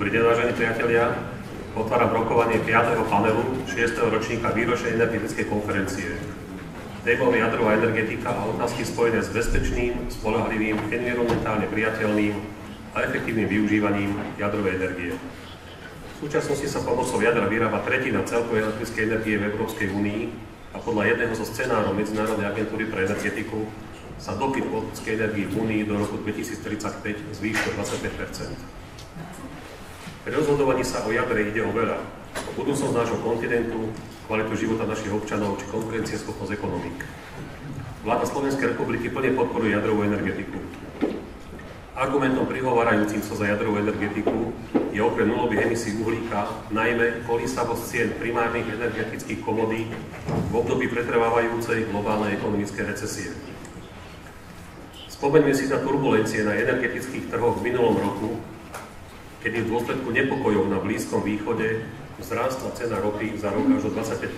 Dobrý deň, vážení priatelia. Otváram rokovanie 5. panelu 6. ročníka výročnej energetickej konferencie. Témou je jadrová energetika a otázky spojené s bezpečným, spoľahlivým, environmentálne priateľným a efektívnym využívaním jadrovej energie. V súčasnosti sa pomocou jadra vyrába tretina celkovej elektrickej energie v Európskej únii a podľa jedného zo scenárov Medzinárodnej agentúry pre energetiku sa dopyt po elektrickej energii v únii do roku 2035 zvýši o 25%. Pri rozhodovaní sa o jadre ide o veľa. O budúcnosť nášho kontinentu, kvalitu života našich občanov či konkurencieschopnosť ekonomík. Vláda Slovenskej republiky plne podporuje jadrovú energetiku. Argumentom prihovárajúcim sa za jadrovú energetiku je okrem nulových emisí uhlíka najmä kolísavosť cien primárnych energetických komodít v období pretrvávajúcej globálnej ekonomickej recesie. Spomeňme si na turbulencie na energetických trhoch v minulom roku, kedy v dôsledku nepokojov na Blízkom východe vzrástla cena ropy za rok až o 25%.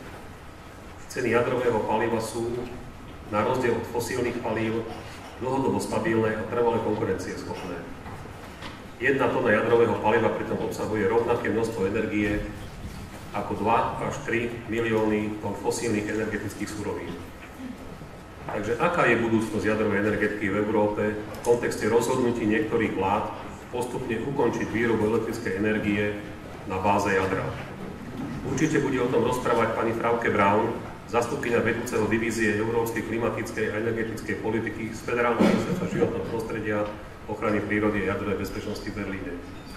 Ceny jadrového paliva sú, na rozdiel od fosílnych palív, dlhodobo stabilné a trvale konkurencieschopné. 1 tona jadrového paliva pritom obsahuje rovnaké množstvo energie ako 2 až 3 milióny tón fosílnych energetických surovín. Takže aká je budúcnosť jadrovej energetiky v Európe v kontexte rozhodnutí niektorých vlád postupne ukončiť výrobu elektrickej energie na báze jadra? Určite bude o tom rozprávať pani Frauke Braun, zástupkyňa vedúceho divízie Európskej klimatickej a energetickej politiky z Federálneho ministerstva životného prostredia, ochrany prírody a jadrovej bezpečnosti v Berlíne.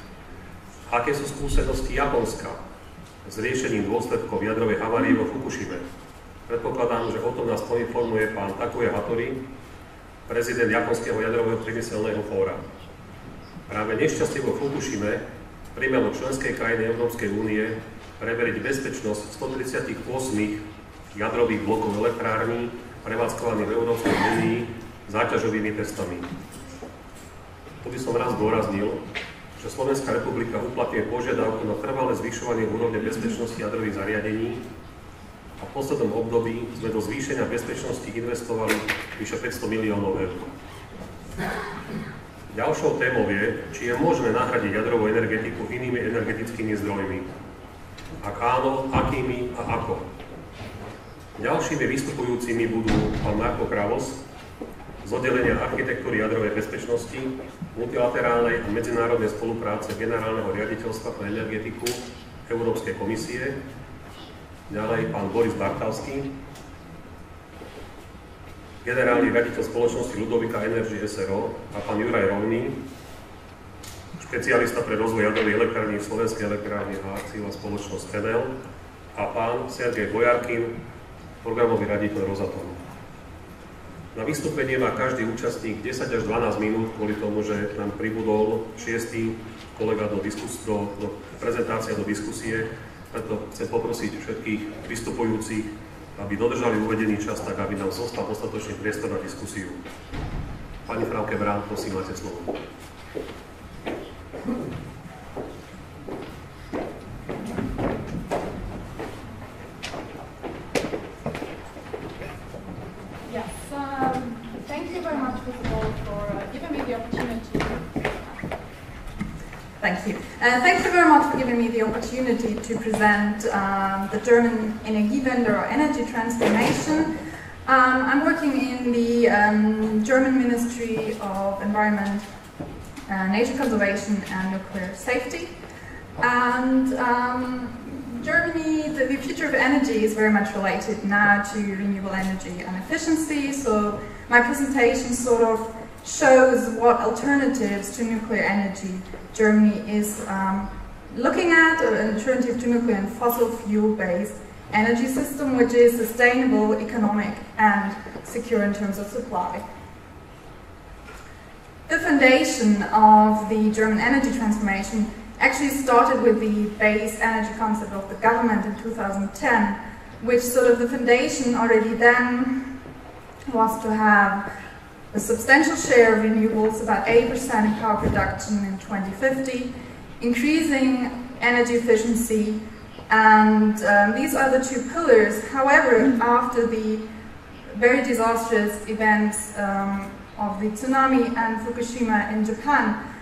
Aké sú skúsenosti Japonska s riešením dôsledkov jadrovej havárie vo Fukushime? Predpokladám, že o tom nás poinformuje pán Takuya Hattori, prezident Japonského jadrového priemyselného fóra. Práve nešťastie vo Fukushime primelo členské krajiny Európskej únie preveriť bezpečnosť 138 jadrových blokov elektrární prevádzkovaných v Európskej únii záťažovými testami. Tu by som raz zdôraznil, že Slovenská republika uplatňuje požiadavku na trvalé zvyšovanie úrovne bezpečnosti jadrových zariadení a v poslednom období sme do zvýšenia bezpečnosti investovali vyše 500 miliónov eur. Ďalšou témou je, či je možné nahradiť jadrovú energetiku inými energetickými zdrojmi. Ak áno, akými a ako. Ďalšími vystupujúcimi budú pán Marko Kravos z oddelenia architektúry jadrovej bezpečnosti, multilaterálnej a medzinárodnej spolupráce Generálneho riaditeľstva pre energetiku Európskej komisie, ďalej pán Boris Bartalský, generálny riaditeľ spoločnosti Ludovika Energy SRO a pán Juraj Rovný, špecialista pre rozvoj jadrovej elektrárny v Slovenskej elektrárne a akciová spoločnosť Enel a pán Sergej Bojarkin, programový riaditeľ Rosatomu. Na vystúpenie má každý účastník 10 až 12 minút kvôli tomu, že nám pribudol 6. kolega do prezentácie do diskusie, preto chcem poprosiť všetkých vystupujúcich, aby dodržali uvedený čas, tak aby nám zostal dostatočný priestor na diskusiu. Pani Frauke Braun, prosím, máte slovo. Yes, thank you very much, first of all, for giving me the opportunity. Thank you. Thank you very much for giving me the opportunity to present the German Energiewende or energy transformation. I'm working in the German Ministry of Environment, Nature Conservation and Nuclear Safety. And Germany, the future of energy is very much related now to renewable energy and efficiency. So my presentation sort of shows what alternatives to nuclear energy Germany is looking at, an alternative to nuclear and fossil fuel-based energy system which is sustainable, economic and secure in terms of supply. The foundation of the German energy transformation actually started with the base energy concept of the government in 2010, which sort of the foundation already then was to have a substantial share of renewables, about 8% in power production in 2050, increasing energy efficiency, and these are the two pillars. However, after the very disastrous events of the tsunami and Fukushima in Japan,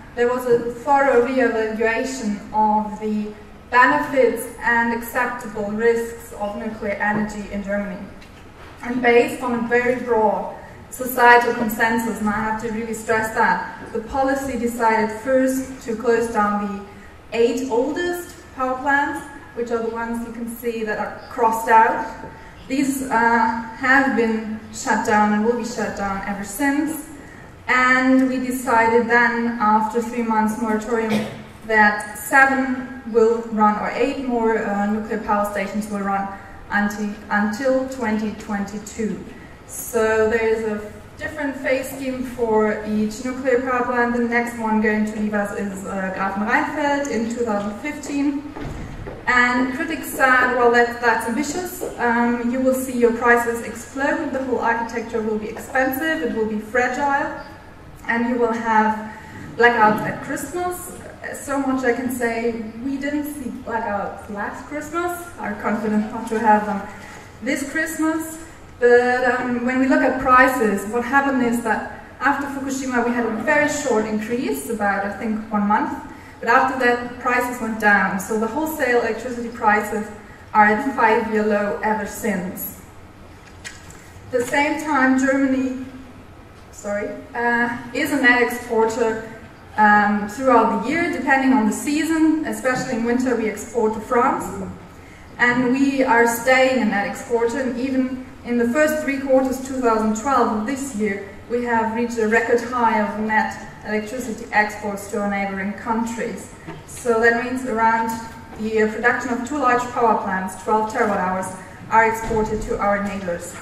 there was a thorough re-evaluation of the benefits and acceptable risks of nuclear energy in Germany. And based on a very broad societal consensus, and I have to really stress that, the policy decided first to close down the 8 oldest power plants, which are the ones you can see that are crossed out. These have been shut down and will be shut down ever since. And we decided then, after 3 months moratorium, that 7 will run, or 8 more nuclear power stations will run until 2022. So there is a different phase scheme for each nuclear power plant. The next one going to leave us is Grafenrheinfeld in 2015. And critics said, well, that's ambitious. You will see your prices explode. The whole architecture will be expensive. It will be fragile. And you will have blackouts at Christmas. So much I can say, we didn't see blackouts last Christmas. I'm confident not to have them this Christmas. But when we look at prices, what happened is that after Fukushima we had a very short increase, about I think 1 month. But after that, prices went down. So the wholesale electricity prices are at 5-year low ever since. At the same time, Germany is a net exporter throughout the year, depending on the season. Especially in winter, we export to France. And we are staying a net exporter. And even in the first 3 quarters 2012 of this year, we have reached a record high of net electricity exports to our neighboring countries. So that means around the production of 2 large power plants, 12 terawatt-hours, are exported to our neighbors.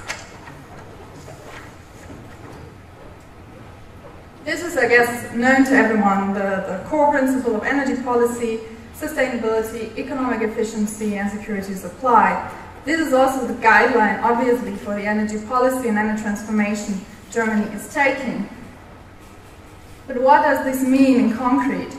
This is, I guess, known to everyone, the core principle of energy policy: sustainability, economic efficiency, and security of supply. This is also the guideline, obviously, for the energy policy and energy transformation Germany is taking. But what does this mean in concrete?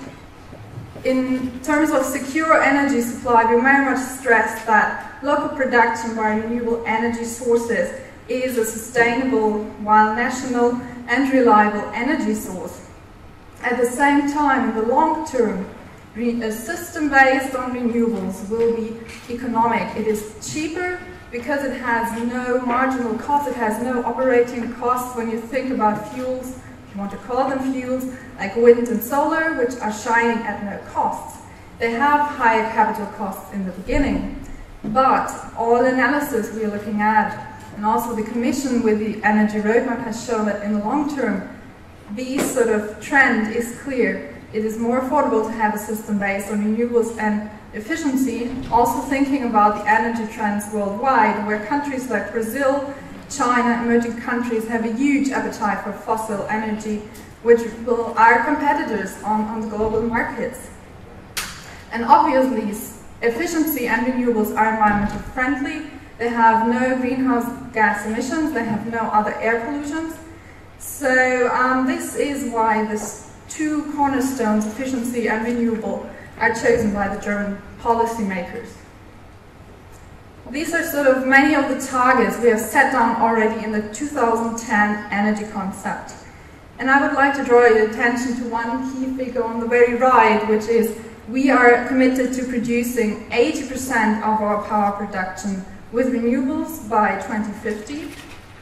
In terms of secure energy supply, we very much stress that local production by renewable energy sources is a sustainable, while national and reliable energy source. At the same time, in the long term, a system based on renewables will be economic. It is cheaper because it has no marginal cost, it has no operating costs when you think about fuels, if you want to call them fuels, like wind and solar, which are shining at no costs. They have higher capital costs in the beginning, but all analysis we are looking at, and also the Commission with the Energy Roadmap, has shown that in the long term, this sort of trend is clear. It is more affordable to have a system based on renewables and efficiency, also thinking about the energy trends worldwide, where countries like Brazil, China, emerging countries have a huge appetite for fossil energy, which are competitors on the global markets. And obviously, efficiency and renewables are environmentally friendly. They have no greenhouse gas emissions, they have no other air pollutions. So this is why these 2 cornerstones, efficiency and renewable, are chosen by the German policymakers. These are sort of many of the targets we have set down already in the 2010 energy concept. And I would like to draw your attention to one key figure on the very right, which is we are committed to producing 80% of our power production with renewables by 2050.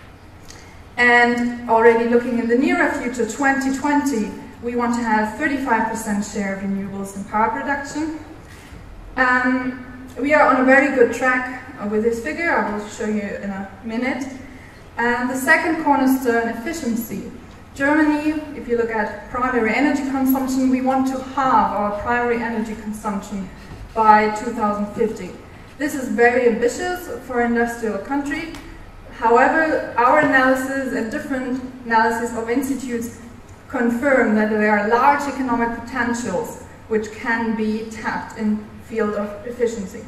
And already looking in the nearer future, 2020, we want to have 35% share of renewables in power production. We are on a very good track with this figure. I will show you in a minute. And the second cornerstone, efficiency. Germany, if you look at primary energy consumption, we want to halve our primary energy consumption by 2050. This is very ambitious for an industrial country. However, our analysis and different analysis of institutes confirm that there are large economic potentials which can be tapped in the field of efficiency.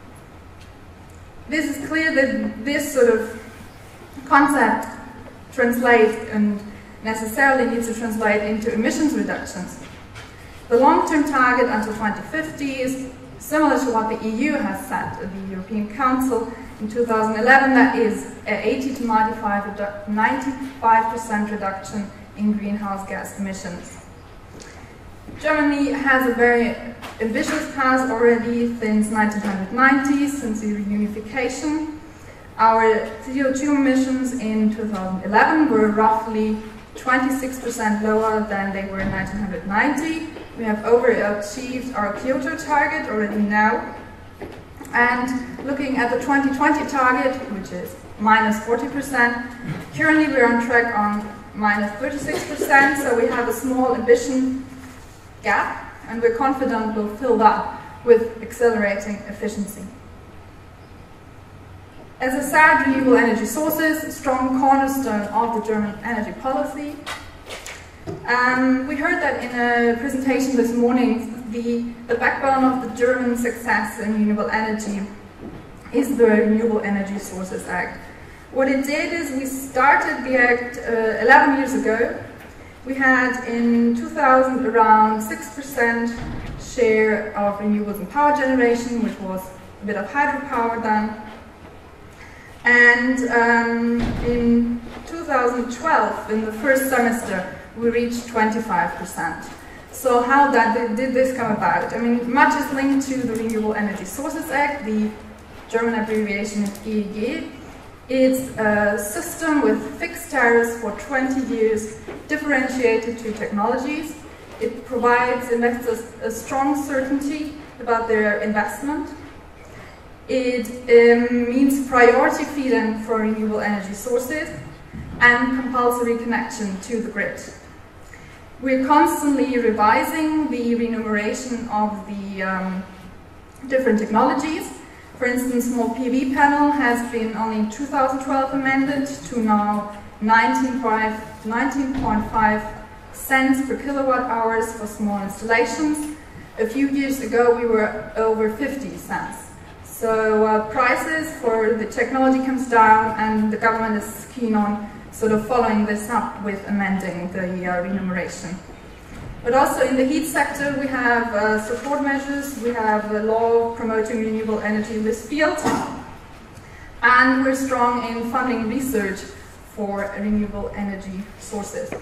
This is clear that this sort of concept translates and necessarily needs to translate into emissions reductions. The long-term target until 2050 is similar to what the EU has set at the European Council in 2011, that is 80 to 95% reduction in greenhouse gas emissions. Germany has a very ambitious past already since 1990, since the reunification. Our CO2 emissions in 2011 were roughly 26% lower than they were in 1990. We have overachieved our Kyoto target already now. And looking at the 2020 target, which is minus 40%, currently we're on track on minus 36%, so we have a small ambition gap, and we're confident we'll fill that with accelerating efficiency. As I said, renewable energy sources, a strong cornerstone of the German energy policy. We heard that in a presentation this morning, the backbone of the German success in renewable energy is the Renewable Energy Sources Act. What it did is we started the Act 11 years ago. We had in 2000 around 6% share of renewables in power generation, which was a bit of hydropower then. And in 2012, in the first semester, we reached 25%. So how did this come about? I mean, much is linked to the Renewable Energy Sources Act, the German abbreviation is EEG. It's a system with fixed tariffs for 20 years, differentiated to technologies. It provides investors a strong certainty about their investment. It means priority feed-in for renewable energy sources and compulsory connection to the grid. We're constantly revising the remuneration of the different technologies. For instance, small PV panel has been only in 2012 amended to now 19.5 cents per kilowatt hours for small installations. A few years ago we were over 50 cents. So prices for the technology comes down, and the government is keen on sort of following this up with amending the remuneration. But also in the heat sector we have support measures, we have a law promoting renewable energy in this field, and we're strong in funding research for renewable energy sources.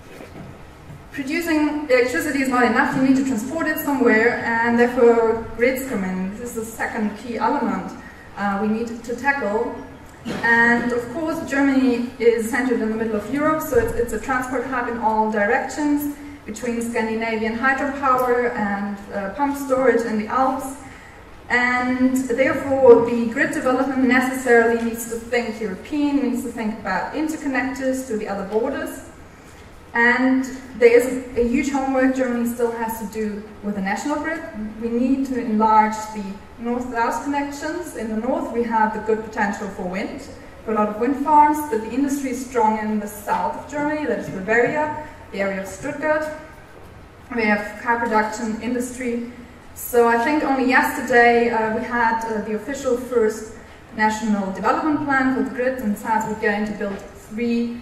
Producing electricity is not enough, you need to transport it somewhere, and therefore grids come in. This is the second key element we need to tackle. And of course Germany is centered in the middle of Europe, so it's a transport hub in all directions between Scandinavian hydropower and pump storage in the Alps. And therefore the grid development necessarily needs to think European, needs to think about interconnectors to the other borders. And there is a huge homework Germany still has to do with the national grid. We need to enlarge the north-south connections. In the north we have the good potential for wind, for a lot of wind farms, but the industry is strong in the south of Germany, that is Bavaria, the area of Stuttgart. We have car production industry. So I think only yesterday we had the official first national development plan for the grid, and says we're going to build 3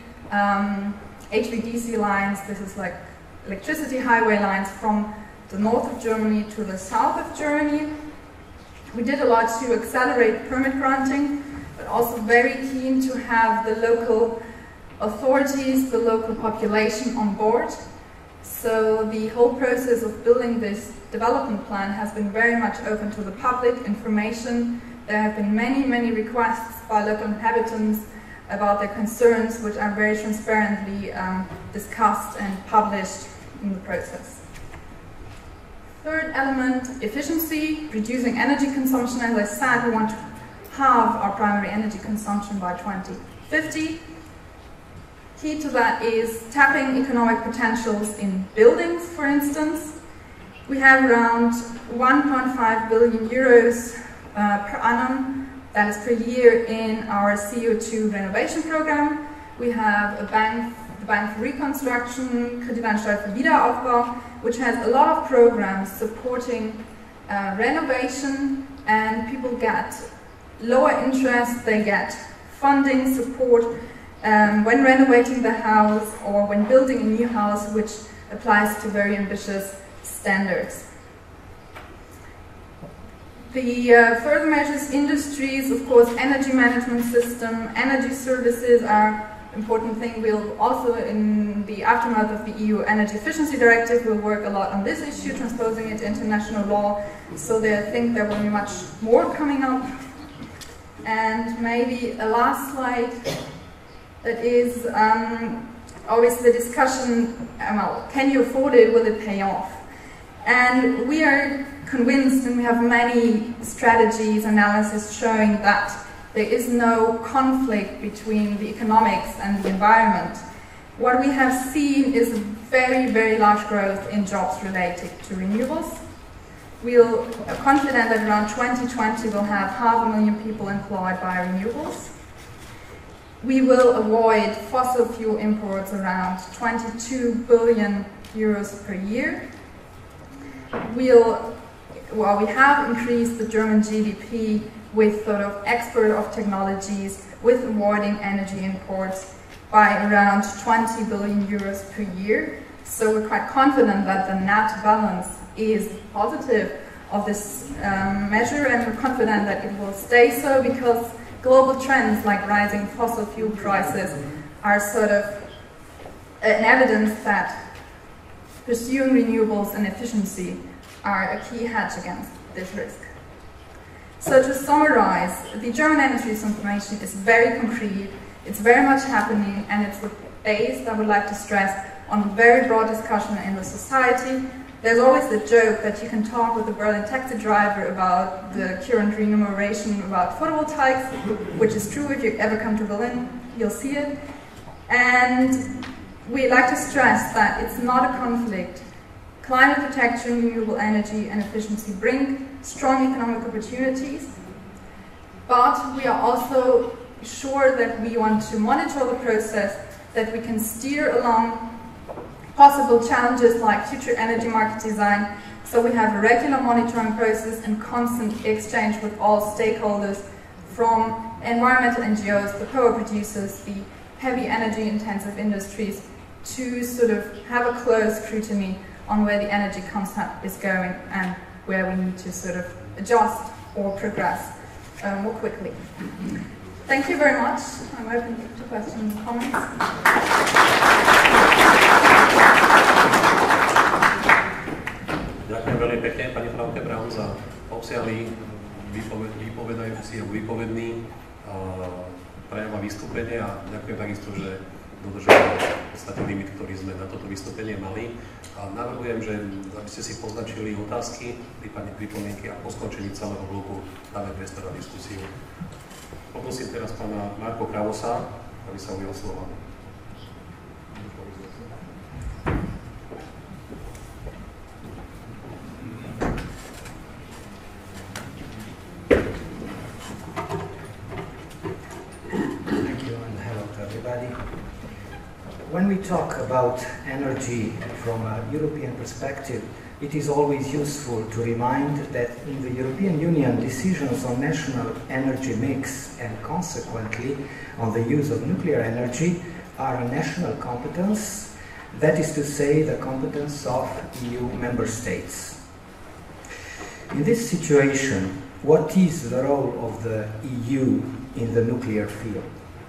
HVDC lines. This is like electricity highway lines from the north of Germany to the south of Germany. We did a lot to accelerate permit granting, but also very keen to have the local authorities, the local population on board. So the whole process of building this development plan has been very much open to the public information. There have been many requests by local inhabitants about their concerns, which are very transparently discussed and published in the process. Third element, efficiency, reducing energy consumption. As I said, we want to halve our primary energy consumption by 2050. Key to that is tapping economic potentials in buildings, for instance. We have around 1.5 billion euros per annum, that is per year, in our CO2 renovation program. We have the Bank for Reconstruction, Kreditanstalt für Wiederaufbau, which has a lot of programs supporting renovation, and people get lower interest, they get funding support when renovating the house or when building a new house, which applies to very ambitious standards. The further measures, industries, of course, energy management system, energy services are important thing. We'll also, in the aftermath of the EU Energy Efficiency Directive, we'll work a lot on this issue, transposing it into international law. So I think there will be much more coming up. And maybe a last slide, that is always the discussion, well, can you afford it, will it pay off? And we are convinced, and we have many strategies, analysis showing that there is no conflict between the economics and the environment. What we have seen is very, very large growth in jobs related to renewables. We are confident that around 2020 we'll have 500,000 people employed by renewables. We will avoid fossil fuel imports around 22 billion euros per year. We have increased the German GDP with sort of export of technologies, with avoiding energy imports by around 20 billion euros per year. So we're quite confident that the net balance is positive of this measure, and we're confident that it will stay so, because global trends like rising fossil fuel prices are sort of an evidence that pursuing renewables and efficiency are a key hedge against this risk. So to summarize, the German energy transformation is very concrete, it's very much happening, and it's based, I would like to stress, on very broad discussion in the society. There's always the joke that you can talk with the Berlin taxi driver about the current remuneration about photovoltaics, which is true. If you ever come to Berlin, you'll see it. And we like to stress that it's not a conflict. Climate protection, renewable energy and efficiency bring strong economic opportunities, but we are also sure that we want to monitor the process, that we can steer along possible challenges like future energy market design. So we have a regular monitoring process and constant exchange with all stakeholders, from environmental NGOs, the power producers, the heavy energy intensive industries, to sort of have a close scrutiny on where the energy concept is going and where we need to sort of adjust or progress more quickly. Thank you very much. I'm open to questions and comments. Ďakujem veľmi pekne, pani Frauke Braun, za obsiahly výpovedajúci a výpovedný prejav a vystúpenie, a ďakujem takisto, že dodržali v podstate limit, ktorý sme na toto vystúpenie mali. A navrhujem, že aby ste si poznačili otázky, prípadne pripomienky, a po skončení celého bloku dáme priestor na diskusiu. Poprosím teraz pána Marko Kravosa, aby sa ujal slova. When we talk about energy from a European perspective, it is always useful to remind that in the European Union, decisions on national energy mix and consequently on the use of nuclear energy are a national competence, that is to say, the competence of EU member states. In this situation, what is the role of the EU in the nuclear field?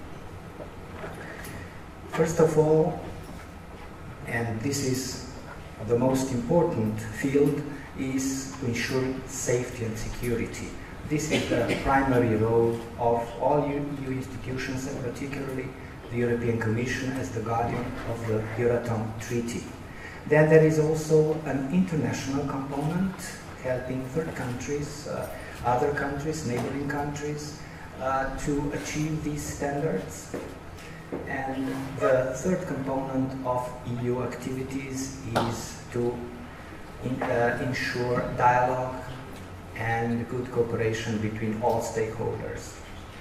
First of all, and this is the most important field, is to ensure safety and security. This is the primary role of all EU institutions, and particularly the European Commission as the guardian of the Euratom Treaty. Then there is also an international component, helping third countries, other countries, neighboring countries, to achieve these standards. And the third component of EU activities is to ensure dialogue and good cooperation between all stakeholders.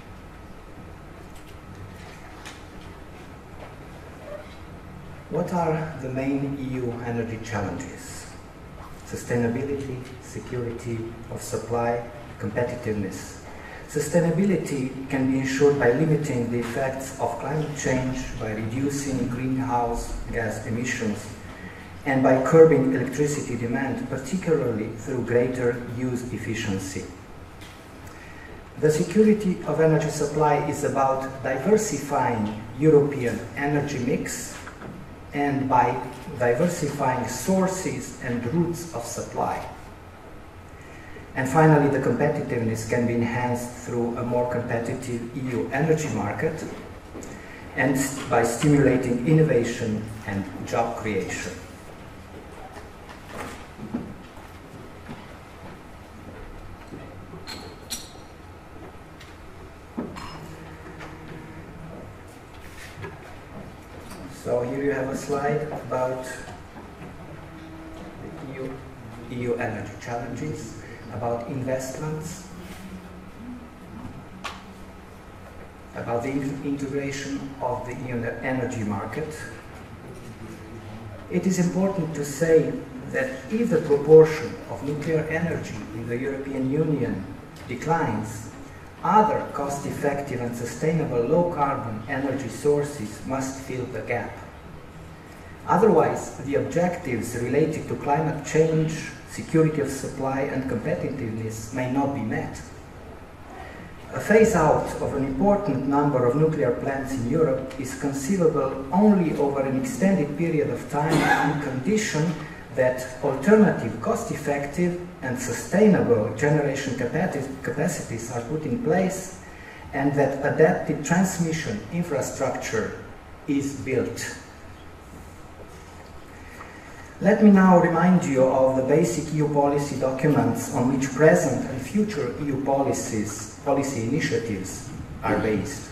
What are the main EU energy challenges? Sustainability, security of supply, competitiveness. Sustainability can be ensured by limiting the effects of climate change, by reducing greenhouse gas emissions, and by curbing electricity demand, particularly through greater use efficiency. The security of energy supply is about diversifying European energy mix and by diversifying sources and routes of supply. And finally, the competitiveness can be enhanced through a more competitive EU energy market and by stimulating innovation and job creation. So here you have a slide about the EU energy challenges, about investments, about the integration of the EU energy market. It is important to say that if the proportion of nuclear energy in the European Union declines, other cost-effective and sustainable low-carbon energy sources must fill the gap. Otherwise, the objectives related to climate change, security of supply and competitiveness may not be met. A phase-out of an important number of nuclear plants in Europe is conceivable only over an extended period of time on condition that alternative, cost-effective and sustainable generation capacities are put in place and that adapted transmission infrastructure is built. Let me now remind you of the basic EU policy documents on which present and future EU policy initiatives are based.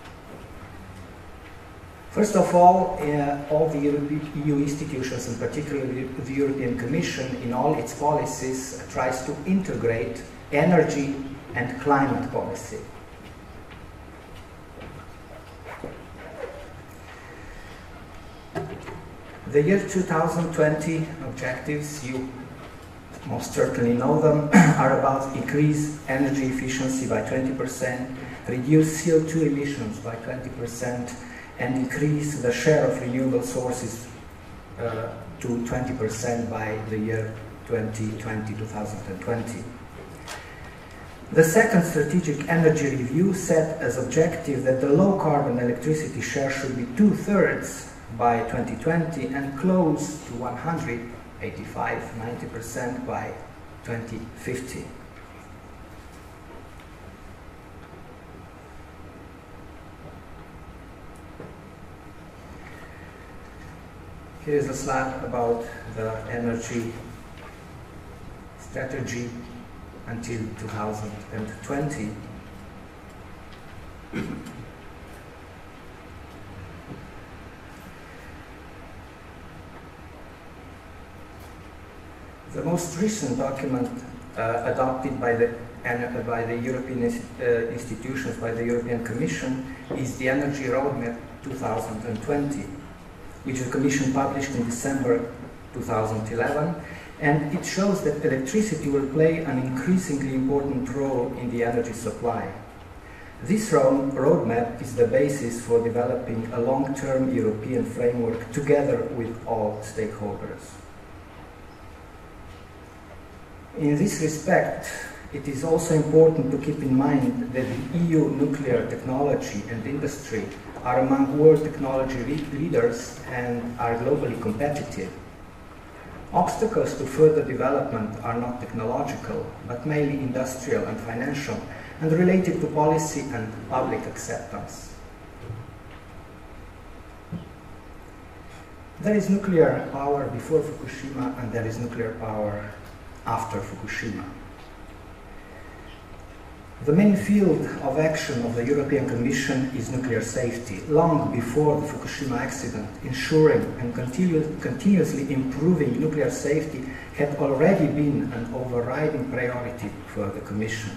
First of all the EU institutions, and particularly the European Commission, in all its policies, tries to integrate energy and climate policy. The year 2020 objectives, you most certainly know them, are about increase energy efficiency by 20%, reduce CO2 emissions by 20%, and increase the share of renewable sources to 20% by the year 2020. The second strategic energy review set as objective that the low-carbon electricity share should be 2/3 by 2020 and close to 90% by 2050. Here is a slide about the energy strategy until 2020. The most recent document adopted by the European institutions, by the European Commission, is the Energy Roadmap 2020, which the Commission published in December 2011, and it shows that electricity will play an increasingly important role in the energy supply. This roadmap is the basis for developing a long-term European framework together with all stakeholders. In this respect, it is also important to keep in mind that the EU nuclear technology and industry are among world technology leaders and are globally competitive. Obstacles to further development are not technological, but mainly industrial and financial, and related to policy and public acceptance. There is nuclear power before Fukushima, and there is nuclear power after Fukushima. The main field of action of the European Commission is nuclear safety. Long before the Fukushima accident, ensuring and continuously improving nuclear safety had already been an overriding priority for the Commission.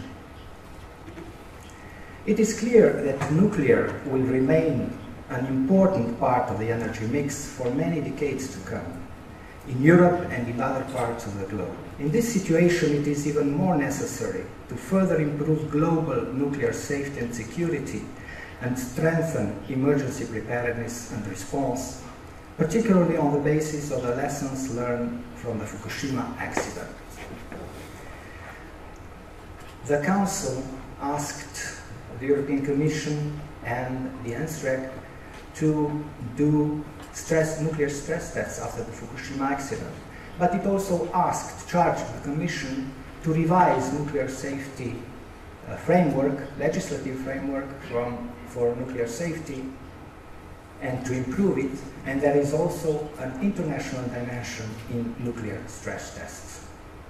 It is clear that nuclear will remain an important part of the energy mix for many decades to come, in Europe and in other parts of the globe. In this situation, it is even more necessary to further improve global nuclear safety and security and strengthen emergency preparedness and response, particularly on the basis of the lessons learned from the Fukushima accident. The Council asked the European Commission and the NSREC to do nuclear stress tests after the Fukushima accident. But it also charged the Commission to revise nuclear safety legislative framework for nuclear safety, and to improve it. And there is also an international dimension in nuclear stress tests.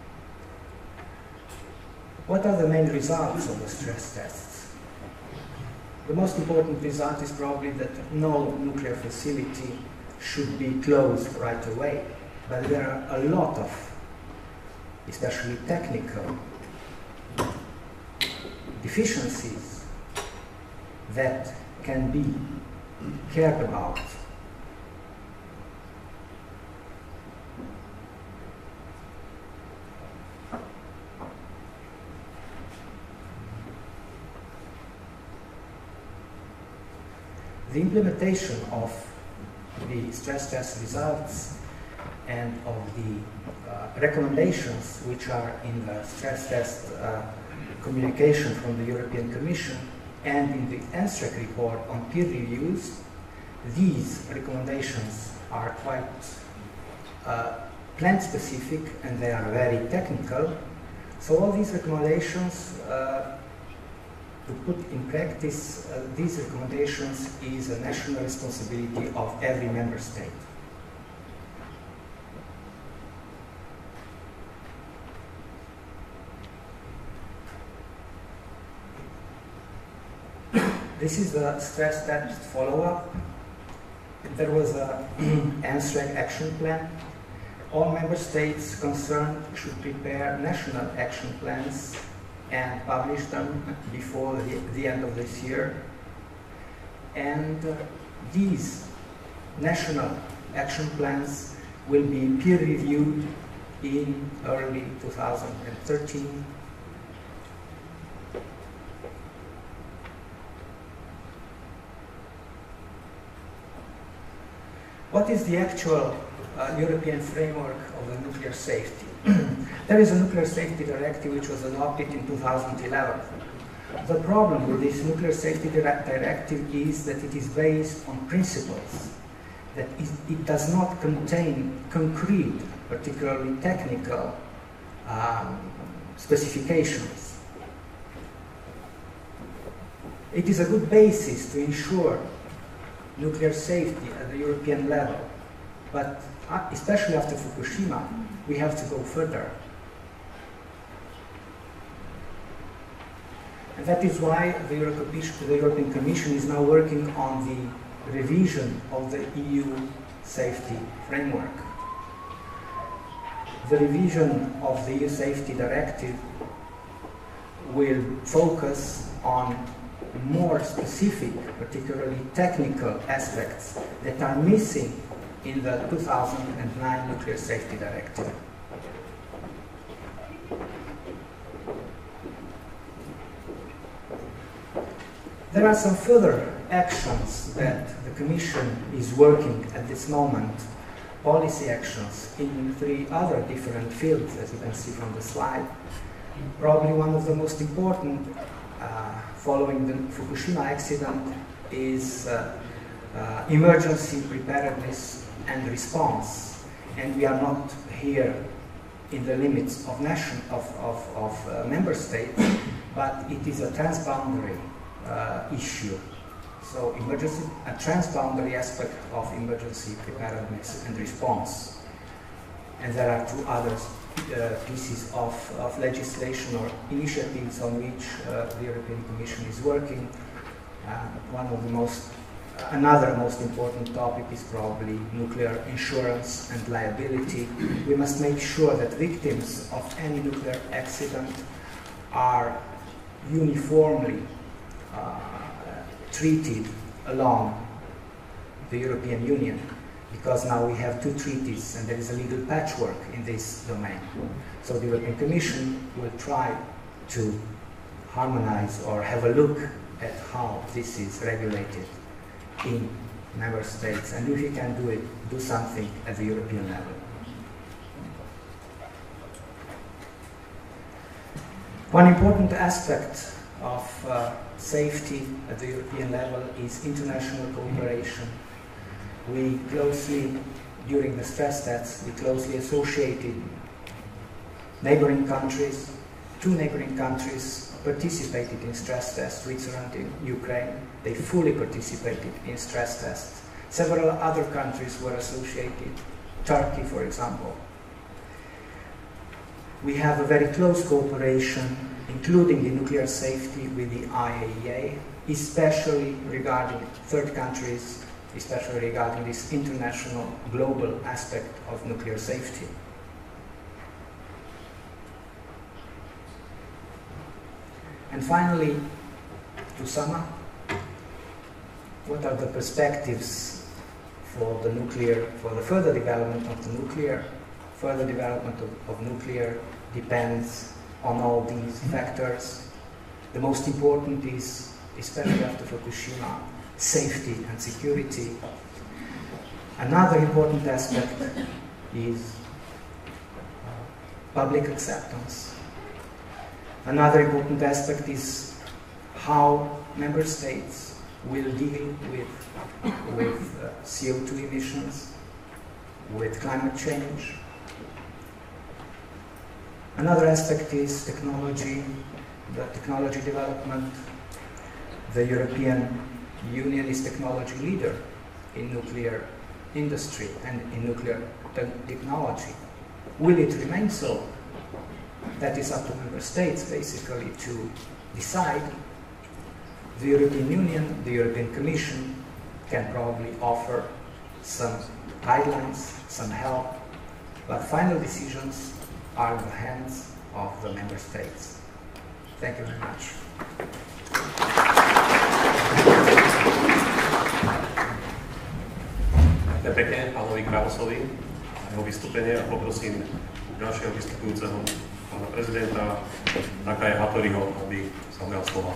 What are the main results of the stress tests? The most important result is probably that no nuclear facility should be closed right away. But there are a lot of, especially technical, deficiencies that can be cared about. The implementation of the stress test results and of the recommendations which are in the stress test communication from the European Commission and in the NSREC report on peer reviews, these recommendations are quite plant-specific and they are very technical. So all these recommendations, to put in practice these recommendations, is a national responsibility of every member state. This is the stress test follow-up. There was a NSREC action plan. All member states concerned should prepare national action plans and publish them before the end of this year. And these national action plans will be peer-reviewed in early 2013. What is the actual European framework of the nuclear safety? There is a nuclear safety directive which was adopted in 2011. The problem with this nuclear safety directive is that it is based on principles, that it does not contain concrete, particularly technical specifications. It is a good basis to ensure nuclear safety at the European level, but especially after Fukushima, we have to go further. And that is why the European Commission is now working on the revision of the EU safety framework. The revision of the EU safety directive will focus on more specific, particularly technical aspects that are missing in the 2009 Nuclear Safety Directive. There are some further actions that the Commission is working at this moment, policy actions in 3 other different fields, as you can see from the slide. Probably one of the most important following the Fukushima accident is emergency preparedness and response. And we are not here in the limits of member states, but it is a transboundary issue. So a transboundary aspect of emergency preparedness and response. And there are 2 other pieces of legislation or initiatives on which the European Commission is working. Another most important topic is probably nuclear insurance and liability. We must make sure that victims of any nuclear accident are uniformly treated along the European Union, because now we have 2 treaties and there is a legal patchwork in this domain. So the European Commission will try to harmonize or have a look at how this is regulated in member states, and if we can do something at the European level. One important aspect of safety at the European level is international cooperation. We closely, during the stress tests, we closely associated neighboring countries. 2 neighboring countries participated in stress tests, Switzerland and Ukraine. They fully participated in stress tests. Several other countries were associated, Turkey, for example. We have a very close cooperation, including the nuclear safety, with the IAEA, especially regarding third countries, especially regarding this international global aspect of nuclear safety. And finally, to sum up, what are the perspectives for the nuclear, for the further development of the nuclear? Further development of nuclear depends on all these factors. The most important is, especially after Fukushima, safety and security. Another important aspect is public acceptance. Another important aspect is how member states will deal with CO2 emissions, with climate change. Another aspect is technology, the technology development. The European Union is technology leader in nuclear industry and in nuclear technology. Will it remain so? That is up to member states, basically, to decide. The European Union, the European Commission can probably offer some guidelines, some help, but final decisions are in the hands of the member states. Thank you very much. Ďakujem pekne pánovi Krausovi a jeho vystúpenie a poprosím ďalšieho vystupujúceho pána prezidenta Takaja Hattoriho, aby sa ujal slova.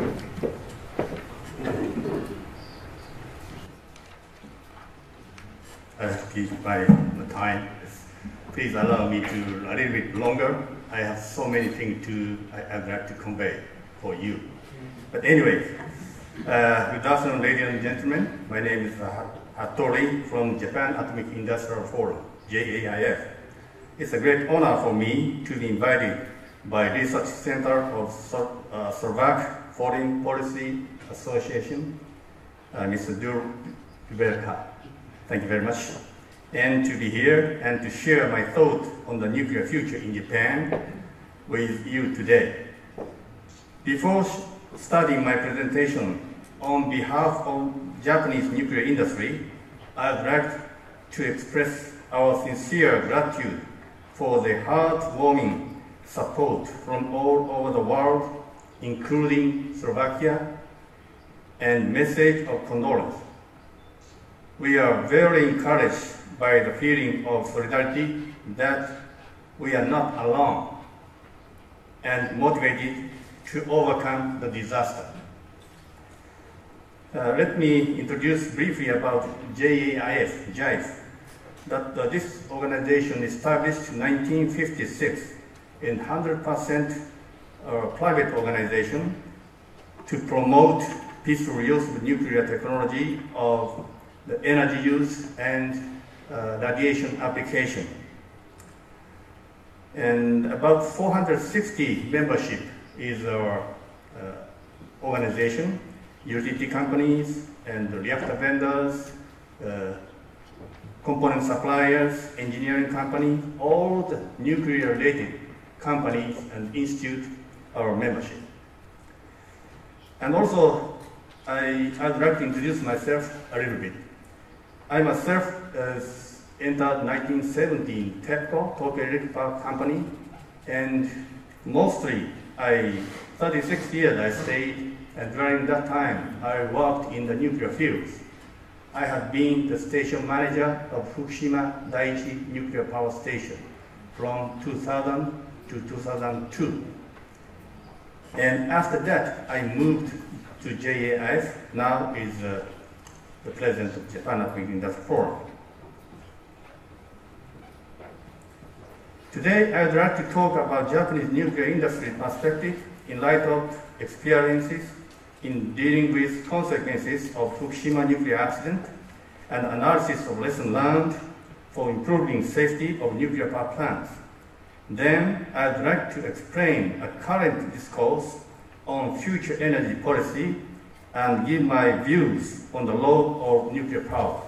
Keep by the time. Please allow me to a little bit longer. I have so many things I'd like to convey for you. But anyway, good afternoon, ladies and gentlemen. My name is Hattori from Japan Atomic Industrial Forum, JAIF. It's a great honor for me to be invited by Research Center of Slovak Foreign Policy Association, Mr. Dubelka. Thank you very much. And to be here and to share my thoughts on the nuclear future in Japan with you today. Before starting my presentation, on behalf of Japanese nuclear industry, I would like to express our sincere gratitude for the heartwarming support from all over the world, including Slovakia, and message of condolence. We are very encouraged by the feeling of solidarity that we are not alone and motivated to overcome the disaster. Let me introduce briefly about JAIF, this organization established in 1956 in 100% private organization to promote peaceful use of nuclear technology of the energy use and radiation application. And about 460 membership is our organization, utility companies and reactor vendors, component suppliers, engineering companies, all the nuclear related companies and institutes our membership. And also, I'd like to introduce myself a little bit. I myself entered 1917 TEPCO, Tokyo Electric Power Company, and mostly 36 years I stayed, and during that time I worked in the nuclear fields. I have been the station manager of Fukushima Daiichi Nuclear Power Station from 2000 to 2002. And after that, I moved to JAIF, now is the president of Japan Atomic Industrial Forum. Today, I would like to talk about Japanese nuclear industry perspective in light of experiences in dealing with consequences of Fukushima nuclear accident and analysis of lessons learned for improving safety of nuclear power plants. Then I'd like to explain a current discourse on future energy policy and give my views on the role of nuclear power.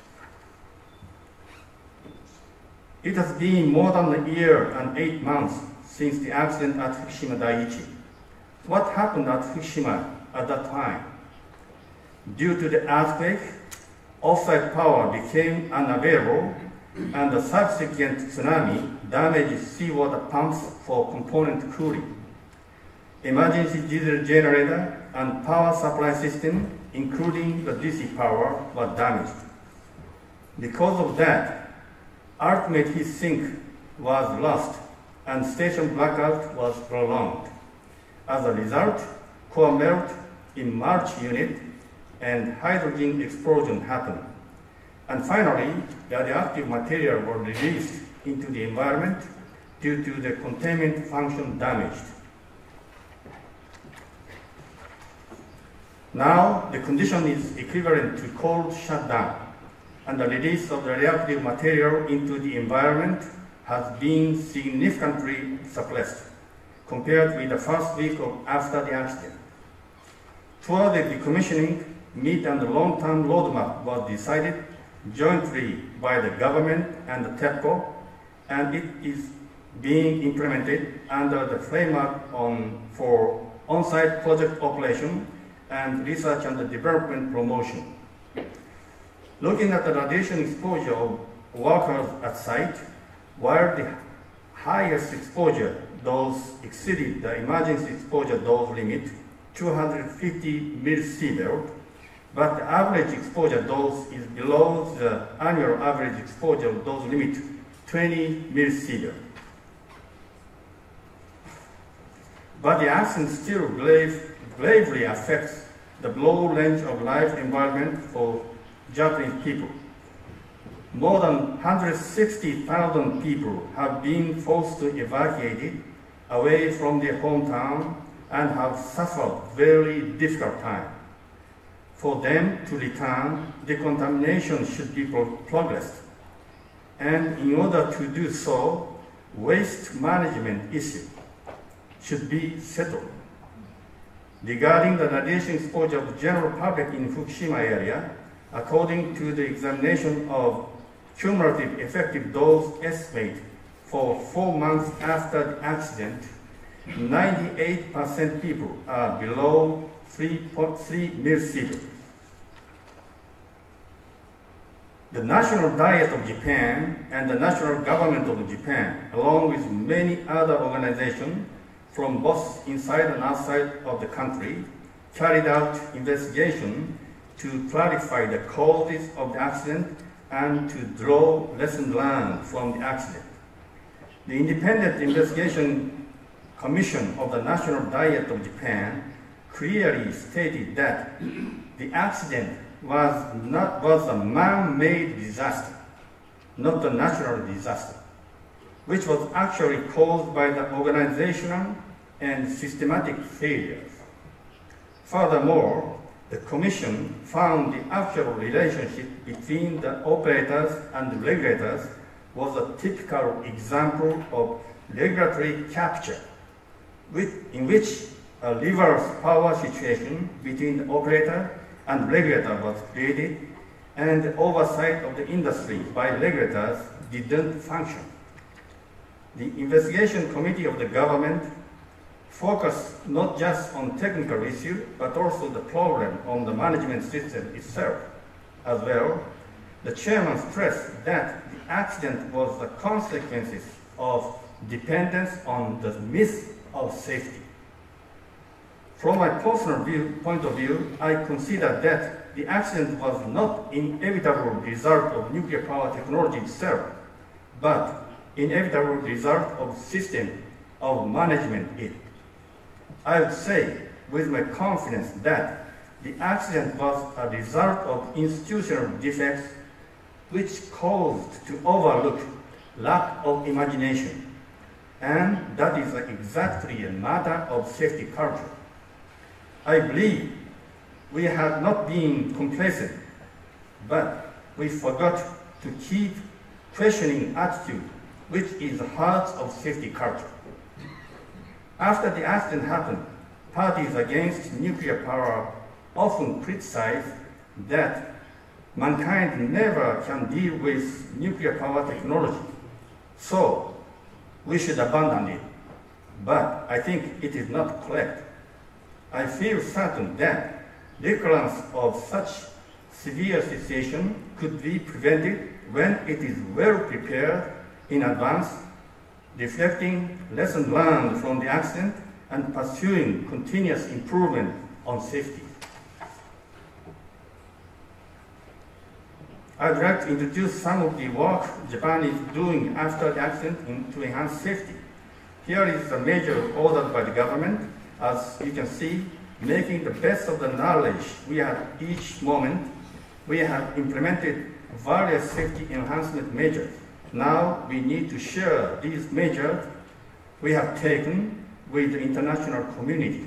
It has been more than a year and 8 months since the accident at Fukushima Daiichi. What happened at Fukushima at that time? Due to the earthquake, off-site power became unavailable, and the subsequent tsunami damaged seawater pumps for component cooling. Emergency diesel generator and power supply system, including the DC power, was damaged. Because of that, ultimate heat sink was lost and station blackout was prolonged. As a result, core melt in March unit and hydrogen explosion happened. And finally, radioactive material was released into the environment due to the containment function damaged. Now, the condition is equivalent to cold shutdown, and the release of the radioactive material into the environment has been significantly suppressed compared with the first week after the accident. Toward the decommissioning, mid and long-term roadmap was decided jointly by the government and the TEPCO, and it is being implemented under the framework for on-site project operation and research and development promotion. Looking at the radiation exposure of workers at site, while the highest exposure dose exceeded the emergency exposure dose limit, 250 mSv, but the average exposure dose is below the annual average exposure dose limit, 20 mSv. But the accident still gravely affects the broad range of life environment for Japanese people. More than 160,000 people have been forced to evacuate away from their hometown and have suffered very difficult time. For them to return, decontamination should be progressed. And in order to do so, waste management issue should be settled. Regarding the radiation exposure of the general public in Fukushima area, according to the examination of cumulative effective dose estimate for 4 months after the accident, 98% people are below 3.3 mSv. The National Diet of Japan and the National Government of Japan, along with many other organizations from both inside and outside of the country, carried out investigation to clarify the causes of the accident and to draw lessons learned from the accident. The Independent Investigation Commission of the National Diet of Japan clearly stated that the accident was a man-made disaster, not a natural disaster, which was actually caused by the organizational and systematic failures. Furthermore, the Commission found the actual relationship between the operators and the regulators was a typical example of regulatory capture, in which a reverse power situation between the operator and regulator was created, and the oversight of the industry by regulators didn't function. The investigation committee of the government focused not just on technical issues, but also the problem on the management system itself. As well, the chairman stressed that the accident was the consequences of dependence on the myth of safety. From my personal point of view, I consider that the accident was not an inevitable result of nuclear power technology itself, but inevitable result of system of management it. I would say with my confidence that the accident was a result of institutional defects which caused to overlook lack of imagination and that is exactly a matter of safety culture. I believe we have not been complacent, but we forgot to keep questioning attitude, which is the heart of safety culture. After the accident happened, parties against nuclear power often criticize that mankind never can deal with nuclear power technology, so we should abandon it. But I think it is not correct. I feel certain that recurrence of such severe situation could be prevented when it is well prepared in advance, reflecting lessons learned from the accident and pursuing continuous improvement on safety. I'd like to introduce some of the work Japan is doing after the accident to enhance safety. Here is a measure ordered by the government. As you can see, making the best of the knowledge we have each moment, we have implemented various safety enhancement measures. Now we need to share these measures we have taken with the international community.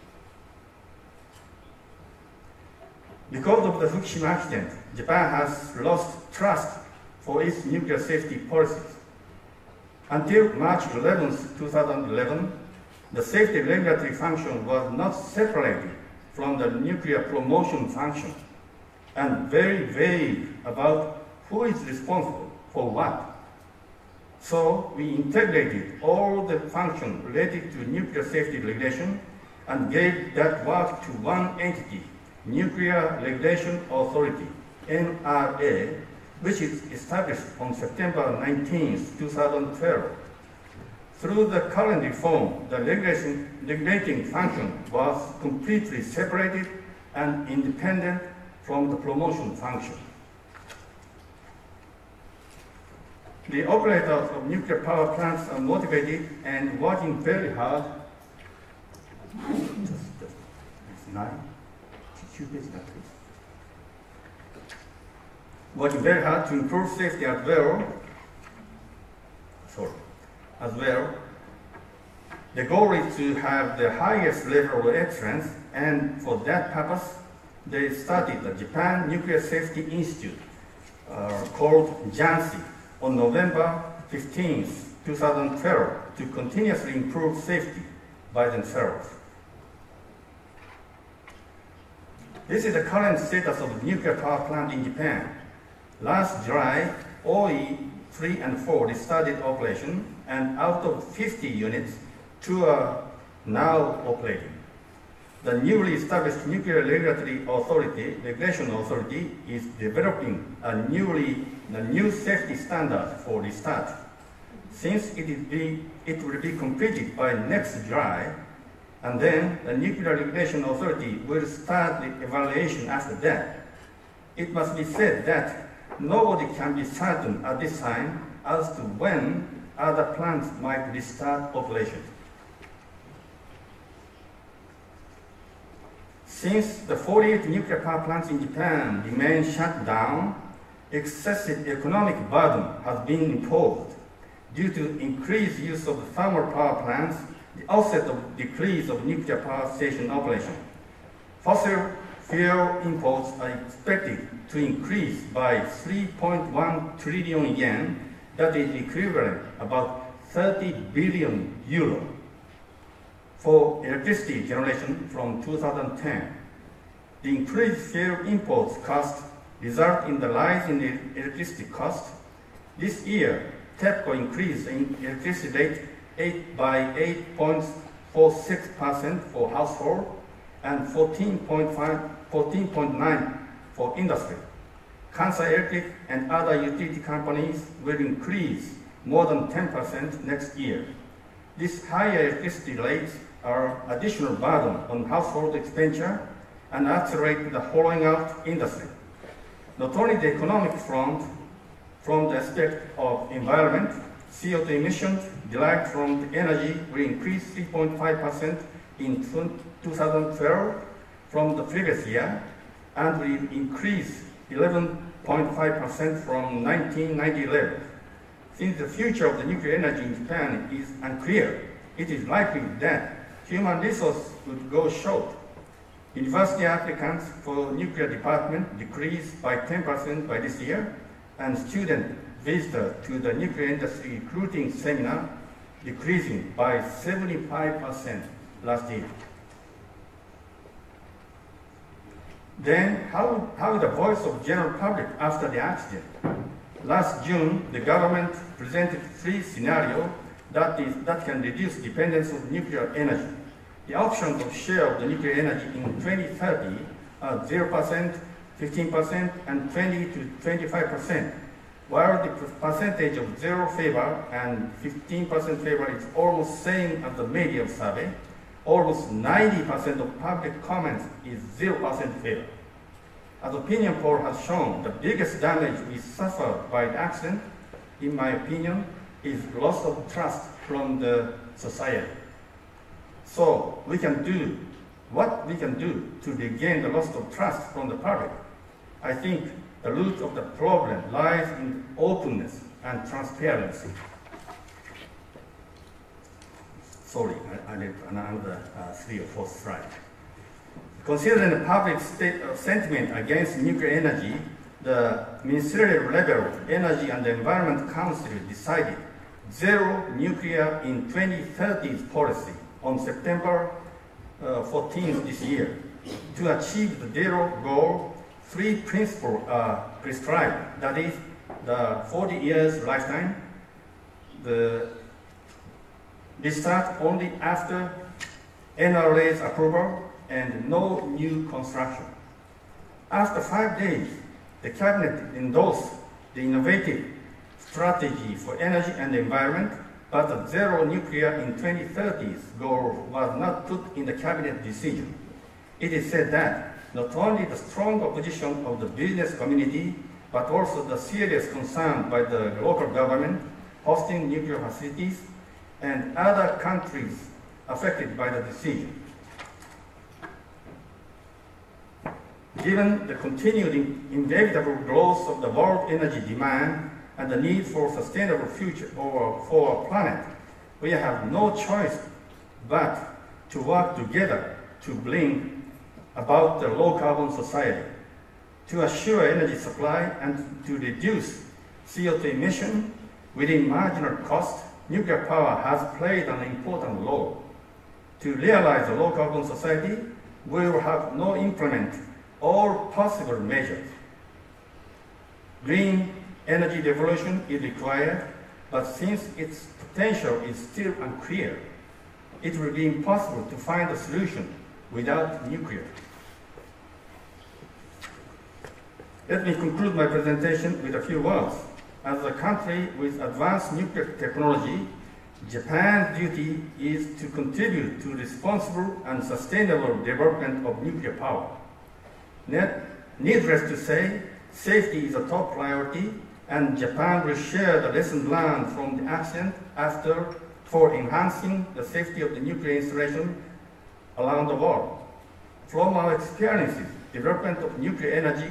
Because of the Fukushima accident, Japan has lost trust for its nuclear safety policies. Until March 11, 2011, the safety regulatory function was not separated from the nuclear promotion function and very vague about who is responsible for what. So we integrated all the functions related to nuclear safety regulation and gave that work to one entity, Nuclear Regulation Authority, NRA, which is established on September 19, 2012. Through the current reform, the regulating function was completely separated and independent from the promotion function. The operators of nuclear power plants are motivated and working very hard. Working very hard to improve safety as well. The goal is to have the highest level of excellence, and for that purpose, they started the Japan Nuclear Safety Institute, called JANSI, on November 15, 2012, to continuously improve safety by themselves. This is the current status of the nuclear power plant in Japan. Last July, OE 3 and 4 started operation, and out of 50 units, 2 are now operating. The newly established Nuclear Regulation Authority is developing a new safety standard for restart. Since it will be completed by next July, and then the Nuclear Regulation Authority will start the evaluation after that. It must be said that nobody can be certain at this time as to when other plants might restart operation. Since the 48 nuclear power plants in Japan remain shut down, excessive economic burden has been imposed. Due to increased use of thermal power plants, the offset of decrease of nuclear power station operation. Fossil fuel imports are expected to increase by 3.1 trillion yen, that is equivalent about 30 billion euro. For electricity generation from 2010. The increased fuel imports cost result in the rise in the electricity cost. This year, TEPCO increased in electricity rate by 8.46% for household and 14.9% for industry. Kansai Electric and other utility companies will increase more than 10% next year. These higher electricity rates are additional burden on household expenditure and accelerate the hollowing out industry. Not only the economic front, from the aspect of environment, CO2 emissions derived from the energy will increase 3.5% in 2012 from the previous year, and will increase 11.5% from 1990 level. Since the future of the nuclear energy in Japan is unclear, it is likely that human resources would go short. University applicants for nuclear department decreased by 10% by this year, and student visitors to the nuclear industry recruiting seminar decreasing by 75% last year. Then, how the voice of general public after the accident? Last June, the government presented 3 scenarios that can reduce dependence on nuclear energy. The options of share of the nuclear energy in 2030 are 0%, 15%, and 20 to 25%, while the percentage of zero favor and 15% favor is almost same as the media survey. Almost 90% of public comments is 0% favor. As opinion poll has shown, the biggest damage we suffered by the accident, in my opinion, is loss of trust from the society. So what we can do to regain the loss of trust from the public. I think the root of the problem lies in openness and transparency. Sorry, I need another 3 or 4 slides. Considering the public sentiment against nuclear energy, the ministerial level Energy and the Environment Council decided zero nuclear in 2030 policy on September 14th this year. To achieve the zero goal, 3 principles are prescribed. That is, the 40 years lifetime, the restart only after NRA's approval, and no new construction. After 5 days, the cabinet endorsed the innovative strategy for energy and the environment, but the zero nuclear in 2030's goal was not put in the cabinet decision. It is said that not only the strong opposition of the business community, but also the serious concern by the local government hosting nuclear facilities and other countries affected by the decision. Given the continued inevitable growth of the world energy demand and the need for a sustainable future for our planet, we have no choice but to work together to bring about the low-carbon society, to assure energy supply and to reduce CO2 emission within marginal cost. Nuclear power has played an important role. To realize a low-carbon society, we will have to implement all possible measures. Green energy revolution is required, but since its potential is still unclear, it will be impossible to find a solution without nuclear. Let me conclude my presentation with a few words. As a country with advanced nuclear technology, Japan's duty is to contribute to responsible and sustainable development of nuclear power. Needless to say, safety is a top priority, and Japan will share the lessons learned from the accident for enhancing the safety of the nuclear installation around the world. From our experiences, development of nuclear energy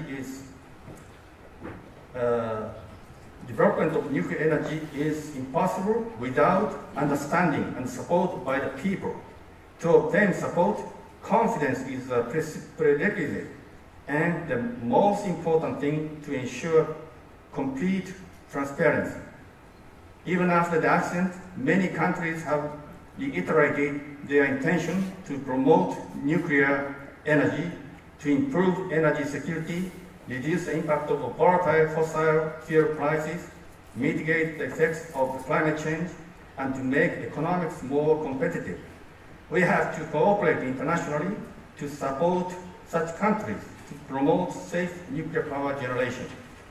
is impossible without understanding and support by the people. To obtain support, confidence is a prerequisite and the most important thing to ensure complete transparency. Even after the accident, many countries have reiterated their intention to promote nuclear energy, to improve energy security, reduce the impact of volatile fossil fuel prices, mitigate the effects of climate change, and to make economics more competitive. We have to cooperate internationally to support such countries to promote safe nuclear power generation.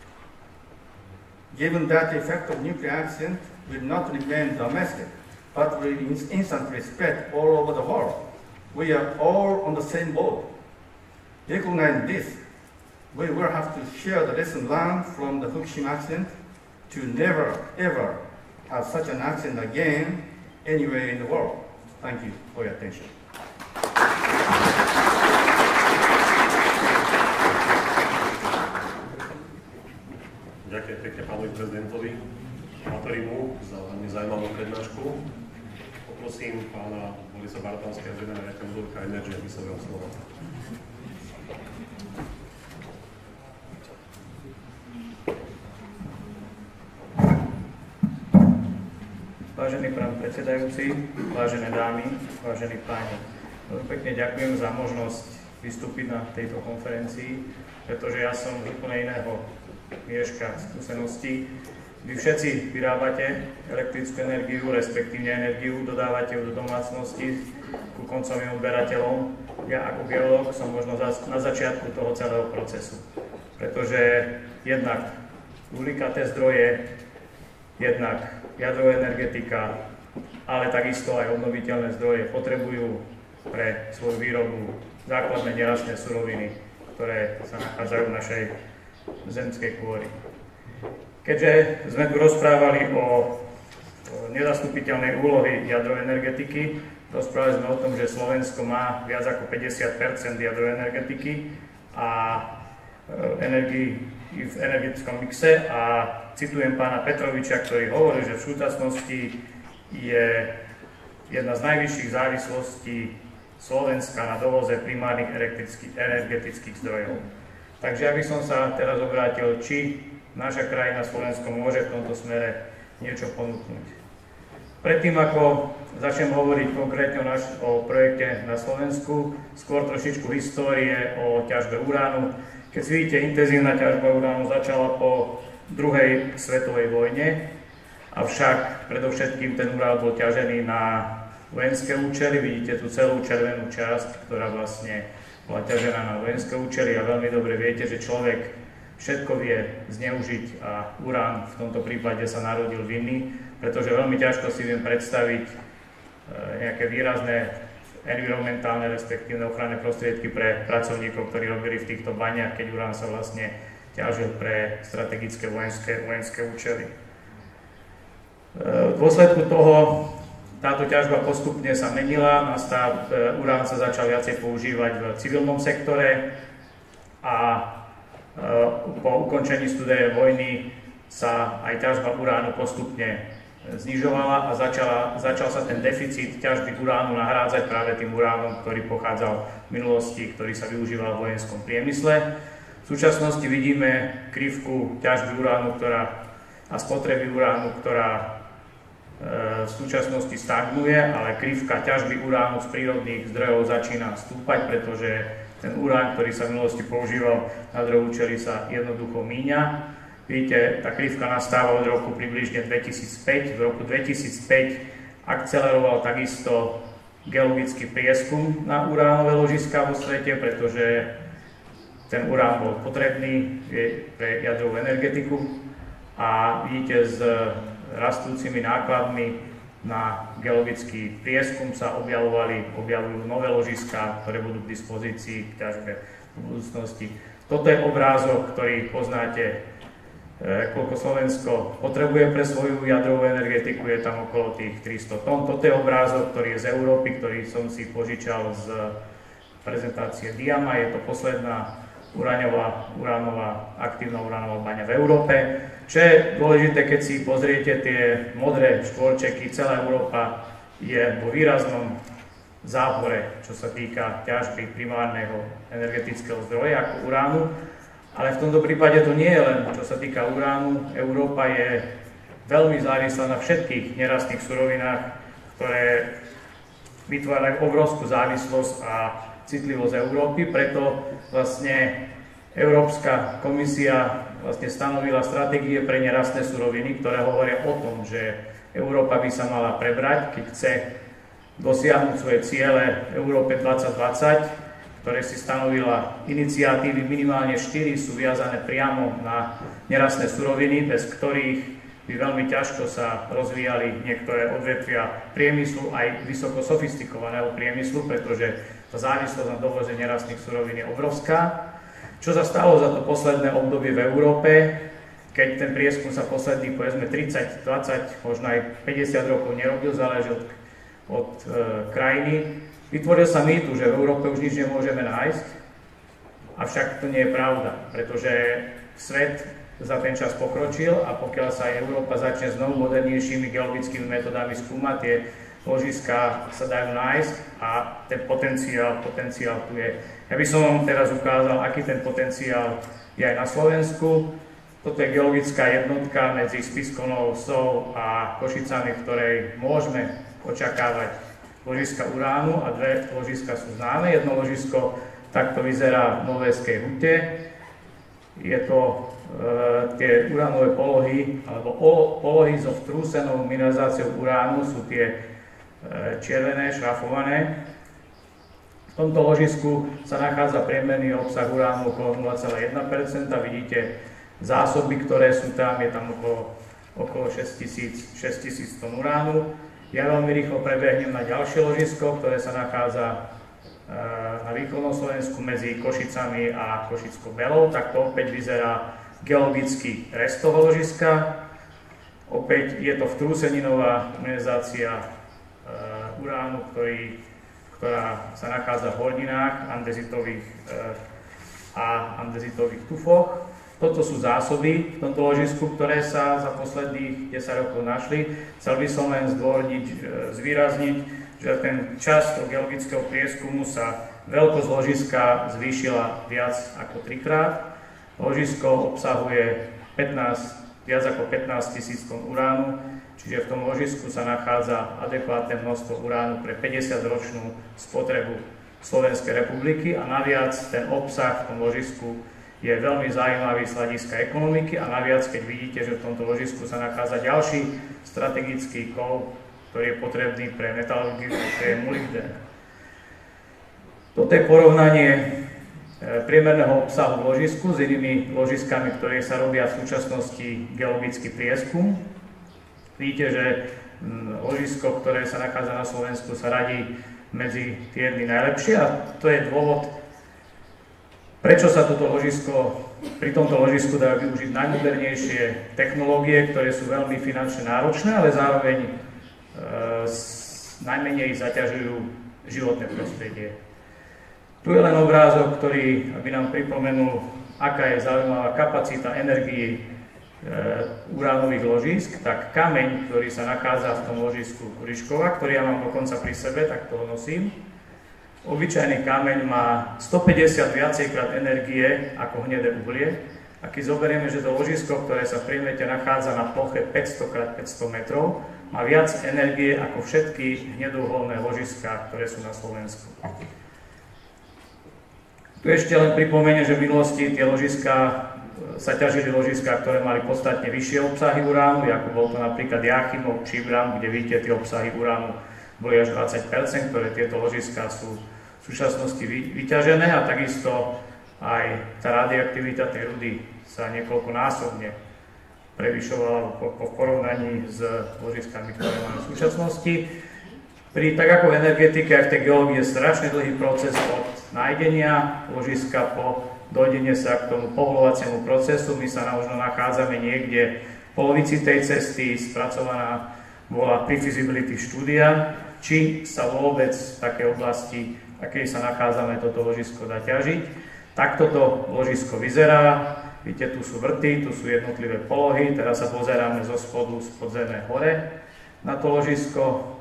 Given that the effect of nuclear accident will not remain domestic, but will instantly spread all over the world, we are all on the same boat. Recognizing this, we will have to share the lesson learned from the Fukushima accident to never ever have such an accident again anywhere in the world. Thank you for your attention. Ďakujem pekne pánovi prezidentovi. Materinu za veľmi zaujímavú prednášku. Poprosím pána Borisa Bartanského, generálneho riaditeľa Budovka Energy, aby sa ujal slova. Vážený pán predsedajúci, vážené dámy, vážení páni, veľmi pekne ďakujem za možnosť vystúpiť na tejto konferencii, pretože ja som z úplne iného mieška skúseností. Vy všetci vyrábate elektrickú energiu, respektívne energiu, dodávate ju do domácnosti ku koncovým odberateľom. Ja ako geológ som možno na začiatku toho celého procesu, pretože jednak uhlíkaté zdroje, jednak jadrová energetika, ale takisto aj obnoviteľné zdroje potrebujú pre svoju výrobu základné nerastné suroviny, ktoré sa nachádzajú v našej zemskej kôry. Keďže sme tu rozprávali o nezastupiteľnej úlohy jadrovej energetiky, rozprávali sme o tom, že Slovensko má viac ako 50% jadrovej energetiky a energii v energetickom mixe a citujem pána Petroviča, ktorý hovorí, že v súčasnosti je jedna z najvyšších závislostí Slovenska na dovoze primárnych energetických zdrojov. Takže ja by som sa teraz obrátil, či naša krajina Slovensko môže v tomto smere niečo ponúknuť. Predtým, ako začnem hovoriť konkrétne o projekte na Slovensku, skôr trošičku histórie o ťažbe uránu. Keď si vidíte, intenzívna ťažba uránu začala po druhej svetovej vojne, avšak predovšetkým ten urán bol ťažený na vojenské účely. Vidíte tú celú červenú časť, ktorá vlastne bola ťažená na vojenské účely a veľmi dobre viete, že človek všetko vie zneužiť a urán v tomto prípade sa narodil vinný, pretože veľmi ťažko si viem predstaviť nejaké výrazné environmentálne, respektíve ochranné prostriedky pre pracovníkov, ktorí robili v týchto baniach, keď urán sa vlastne ťažil pre strategické vojenské účely. V dôsledku toho táto ťažba postupne sa menila, urán sa začal viacej používať v civilnom sektore a po ukončení studenej vojny sa aj ťažba uránu postupne znižovala a začal sa ten deficit ťažby uránu nahrádzať práve tým uránom, ktorý pochádzal v minulosti, ktorý sa využíval v vojenskom priemysle. V súčasnosti vidíme krivku ťažby uránu a spotreby uránu, ktorá v súčasnosti stagnuje, ale krivka ťažby uránu z prírodných zdrojov začína stúpať, pretože ten urán, ktorý sa v minulosti používal na druhé účely, sa jednoducho míňa. Vidíte, tá krivka nastáva od roku približne 2005. V roku 2005 akceleroval takisto geologický prieskum na uránové ložiská vo svete, pretože ten urán bol potrebný pre jadrovú energetiku a vidíte, s rastúcimi nákladmi na geologický prieskum sa objavujú nové ložiská, ktoré budú k dispozícii k ťažbe v budúcnosti. Toto je obrázok, ktorý poznáte, koľko Slovensko potrebuje pre svoju jadrovú energetiku, je tam okolo tých 300 tón. Toto je obrázok, ktorý je z Európy, ktorý som si požičal z prezentácie Diama. Je to posledná aktívna uránová baňa v Európe. Čo je dôležité, keď si pozriete tie modré štvorčeky, celá Európa je vo výraznom zápore, čo sa týka ťažby primárneho energetického zdroja ako uránu. Ale v tomto prípade to nie je len, čo sa týka uránu. Európa je veľmi závislá na všetkých nerastných surovinách, ktoré vytvárajú obrovskú závislosť a citlivosť Európy. Preto vlastne Európska komisia vlastne stanovila stratégie pre nerastné suroviny, ktoré hovoria o tom, že Európa by sa mala prebrať, keď chce dosiahnuť svoje ciele Európe 2020, ktoré si stanovila iniciatívy, minimálne 4 sú viazané priamo na nerastné suroviny, bez ktorých by veľmi ťažko sa rozvíjali niektoré odvetvia priemyslu, aj vysoko sofistikovaného priemyslu, pretože tá závislosť na dovoze nerastných surovín je obrovská. Čo sa stalo za to posledné obdobie v Európe, keď ten prieskum sa posledných, povedzme, 30, 20, možno aj 50 rokov nerobil, záleží od krajiny. Vytvoril sa mýtus, že v Európe už nič nemôžeme nájsť, avšak to nie je pravda, pretože svet za ten čas pokročil a pokiaľ sa aj Európa začne znovu modernejšími geologickými metodami skúmať, tie ložiská sa dajú nájsť a ten potenciál tu je. Ja by som vám teraz ukázal, aký ten potenciál je aj na Slovensku. Toto je geologická jednotka medzi Spiskou Novou Vsou a Košicami, v ktorej môžeme očakávať ložiska uránu a dve ložiska sú známe. Jedno ložisko takto vyzerá v Noveskej Hute. Je to tie uránové polohy, alebo polohy so vtrúsenou mineralizáciou uránu sú tie červené, šrafované. V tomto ložisku sa nachádza priemerný obsah uránu okolo 0,1%. Vidíte zásoby, ktoré sú tam, je tam okolo 6000 tón uránu. Ja veľmi rýchlo prebehnem na ďalšie ložisko, ktoré sa nachádza na východnom Slovensku medzi Košicami a Košickou Belou. Tak to opäť vyzerá geologicky rest toho ložiska. Opäť je to vtrúseninová mineralizácia uránu, ktorá sa nachádza v horninách andezitových a andezitových tufoch. Toto sú zásoby v tomto ložisku, ktoré sa za posledných 10 rokov našli. Chcel by som len zvýrazniť, že ten čas toho geologického prieskumu sa veľkosť ložiska zvýšila viac ako 3-krát. Ložisko obsahuje viac ako 15 000 tón uránu, čiže v tom ložisku sa nachádza adekvátne množstvo uránu pre 50-ročnú spotrebu Slovenskej republiky a naviac ten obsah v tom ložisku je veľmi zaujímavý z hľadiska ekonomiky a naviac, keď vidíte, že v tomto ložisku sa nachádza ďalší strategický kov, ktorý je potrebný pre metalurgiu, to je molybdén. Toto je porovnanie priemerného obsahu v ložisku s inými ložiskami, ktoré sa robia v súčasnosti geologický prieskum. Vidíte, že ložisko, ktoré sa nachádza na Slovensku, sa radí medzi tie najlepšie a to je dôvod, prečo sa pri tomto ložisku dajú využiť najmodernejšie technológie, ktoré sú veľmi finančne náročné, ale zároveň najmenej zaťažujú životné prostredie. Tu je len obrázok, ktorý by nám pripomenul, aká je zaujímavá kapacita energií uránových ložisk. Tak kameň, ktorý sa nachádza v tom ložisku Kuriškova, ktorý ja mám dokonca pri sebe, tak to nosím. Obyčajný kameň má 150 viacejkrát energie ako hnedé uhlie. A keď zoberieme, že to ložisko, ktoré sa v priemete nachádza na ploche 500 x 500 metrov, má viac energie ako všetky hnedouholné ložiská, ktoré sú na Slovensku. Tu ešte len pripomeniem, že v minulosti tie sa ťažili ložiská, ktoré mali podstatne vyššie obsahy uránu, ako bol to napríklad Jáchymov, Čibram, kde vidíte, tie obsahy uránu boli až 20%, ktoré tieto ložiská sú v súčasnosti vyťažené a takisto aj tá radioaktivita tej rudy sa niekoľkonásobne prevyšovala po porovnaní s ložiskami, ktoré máme v súčasnosti. Tak ako v energetike, aj v tej geológii je strašne dlhý proces od nájdenia ložiska po dojdenie sa k tomu povoľovaciemu procesu. My sa možno nachádzame niekde v polovici tej cesty, spracovaná bola pre-feasibility štúdia, či sa vôbec v takej oblasti, v akej sa nachádzame, toto ložisko dá ťažiť. Takto to ložisko vyzerá. Vidíte, tu sú vrty, tu sú jednotlivé polohy, teraz sa pozeráme zo spodu, z podzemnej hore na to ložisko.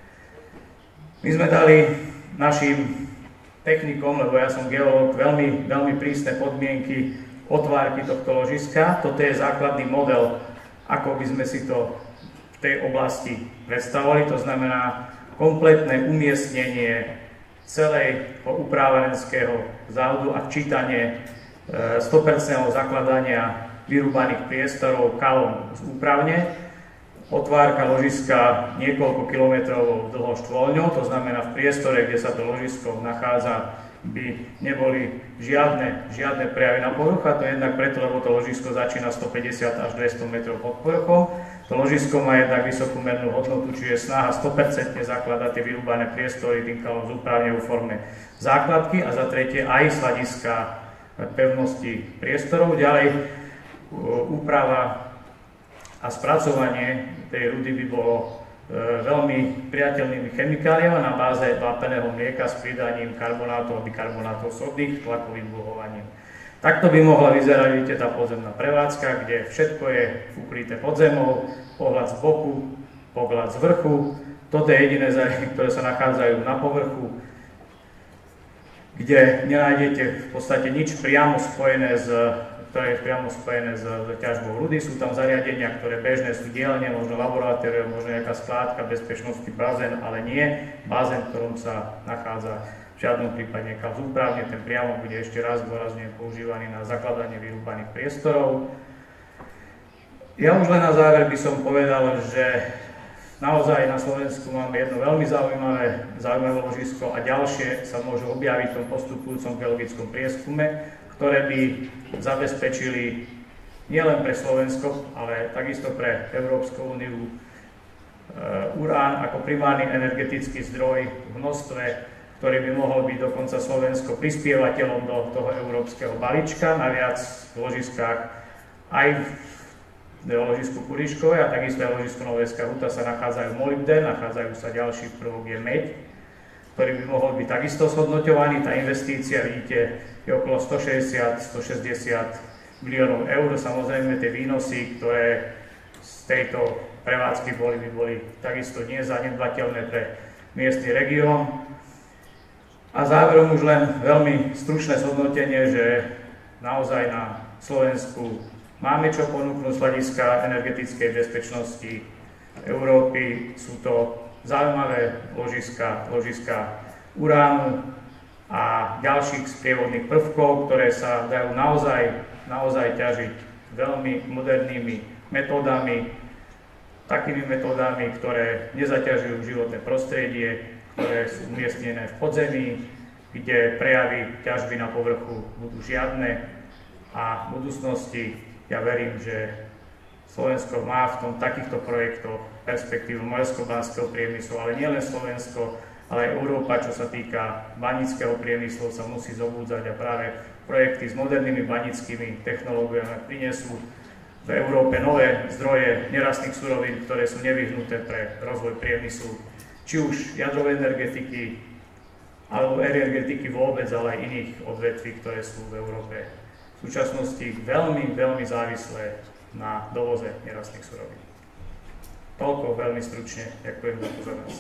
My sme dali našim technikom, lebo ja som geológ, veľmi prísne podmienky otvárky tohto ložiska. Toto je základný model, ako by sme si to v tej oblasti predstavovali. To znamená kompletné umiestnenie celého uprávarenského závodu a včítanie 100% zakladania vyrúbaných priestorov kalom z úpravne. Otvárka ložiska niekoľko kilometrov dlhou štvoľňou, to znamená v priestore, kde sa to ložisko nachádza, by neboli žiadne prejavy na povrchu, a to je jednak preto, lebo to ložisko začína 150 až 200 metrov pod povrchom. To ložisko má jednak vysokú mernú hodnotu, čiže snaha 100% zakladať tie vyrúbané priestory tým kalom z úpravne vo forme základky a za tretie aj z hľadiska pevnosti priestorov. Ďalej úprava a spracovanie tej rudy by bolo veľmi priateľnými chemikáliami na báze vápeného mlieka s pridaním karbonátov a bikarbonátov sodných tlakovým dlhovaním. Takto by mohla vyzerať, vidíte, tá podzemná prevádzka, kde všetko je ukryté pod zemou, pohľad z boku, pohľad z vrchu. Toto je jediné zariadenie, ktoré sa nachádzajú na povrchu, kde nenájdete v podstate nič priamo spojené s ťažbou rudy. Sú tam zariadenia, ktoré bežné sú dielne, možno laboratórium, možno nejaká skládka, bezpečnosti, bazén, ale nie bazén, v ktorom sa nachádza v žiadnom prípade nekal zúpravne. Ten priamo bude ešte raz dôrazne používaný na zakladanie vyrúbaných priestorov. Ja už len na záver by som povedal, že naozaj na Slovensku máme jedno veľmi zaujímavé ložisko a ďalšie sa môžu objaviť v tom postupujúcom geologickom prieskume, ktoré by zabezpečili nielen pre Slovensko, ale takisto pre Európsku úniu urán ako primárny energetický zdroj v množstve, ktorý by mohol byť dokonca Slovensko prispievateľom do toho európskeho balíčka. Naviac v ložiskách aj v ložisku Kuriškové a takisto aj v ložisku Novejská Huta sa nachádzajú molybdén, nachádzajú sa ďalší prvok je meď, ktorý by mohol byť takisto zhodnoťovaný. Tá investícia, vidíte, je okolo 160 miliónov eur. Samozrejme tie výnosy, ktoré z tejto prevádzky by boli takisto nezanedbateľné pre miestny región. A záverom už len veľmi stručné zhodnotenie, že naozaj na Slovensku máme čo ponúknuť z hľadiska energetickej bezpečnosti Európy. Sú to zaujímavé ložiska uránu a ďalších sprievodných prvkov, ktoré sa dajú naozaj ťažiť veľmi modernými metódami, takými metódami, ktoré nezaťažujú životné prostredie, ktoré sú umiestnené v podzemí, kde prejavy ťažby na povrchu budú žiadne a v budúcnosti ja verím, že Slovensko má v takýchto projektoch perspektívu morsko-banského priemyslu, ale nielen Slovensko, ale aj Európa, čo sa týka banického priemyslu, sa musí zobúdzať a práve projekty s modernými banickými technológiami prinesú v Európe nové zdroje nerastných surovín, ktoré sú nevyhnuté pre rozvoj priemyslu, či už jadrovej energetiky, alebo energetiky vôbec, ale aj iných odvetví, ktoré sú v Európe v súčasnosti veľmi závislé na dovoze nerastných surovín. Toľko veľmi stručne. Ďakujem za pozornosť.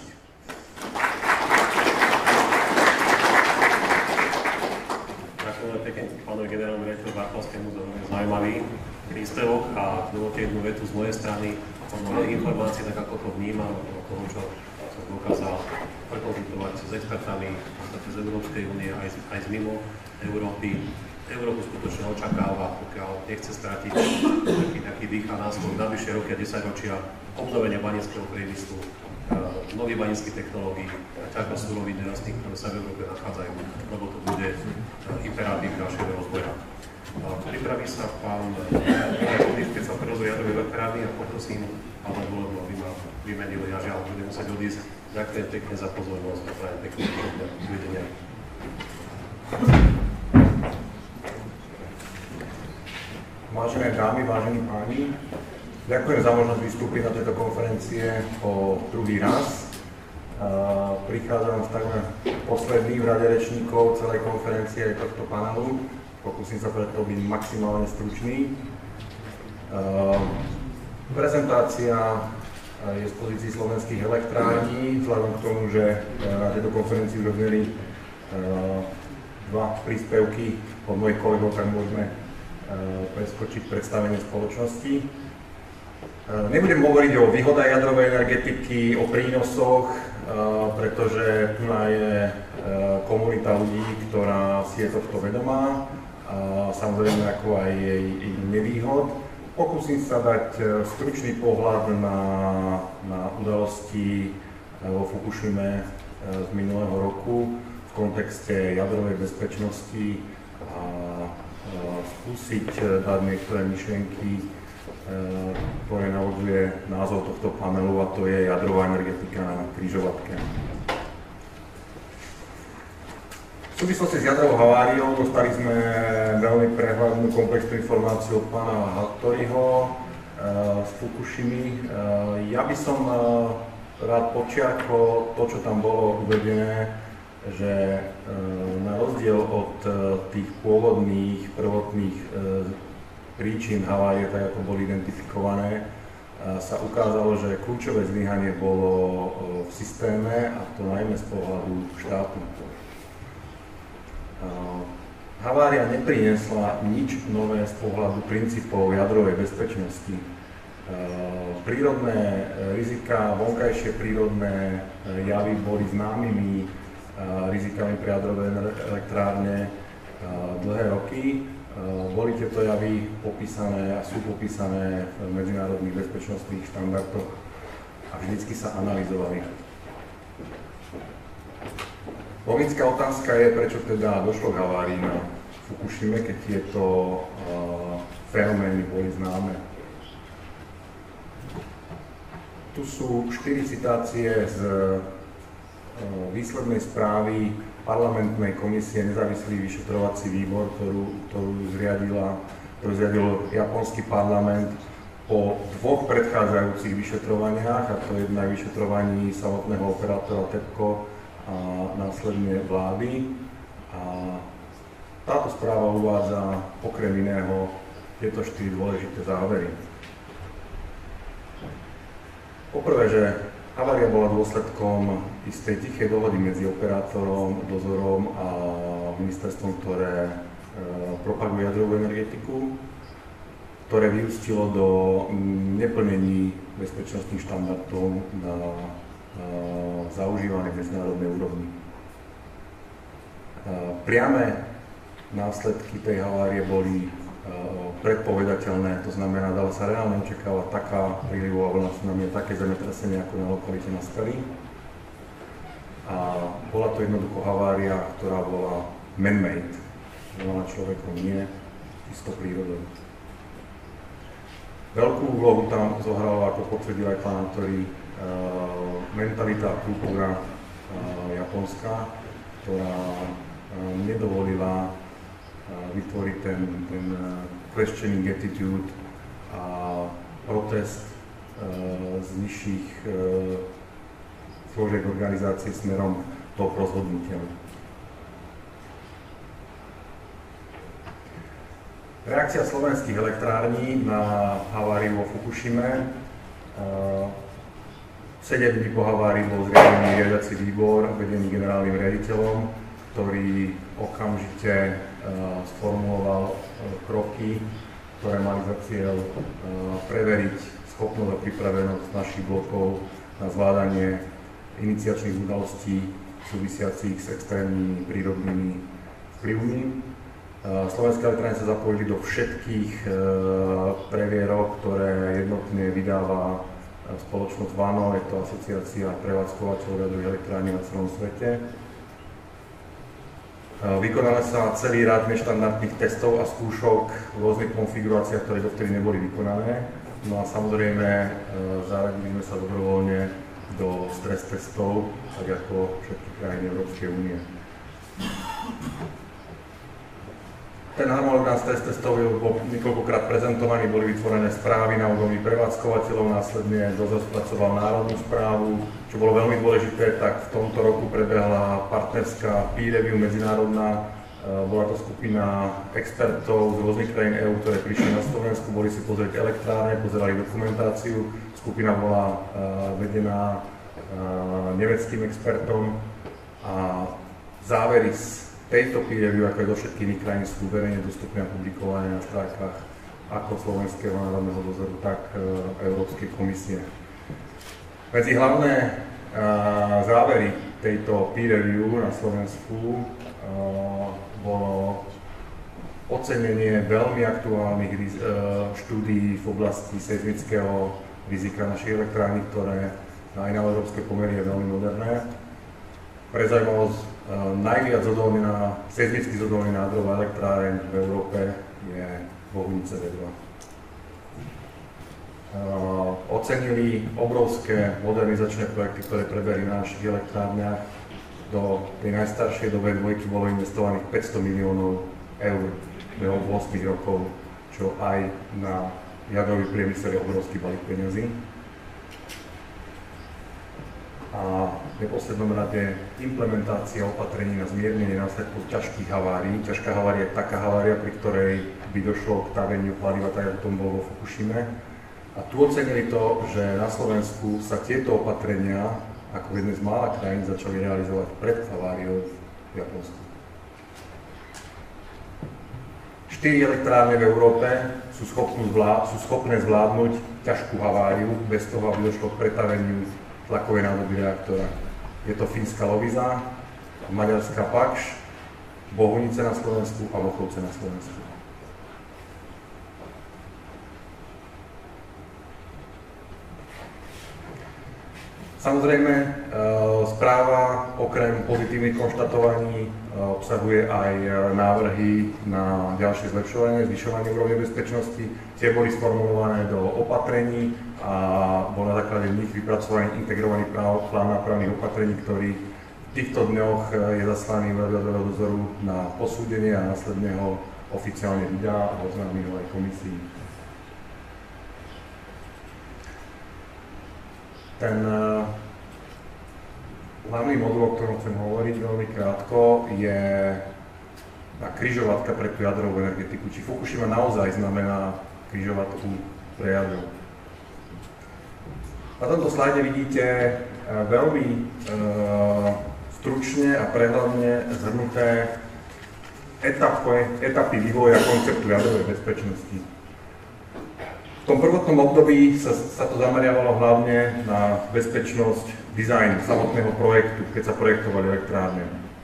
Ďakujem pekne pánovi generálnemu riaditeľu Varšavskému za zaujímavý príspevok a dovolte jednu vetu z mojej strany, možno informácie, tak ako to vnímam, o toho, čo som dokázal prekonzultovať s expertami z Európskej únie, aj z mimo Európy. Európu skutočne očakáva, pokiaľ nechce stratiť taký dých a náskok na vyššie roky a 10 ročia obnovenia banického priemyslu, nových banických technológií, ťažba surovín nerastných, ktoré sa v Európe nachádzajú, lebo to bude imperatív ďalšieho rozvoja. Pripraví sa pán Kodiš, keď sa prerozuje jadrové elektrárny a poprosím pána Volebnú, aby ma vymenili a žiaľ, budem musieť odísť. Ďakujem pekne za pozornosť a prajem pekne uvidenia. Vážené dámy, vážení páni, ďakujem za možnosť vystúpiť na tejto konferencie po druhý raz. Prichádzam z takmer posledných v rade rečníkov celej konferencie aj tohto panelu. Pokúsim sa preto byť maximálne stručný. Prezentácia je z pozícií slovenských elektrární, vzhľadom k tomu, že na tejto konferencii rozdieli dva príspevky od mojich kolegov, tak môžeme preskočiť predstavenie spoločnosti. Nebudem hovoriť o výhodách jadrovej energetiky, o prínosoch, pretože tu je komunita ľudí, ktorá si je tohto vedomá, samozrejme ako aj jej nevýhod. Pokúsim sa dať stručný pohľad na udalosti vo Fukushime z minulého roku v kontexte jadrovej bezpečnosti a skúsiť dať niektoré myšlienky, ktoré navodzuje názov tohto panelu, a to je jadrová energetika na križovatke. V súvislosti s jadrovou haváriou dostali sme veľmi prehľadnú komplexnú informáciu od pána Hattoriho z Fukushimy. Ja by som rád podčiarkol to, čo tam bolo uvedené, že na rozdiel rozdiel od tých pôvodných, prvotných príčin havárie, tak ako boli identifikované, sa ukázalo, že kľúčové zlyhanie bolo v systéme, a to najmä z pohľadu štátu. Havária nepriniesla nič nové z pohľadu princípov jadrovej bezpečnosti. Prírodné rizika, vonkajšie prírodné javy boli známymi rizikami pre jadrové elektrárne dlhé roky. Boli tieto javy popísané a sú popísané v medzinárodných bezpečnostných štandardoch a vždycky sa analyzovali. Logická otázka je, prečo teda došlo k havárii na Fukušime, keď tieto fenomény boli známe. Tu sú 4 citácie z výslednej správy parlamentnej komisie Nezávislý vyšetrovací výbor, ktorú zriadil japonský parlament po 2 predchádzajúcich vyšetrovaniach, a to jedna je vyšetrovaní samotného operátora TEPCO a následne vlády. A táto správa uvádza okrem iného tieto 4 dôležité závery. Poprvé, že havária bola dôsledkom istej tichej dohody medzi operátorom, dozorom a ministerstvom, ktoré propaguje jadrovú energetiku, ktoré vyústilo do neplnení bezpečnostných štandardov na zaužívané medzinárodnej úrovni. Priame následky tej havárie boli predpovedateľné, to znamená, dala sa reálne očakávať taká prílivová vlna tsunami, také zemetrasenie, ako na lokalite nastali. A bola to jednoducho havária, ktorá bola man-made, vyvolaná človekom, nie čisto prírodou. Veľkú úlohu tam zohrala, ako potvrdil aj pán Antori, mentalita a kultúra japonská, ktorá nedovolila vytvoriť ten questioning attitude a protest z nižších zložiek organizácie smerom k rozhodnutiam. Reakcia slovenských elektrární na haváriu vo Fukušime. 7 dní po havárii bol zriadený riadiaci výbor vedený generálnym riaditeľom, ktorý okamžite sformuloval kroky, ktoré mali za cieľ preveriť schopnosť a pripravenosť našich blokov na zvládanie iniciačných udalostí súvisiacich s extrémnymi prírodnými vplyvmi. Slovenské elektrárne sa zapojili do všetkých previerok, ktoré jednotne vydáva spoločnosť VANO, je to asociácia prevádzkovateľov jadrových elektrární na celom svete. Vykonali sa celý rád neštandardných testov a skúšok v rôznych konfiguráciách, ktoré dovtedy neboli vykonané. No a samozrejme zaradili sme sa dobrovoľne do stres testov, tak ako všetky krajiny Európskej únie. Ten harmonogram stres testov bol niekoľkokrát prezentovaný, boli vytvorené správy na úrovni prevádzkovateľov, následne dozor spracoval národnú správu. Čo bolo veľmi dôležité, tak v tomto roku prebehla partnerská peer review medzinárodná. Bola to skupina expertov z rôznych krajín EÚ, ktoré prišli na Slovensku, boli si pozrieť elektrárne, pozerali dokumentáciu. Skupina bola vedená nemeckým expertom a závery z tejto peer review, ako aj do všetkých iných krajín, sú verejne dostupné a publikované na stránkach ako Slovenského národného dozoru, tak Európskej komisie. Medzi hlavné závery tejto peer review na Slovensku bolo ocenenie veľmi aktuálnych štúdií v oblasti seizmického rizika našich elektrární, ktoré aj na európske pomery je veľmi moderné. Pre zaujímavosť, najviac seizmicky odolný nádrová elektráreň v Európe je Bohunice V2. Ocenili obrovské modernizačné projekty, ktoré prebehli na našich elektrárniach. Do tej najstaršej dobe dvojky bolo investovaných 500 miliónov eur behom 8 rokov, čo aj na jadrový priemysel je obrovský balík peňazí. A v neposlednom rade implementácia opatrení na zmiernenie následkov ťažkých havárií. Ťažká havária je taká havária, pri ktorej by došlo k taveniu paliva, tak ako tom bolo vo Fukushime. A tu ocenili to, že na Slovensku sa tieto opatrenia ako jedné z mála krajín začali realizovať pred haváriou v Japonsku. 4 elektrárne v Európe sú schopné zvládnuť ťažkú haváriu bez toho, aby došlo k pretaveniu tlakovej nádoby reaktora. Je to fínska Loviisa, maďarská Pakš, Bohunice na Slovensku a Mochovce na Slovensku. Samozrejme, správa okrem pozitívnych konštatovaní obsahuje aj návrhy na ďalšie zlepšovanie, zvyšovanie úrovne bezpečnosti. Tie boli sformulované do opatrení a bol na základe nich vypracovaný integrovaný plán nápravných opatrení, ktorý v týchto dňoch je zaslaný Veľkého dozoru na posúdenie a následne ho oficiálne vydá a oznámi ho aj komisii. Ten hlavný modul, o ktorom chcem hovoriť veľmi krátko, je tá križovatka pre tú jadrovú energetiku. Či Fukushima naozaj znamená križovatku pre jadro. Na tomto slajde vidíte veľmi stručne a prehľadne zhrnuté etapy vývoja konceptu jadrovej bezpečnosti. V tom prvotnom období sa to zameriavalo hlavne na bezpečnosť dizajnu samotného projektu, keď sa projektovali elektrárne.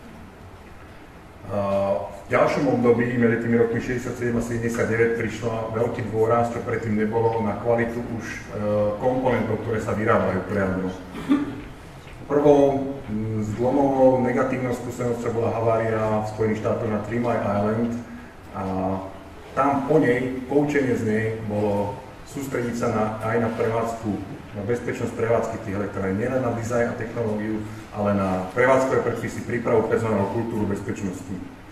V ďalšom období, medzi tými rokmi 67 a 79, prišla veľký dôraz, čo predtým nebolo, na kvalitu už komponentov, ktoré sa vyrábajú pre jadro. Prvou zlomovou negatívnou skúsenosťou bola havária v Spojených štátoch na 3 Mile Island a tam po nej, poučenie z nej bolo sústrediť sa aj na prevádzku, na bezpečnosť prevádzky tých elektrární, nielen na dizajn a technológiu, ale na prevádzkové predpisy, prípravu personálu, kultúru bezpečnosti.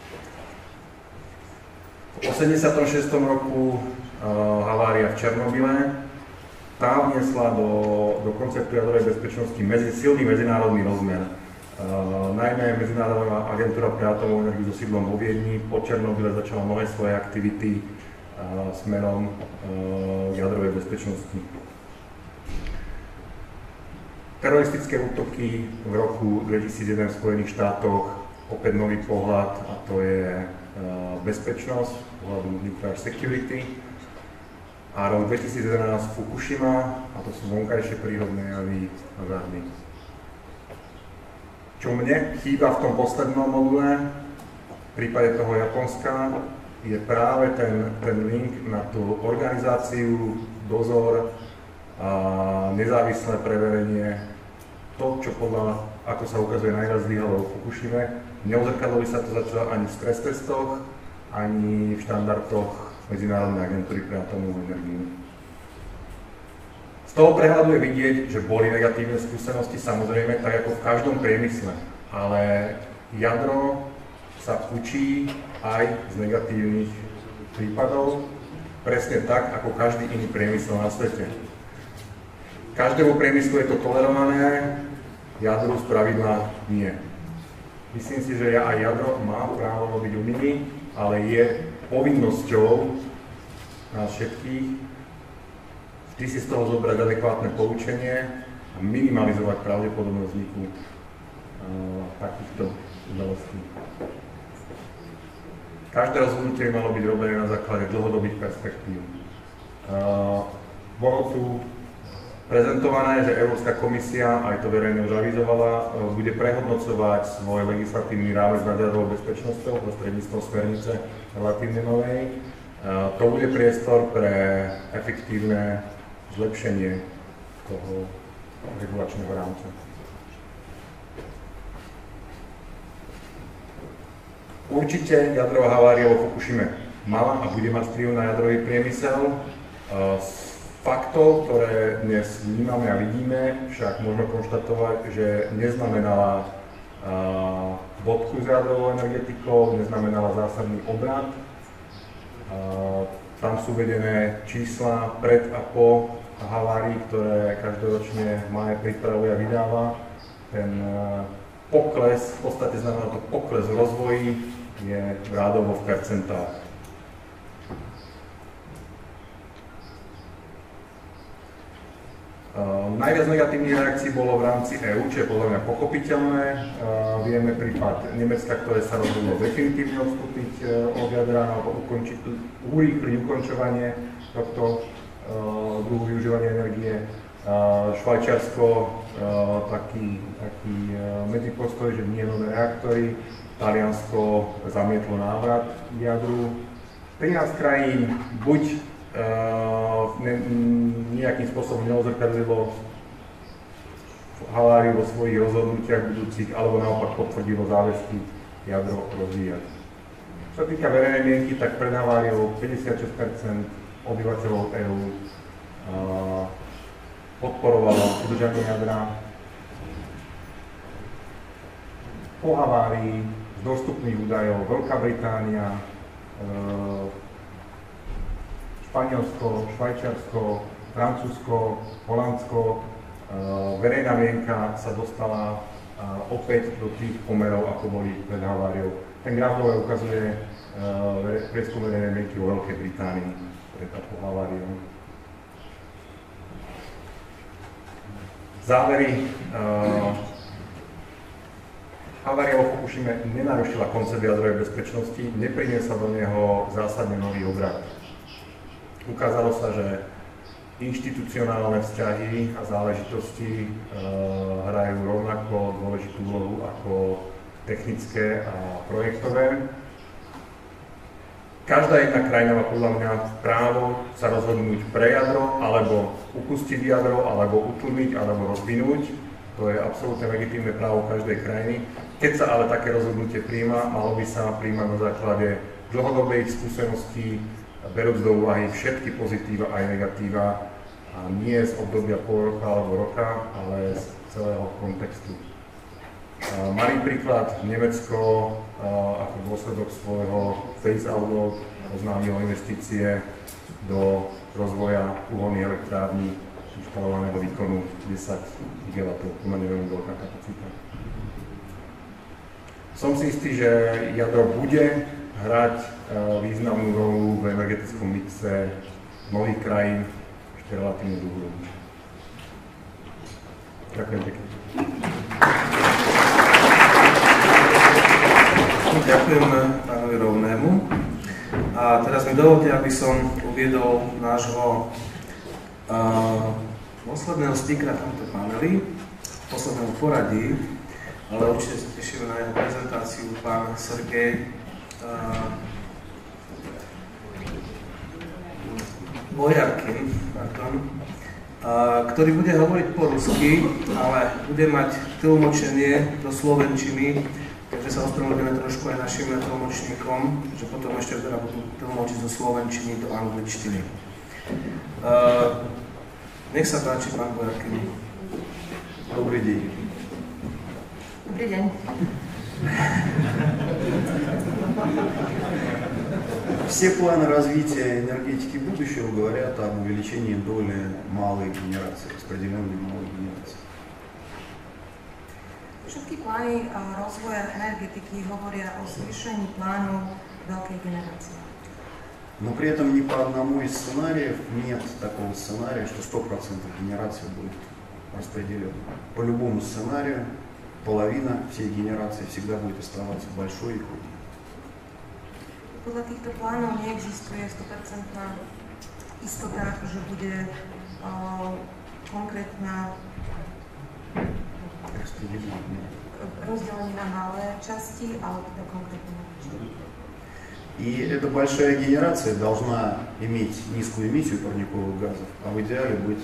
V 86. roku havária v Černobyle, tá vniesla do konceptu jadrovej bezpečnosti silný medzinárodný rozmer. Najmä Medzinárodná agentúra pre atómovú energiu so sídlom vo Viedni po Černobyle začala mnohé svoje aktivity smerom k jadrovej bezpečnosti. Teroristické útoky v roku 2001 v Spojených štátoch, opäť nový pohľad, a to je bezpečnosť, pohľadu nuclear security. A rok 2011 Fukushima, a to sú vonkajšie prírodné javy hazardy. Čo mne chýba v tom poslednom module, v prípade toho Japonska, je práve ten link na tú organizáciu, dozor a nezávislé preverenie. To, čo ako sa ukazuje, najviac zlyhalo v Fukushime, neozrkadlili sa to zatiaľ ani v stres testoch, ani v štandardoch Medzinárodnej agentúry pre atómovú energiu. Z toho prehľadu je vidieť, že boli negatívne skúsenosti, samozrejme, tak ako v každom priemysle, ale jadro sa učí aj z negatívnych prípadov, presne tak, ako každý iný priemysel na svete. Každému priemyslu je to tolerované, jadru spravidla nie. Myslím si, že aj jadro má právo robiť uminy, ale je povinnosťou nás všetkých vždy si z toho zobrať adekvátne poučenie a minimalizovať pravdepodobnosť vzniku takýchto udalostí. Každé rozhodnutie by malo byť robené na základe dlhodobých perspektív. Bolo tu prezentované, že Európska komisia, aj to verejne už avizovala, bude prehodnocovať svoj legislatívny rámec nad jadrovou bezpečnosťou prostredníctvom smernice relatívne novej. To bude priestor pre efektívne zlepšenie toho regulačného rámca. Určite jadrová havária vo Fukushime mala a bude mať vplyv na jadrový priemysel. Z faktov, ktoré dnes vnímame a vidíme, však môžeme konštatovať, že neznamenala bodku s jadrovou energetikou, neznamenala zásadný obrat. Tam sú uvedené čísla pred a po havárii, ktoré každoročne MAE pripravuje a vydáva. ten pokles, v podstate znamená to pokles v rozvoji, je rádovo v percentách. Najviac negatívnych reakcií bolo v rámci EÚ, čo je podľa mňa pochopiteľné. Vieme prípad Nemecka, ktoré sa rozhodlo definitívne odstúpiť od jadra alebo urýchliť ukončovanie tohto druhu využívania energie. Švajčiarsko taký medzipostoj, že nie nové reaktory. Taliansko zamietlo návrat k jadru. 13 krajín buď nejakým spôsobom neodzrkadlilo haváriu vo svojich rozhodnutiach budúcich, alebo naopak potvrdilo záväzky jadro rozvíjať. Čo sa týka verejnej mienky, tak pred haváriou 56% obyvateľov EÚ podporovalo udržanie jadra. Po havárii z dostupných údajov Veľká Británia, Španielsko, Švajčiarsko, Francúzsko, Holandsko, verejná mienka sa dostala opäť do tých pomerov, ako boli pred haváriou. Ten graf dole ukazuje prieskum verejnej mienky vo Veľkej Británii pred takou haváriou. Závery. Havária vo Fukušime nenarušila koncept jadrovej bezpečnosti, nepriniesla do neho zásadne nový obrat. Ukázalo sa, že inštitucionálne vzťahy a záležitosti hrajú rovnako dôležitú úlohu ako technické a projektové. Každá jedna krajina má podľa mňa právo sa rozhodnúť pre jadro, alebo upustiť jadro, alebo utlmiť, alebo rozvinúť. To je absolútne legitímne právo každej krajiny. Keď sa ale také rozhodnutie prijíma, malo by sa prijímať na základe dlhodobej skúsenosti, berúc do úvahy všetky pozitíva aj negatíva, a nie z obdobia pol roka alebo roka, ale z celého kontextu. Malý príklad, Nemecko ako dôsledok svojho phase-outu oznámilo investície do rozvoja uholných elektrární inštalovaného výkonu 10 GW, to má neviem veľká kapacita. Som si istý, že jadro bude hrať významnú rolu v energetickom mixe mnohých krajín ešte relatívne dlhú. Ďakujem pekne. Ďakujem pánovi Rovnému. A teraz mi dovolte, aby som uviedol nášho posledného speakera v tomto paneli, posledného poradí, ale určite sa tešíme na jeho prezentáciu, pán Sergej Bojarkin, ktorý bude hovoriť po rusky, ale bude mať tlmočenie do slovenčiny, takže sa ospravedlňujeme trošku aj našim tlmočníkom, že potom ešte teda budú tlmočiť zo slovenčiny do angličtiny. Nech sa páči, pán Bojarkin. Dobrý deň. Dobrý deň. Все планы развития энергетики будущего говорят об увеличении доли малой генерации, распределенной малой генерации. Všetky plány rozvoja energetiky hovoria o zvýšení plánov veľkej generácie. Но при этом ни по одному из сценариев нет такого сценария, что 100% генерации будет распределена. По любому сценарию половина всей генерации всегда будет оставаться большой и крупной. Podľa týchto plánov neexistuje 100% istota, že bude konkrétna rozdelenie na malé časti, ale teda konkrétne na časti. И эта большая генерация должна иметь низкую эмиссию парниковых газов, а в идеале быть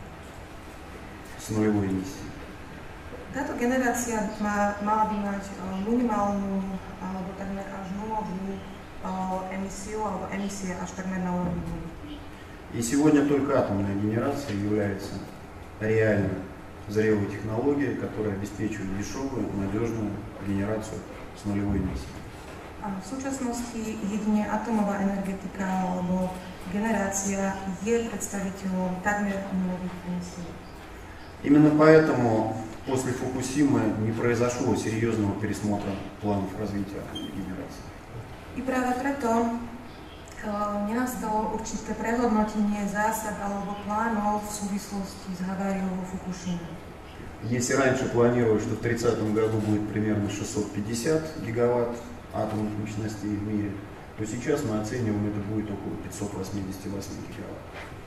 с нулевой эмиссией. Táto generácia mala by mať minimálnu alebo takmer až nulovú emisiu alebo emisie až takmer na úrovni nuly. И сегодня только атомная генерация является реально зрелой технологией, которая обеспечивает дешевую, надежную генерацию с нулевой эмиссией. V súčasnosti jedine atomová energetika alebo generácia je predstaviteľom takmer nulových emisí. Именно поэтому после Фукусимы не произошло серьезного пересмотра планов развития атомной генерации. I práve preto nenastalo určité prehodnotenie zásad alebo plánov v súvislosti s haváriou vo Fukushime. Если раньше планировали, что в 30 году будет примерно 650 гигаватт атомных мощностей в мире, то сейчас мы оцениваем, это будет около 588 гигаватт.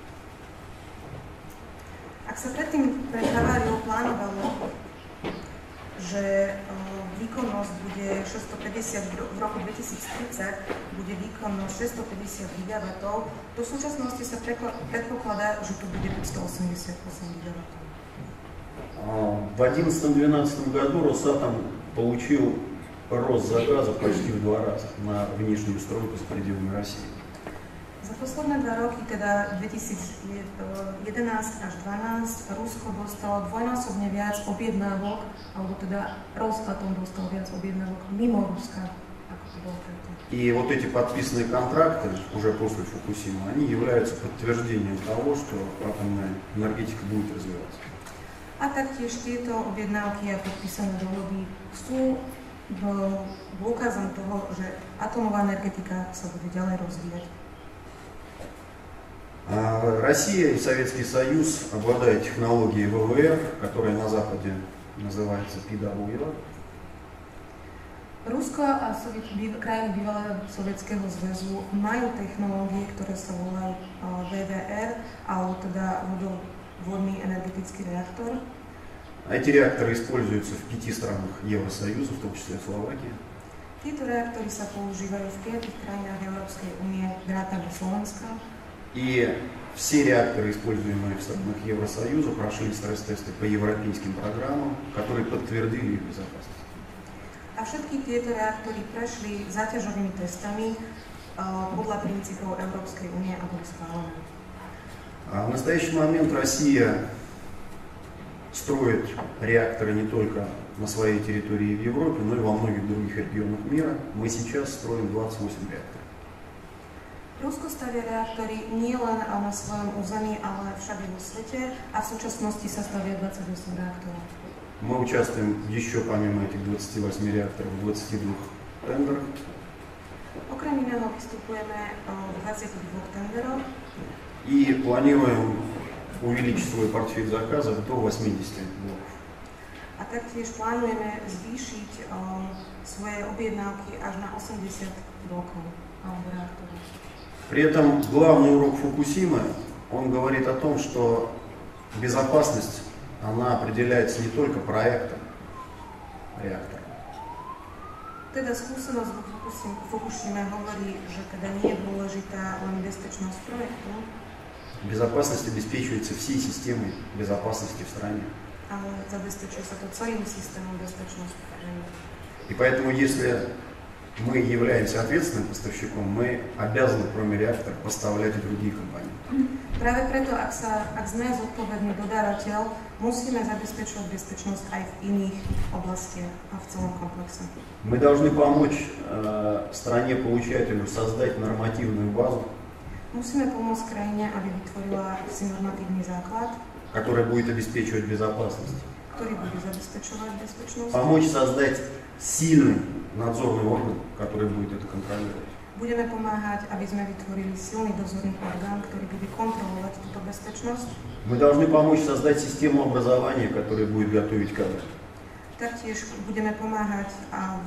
Ak sa predtým pred haváriou plánovalo, že výkonnosť bude 650, v roku 2030 bude výkonnosť 650 gigawatov, do súčasnosti sa predpokladá, že to bude 588 gigawatov. В 2011-2012 году Росатом получил рост заказа почти в 2 раза на внешнюю стройку за пределами России. Za posledné 2 roky, teda 2011 až 2012, Rusko dostalo dvojnásobne viac objednávok, alebo teda Rosatom dostal viac objednávok mimo Ruska, ako to bolo predtým. И вот эти подписанные контракты уже после Фукусимы, они являются подтверждением того, что атомная энергетика будет развиваться. A taktiež tieto objednávky a podpísané dohody sú dôkazom toho, že atomová energetika sa bude ďalej rozvíjať. Россия и Советский Союз обладают технологией ВВР, которая на Западе называется PWR. Rusko a krajiny bývalého Sovietskeho zväzu majú technológie, ktoré sa volajú VVR, alebo teda водный энергетический реактор. Эти реакторы используются в 5 странах Евросоюза, в том числе Словакии. Tieto reaktory sa používajú v 5 krajinách Európskej únie, vrátane Slovenska. И все реакторы, используемые в странах Евросоюза, прошли стресс-тесты по европейским программам, которые подтвердили их безопасность. A všetky tieto reaktory prešli záťažovými testami podľa princípov Európskej únie a boli schválené. В настоящий момент Россия строит реакторы не только на своей территории в Европе, но и во многих других регионах мира. Мы сейчас строим 28 реакторов. Rusko stavia reaktory nie len na svojom území, ale všade vo svete a v súčasnosti sa stavia 28 reaktorov. Мы участвуем еще помимо этих 28 реакторов в 22 тендерах. Okrem iného vystupujeme v 22 tenderoch. И планируем увеличить свой портфель заказов до 80 блоков. A taktiež plánujeme zvýšiť svoje objednávky až na 80 blokov alebo reaktorov. При этом главный урок Фукусимы, он говорит о том, что безопасность, она определяется не только проектом реактора. Teda skúsenosť vo Fukushime hovorí, že teda nie je dôležitá len bezpečnosť projektu. Безопасность обеспечивается всей системой безопасности в стране. Ale zabezpečuje sa to celým systémom bezpečnosti v krajine. И поэтому, если мы являемся ответственным поставщиком, мы обязаны, кроме реактора, поставлять и другие компоненты. Práve preto, ak sme zodpovedný dodávateľ, musíme zabezpečovať bezpečnosť aj v iných oblastiach a v celom komplexe. Мы должны помочь стране-получателю создать нормативную базу, Musíme pomôcť krajine, aby vytvorila si normatívny základ, которая будет обеспечивать безопасность. Ktorý bude zabezpečovať bezpečnosť. Помочь создать сильный надзорный орган, который будет это контролировать. Budeme pomáhať, aby sme vytvorili silný dozorný orgán, ktorý bude kontrolovať túto bezpečnosť. Мы должны помочь создать систему образования, которая будет готовить кадры. Taktiež budeme pomáhať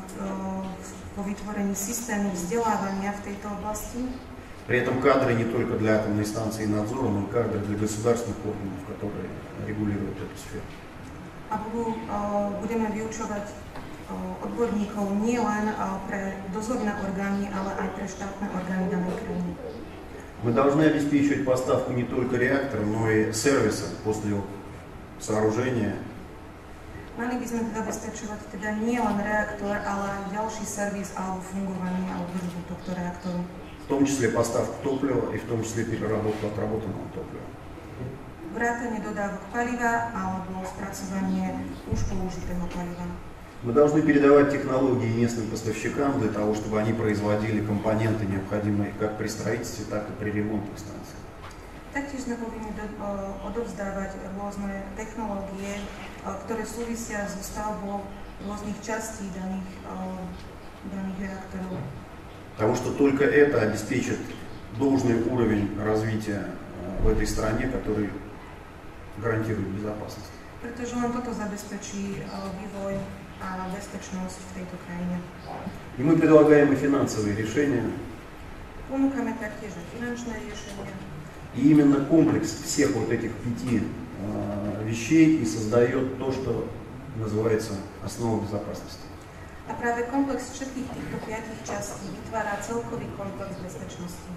vo vytvorení systému vzdelávania v tejto oblasti. При этом кадры не только для атомной станции надзора, но и кадры для государственных органов, которые регулируют эту сферу. A budeme vyučovať odborníkov nie len pre dozorné orgány, ale aj pre štátne orgány danej krajiny. Мы должны обеспечивать поставку не только реактора, но и сервиса после сооружения. Mali by sme zabezpečovať teda nie len reaktor, ale aj ďalší servis alebo fungovanie alebo výrobu tohto reaktoru. В том числе поставку топлива и в том числе переработку отработанного топлива. Vrátanie dodávok paliva alebo spracovanie už použitého paliva. Мы должны передавать технологии местным поставщикам для того, чтобы они производили компоненты, необходимые как при строительстве, так и при ремонтных станциях. Taktiež sme povinni odovzdávať rôzne technológie ktoré súvisia so stavbou rôznych častí daných реакторов. Потому что только это обеспечит должный уровень развития в этой стране, который гарантирует безопасность. Pretože len toto zabezpečí vývoj a bezpečnosť v tejto krajine. И мы предлагаем и финансовые решения. Ponúkame taktiež aj finančné riešenia. И именно комплекс всех вот этих 5 вещей и создает то, что называется основой безопасности. A práve komplex všetkých týchto 5 častí vytvára celkový komplex bezpečnosti.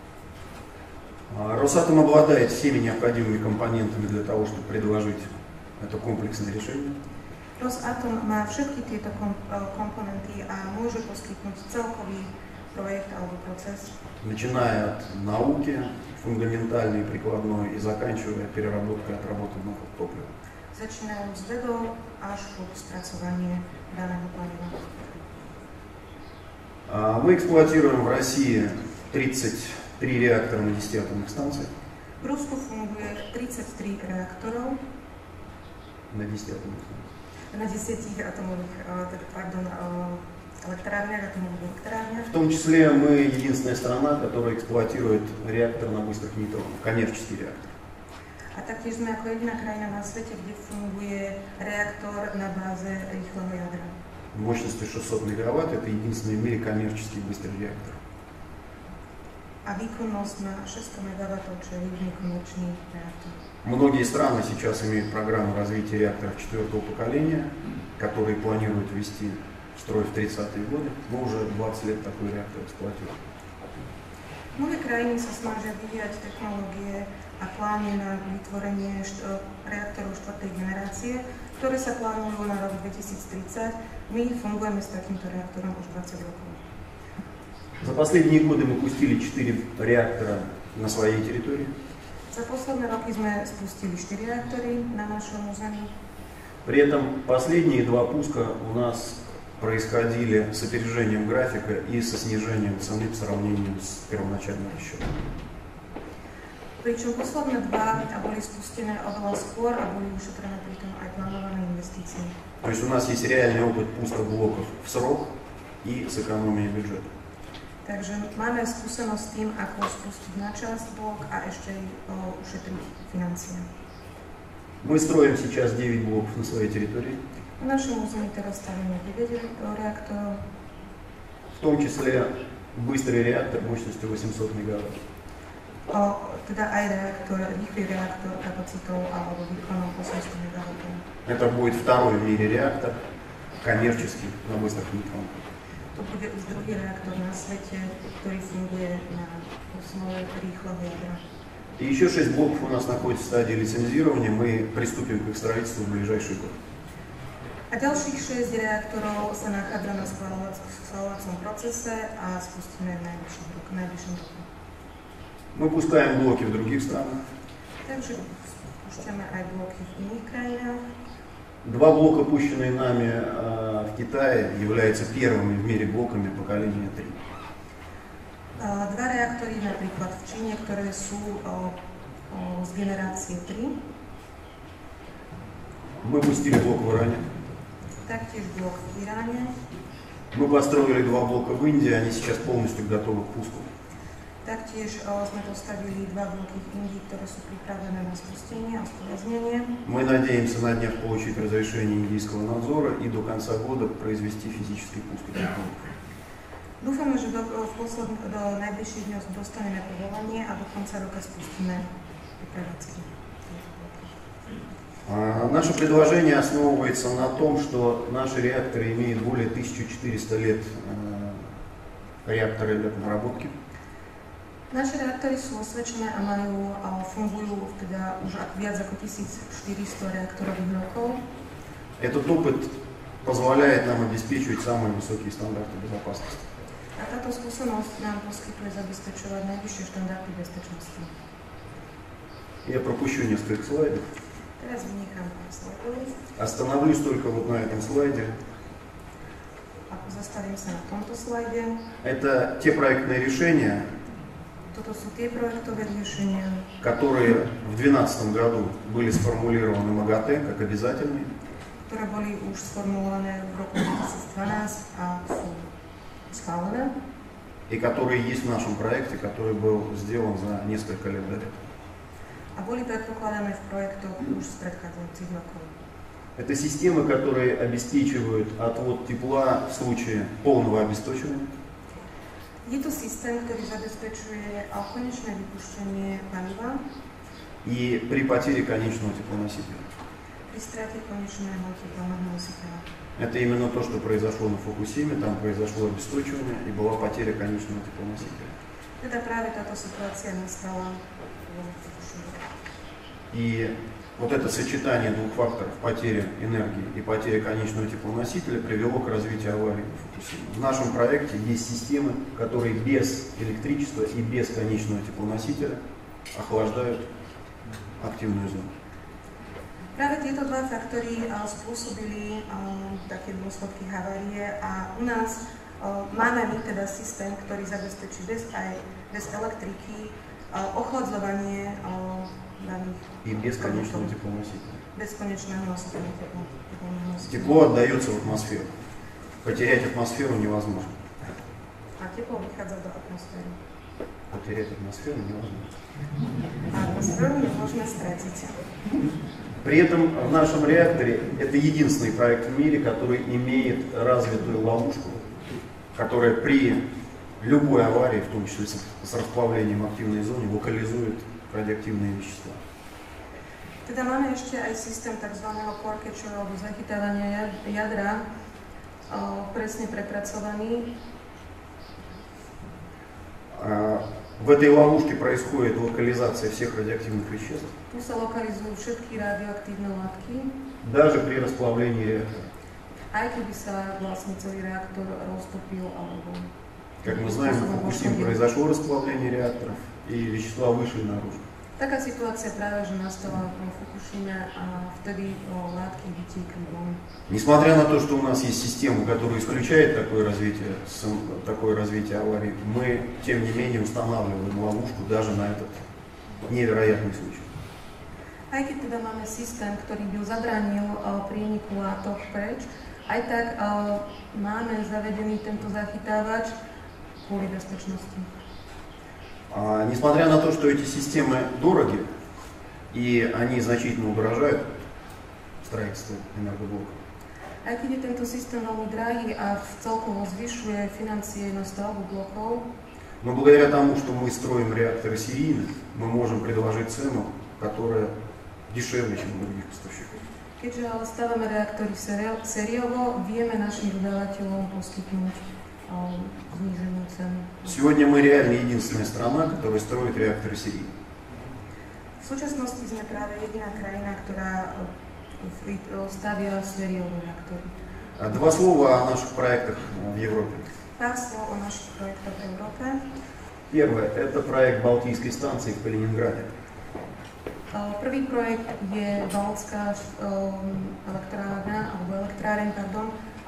Росатом обладает всеми необходимыми компонентами для того, чтобы предложить это комплексное решение. Rosatom má všetky tieto komponenty a môže poskytnúť celkový projekt alebo proces. Начиная от науки, фундаментальной и прикладной, и заканчивая переработкой отработанного топлива. Začínajú s vedou až po spracovanie daného paliva. Мы эксплуатируем в России 33 реактора на 10 атомных станциях. V Rusku funguje 33 reaktorov На 10 атомных станциях. na 10 atomových, elektrárniach, atomových elektrárniach. В том числе мы единственная страна, которая эксплуатирует реактор на быстрых нейтронах, коммерческий реактор. A taktiež sme ako jediná krajina na svete, kde funguje reaktor na báze rýchleho jadra. Мощностью 600 мегаватт, это единственный в мире коммерческий быстрый реактор. A výkonnosť má 600 MW, čo je jediný komerčný reaktor. Многие страны сейчас имеют программу развития реакторов 4-го поколения, которые планируют ввести в строй в 30-е годы. Мы уже 20 лет такой реактор эксплуатируем. Mnohé krajiny sa snažia vyvíjať technológie a plány na vytvorenie reaktorov 4. generácie, ktoré sa plánujú na rok 2030. My fungujeme s takýmto reaktorom už 20 rokov. За последние годы мы пустили 4 реактора на своей территории. Za posledné roky sme spustili 4 reaktory na našom území. При этом последние 2 пуска у нас происходили с опережением графика и со снижением цены по сравнению с первоначальным расчетом. Pričom posledné 2 boli spustené oveľa skôr a boli ušetrené pritom aj plánované investície. То есть у нас есть реальный опыт пуска блоков в срок и с экономией бюджета. Takže máme skúsenosť s tým, ako spustiť na čas blok a ešte ušetriť financie. Мы строим сейчас 9 блоков на своей территории. V našom území teraz stavíme 9 reaktorov. В том числе быстрый реактор мощностью 800 мегаватт. Teda aj reaktor, rýchly reaktor kapacitou alebo výkonom 800 MW. Это будет второй в мире реактор, коммерческий, на быстрых нейтронах. To bude už druhý reaktor na svete, ktorý funguje na osnove rýchleho jadra. И еще 6 блоков у нас находятся в стадии лицензирования, мы приступим к их строительству в ближайший год. A ďalších 6 reaktorov sa nachádza na schvaľovacom procese a spustíme v najbližšom roku. Мы пускаем блоки в других странах. Takže spúšťame aj bloky v iných krajinách. 2 блока, пущенные нами в Китае, являются первыми в мире блоками поколения 3. 2 reaktory napríklad v Číne, ktoré sú z generácie 3. Мы пустили блок в Иране. Taktiež blok v Iráne. Мы построили 2 блока в Индии, они сейчас полностью готовы к пуску. Taktiež sme postavili 2 bloky v Indii, ktoré sú pripravené na spustenie a spoveznenie. Мы надеемся на днях получить разрешение индийского надзора и до конца года произвести физический пуск этих блоков. Dúfame, že do najbližších dňov dostaneme povolenie a do konca roka spustíme prevádzky. Наше предложение основывается на том, что наши реакторы имеют более 1400 лет реакторы для наработки. Naše reaktory sú osvedčené a fungujú teda už viac ako 1400 reaktorových rokov. Этот опыт позволяет нам обеспечивать самые высокие стандарты безопасности. A táto skúsenosť nám poskytuje zabezpečovať najvyššie štandardy bezpečnosti. Я пропущу несколько слайдов. Teraz vynechám pár slajdov. Остановлюсь только вот на этом слайде. A zastavím sa na tomto slajde. Это те проектные решения, Toto sú tie projektové riešenia, которые в 2012 году были сформулированы МАГАТЭ как обязательные. ktoré boli už sformulované v roku 2012 a sú schválené. И которые есть в нашем проекте, который был сделан за несколько лет до этого. A boli predpokladané v projektoch už z predchádzajúcich rokov. Это системы, которые обеспечивают отвод тепла в случае полного обесточивания. Je to systém, ktorý zabezpečuje konečné vypuštenie paliva и при потере конечного теплоносителя. Pri strate konečného teplného nositeľa. Это именно то, что произошло на Фукусиме, там произошло обесточивание и была потеря конечного теплоносителя. Teda práve táto situácia nastala vo Fukushime. И вот это сочетание двух факторов, потери энергии и потери конечного теплоносителя, привело к развитию аварии на Фукусиме. В нашем проекте есть системы, которые без электричества и без конечного теплоносителя охлаждают активную зону. Práve tieto dva faktory spôsobili také dôsledky havárie a u nás máme my teda systém, ktorý zabezpečí bez elektriky ochladzovanie daných и без конечного теплоносителя. Без конечного nositeľa teplného nositeľa. Тепло отдается в атмосферу. Потерять атмосферу невозможно. A teplo vychádza do atmosféry. Потерять атмосферу невозможно. A atmosféru nemôžeme stratiť. При этом в нашем реакторе это единственный проект в мире, который имеет развитую ловушку, которая при любой аварии, в том числе с расплавлением активной зоны, локализует радиоактивные вещества. Teda máme ešte aj systém tzv. Core catcher alebo zachytávania jadra, presne prepracovaný. В этой ловушке происходит локализация всех радиоактивных веществ. Tu sa lokalizujú všetky radioaktívne látky. Даже при расплавлении реактора. Aj keby sa vlastne celý reaktor roztopil alebo... Как мы знаем, в Фукусиме произошло расплавление реакторов, и вещества вышли наружу. Taká situácia práve, že nastala v Fukushime a vtedy látky vytiekli von. Несмотря на то, что у нас есть система, которая исключает такое развитие аварий, мы, тем не менее, устанавливаем ловушку даже на этот невероятный случай. Aj keď teda máme systém, ktorý by zabránil prieniku látok preč, aj tak máme zavedený tento zachytávač kvôli bezpečnosti. Несмотря на то, что эти системы дороги и они значительно угрожают строительству энергоблока, aj keď je tento systém veľmi drahý a celkovo zvyšuje financie na stavbu blokov, но благодаря тому, что мы строим реакторы серийно, мы можем предложить цену, которая дешевле, чем у других поставщиков. Keďže ale stavíme reaktory sériovo, vieme našim dodávateľom poskytnúť zníženú cenu. Сегодня мы реально единственная страна, которая строит реакторы серийно. V súčasnosti sme práve jediná krajina, ktorá stavia sériové reaktory. Два слова о наших проектах в Европе. Pár slov o našich projektoch v Európe. Первое – это проект Балтийской станции в Калининграде. Prvý projekt je Baltská elektrárna, alebo elektráreň, pardon,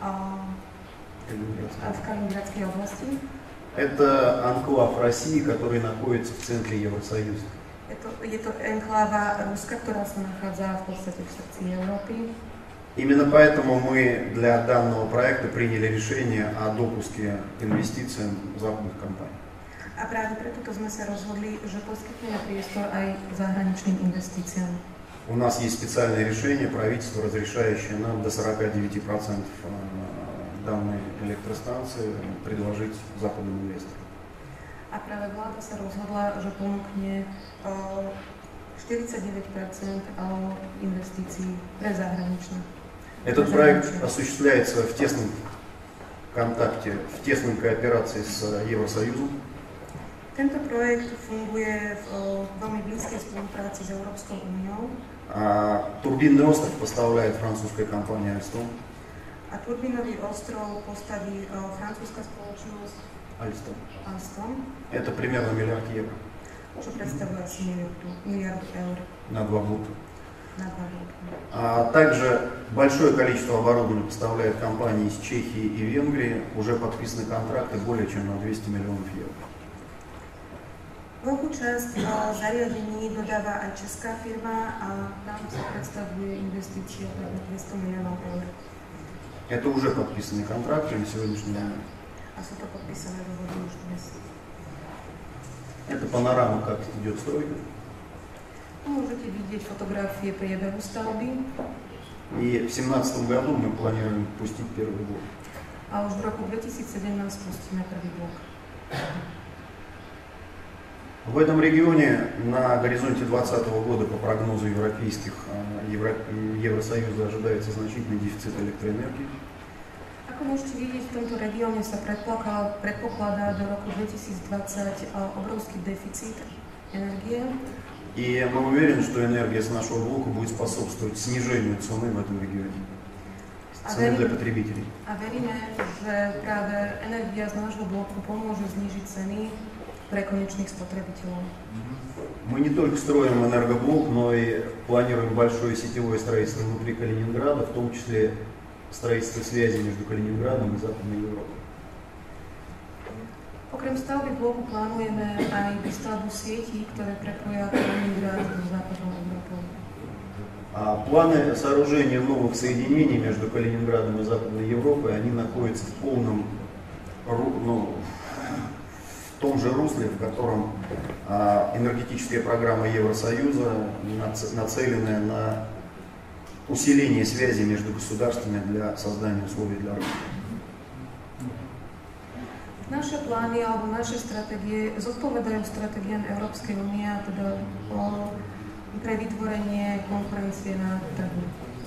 в Калининградской области. Это анклав России, который находится в центре Евросоюза. Je to enkláva Ruska, ktorá sa nachádza v podstate v srdci Európy. Именно поэтому мы для данного проекта приняли решение о допуске инвестициям западных компаний. A práve preto sme sa rozhodli, že poskytneme priestor aj zahraničným investíciám. У нас есть специальное решение правительства, разрешающее нам до 49% данной электростанции предложить западным инвесторам. A práve vláda sa rozhodla, že ponúkne 49% investícií pre zahraničné. Этот проект осуществляется в тесном контакте, в тесной кооперации с Евросоюзом. Tento projekt funguje v veľmi blízkej spolupráci s Európskou úniou. Турбинный остров поставляет французская компания Alstom. A turbinový ostrov postaví francúzska spoločnosť Alstom. Это примерно миллиард евро. Čo predstavuje asi miliardu eur. На 2 года. На 2 года. Также большое количество оборудования поставляет компании из Чехии и Венгрии. Уже подписаны контракты более чем на 200 миллионов евро. Veľkú časť zariadení dodáva aj česká firma a tam sa predstavuje investícia 200 miliónov eur. Это уже подписанные контракты на сегодняшний момент. A sú to podpísané dohody už dnes. Это панорама, как идет стройка. Môžete vidieť fotografie priebehu stavby. И в 2017 году мы планируем пустить первый блок. A už v roku 2017 pustíme prvý blok. В этом регионе на горизонте 2020 года по прогнозу Евросоюза ожидается значительный дефицит электроэнергии. Ako môžete vidieť, v tomto regióne sa predpokladá do roku 2020 obrovský deficit energie. И мы уверены, что энергия с нашего блока будет способствовать снижению цены в этом регионе. Цены для потребителей. A veríme, že práve energia z nášho bloku pomôže znížiť ceny pre konečných spotrebiteľov. Мы не только строим энергоблок, но и планируем большое сетевое строительство внутри Калининграда, в том числе строительство связи между Калининградом и Западной Европой. Okrem stavby bloku plánujeme aj výstavbu sietí, ktoré prepoja Kaliningrad s Západnou Európou. Планы сооружения новых соединений между Калининградом и Западной Европой, они находятся в полном, в том же русле, в котором энергетическая программа Евросоюза нацеленная на усиление связи между государствами для создания условий для роста. Naše plány alebo naše stratégie zodpovedajú stratégiám Európskej únie, a teda pre vytvorenie konkurencie na trhu.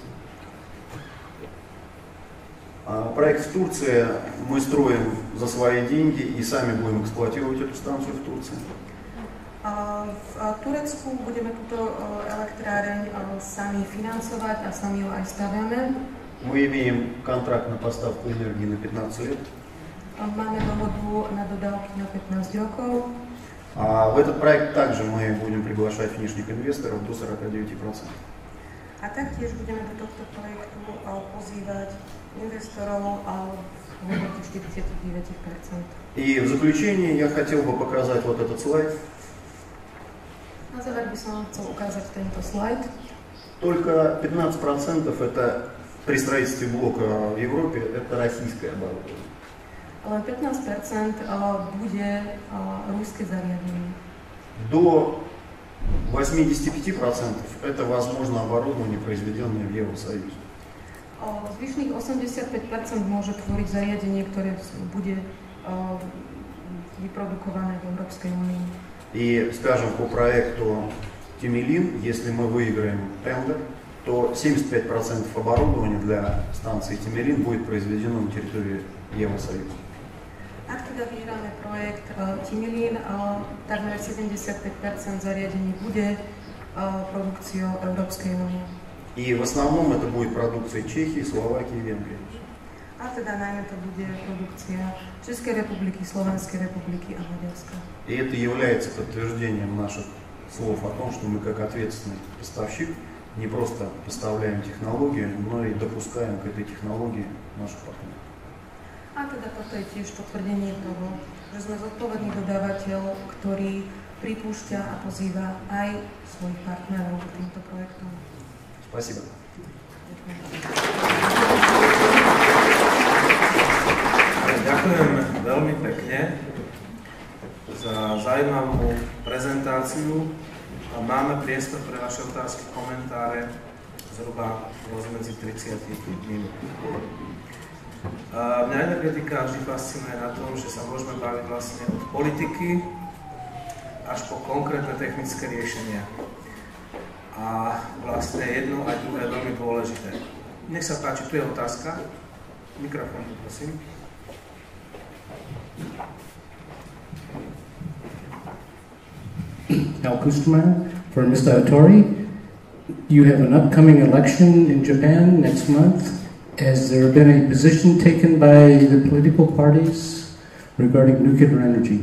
Проект в Турции мы строим за свои деньги и сами будем эксплуатировать эту станцию в Турции. V Turecku budeme túto elektráreň sami financovať a sami ju aj staviame. Мы имеем контракт на поставку энергии на 15 лет. Máme dohodu na dodávky na 15 rokov. В этот проект также мы будем приглашать внешних инвесторов до 49%. A taktiež budeme do tohto projektu pozývať investorov v hodnote 49%. И в заключение я хотел бы показать вот этот слайд. Na záver by som chcel ukázať tento slajd. Только 15% это при строительстве блока в Европе это российское оборудование. Len 15% bude ruské zariadenie. До 85% это возможно оборудование, произведенное в Евросоюзе. Zvyšných 85% môže tvoriť zariadenie, ktoré bude vyprodukované v Európskej únii. И, скажем, по проекту Тимелин, если мы выиграем тендер, то 75% оборудования для станции Тимелин будет произведено на территории Евросоюза. Ak teda vyhráme projekt Timelin, takmer 75% zariadení bude produkciou Európskej únie. И в основном это будет продукция Чехии, Словакии и Венгрии. A teda najmä to bude produkcia Českej republiky, Slovenskej republiky a Maďarska. И это является подтверждением наших слов о том, что мы как ответственный поставщик не просто поставляем технологию, но и допускаем к этой технологии наших партнеров. A teda toto je tiež potvrdenie toho, že sme zodpovedný dodávateľ, ktorý pripúšťa a pozýva aj svojich partnerov k týmto projektom. Спасибо. Ďakujem veľmi pekne za zaujímavú prezentáciu. Máme priestor pre vaše otázky, komentáre, zhruba rozmedzi 30 minút. Mňa energetika vždy fascinuje na tom, že sa môžeme baviť vlastne od politiky až po konkrétne technické riešenia. A vlastne jedno aj druhé je veľmi dôležité. Nech sa páči, tu je otázka. Mikrofón, prosím. Al Kusterman for Mr. Hattori. You have an upcoming election in Japan next month. Has there been a position taken by the political parties regarding nuclear energy?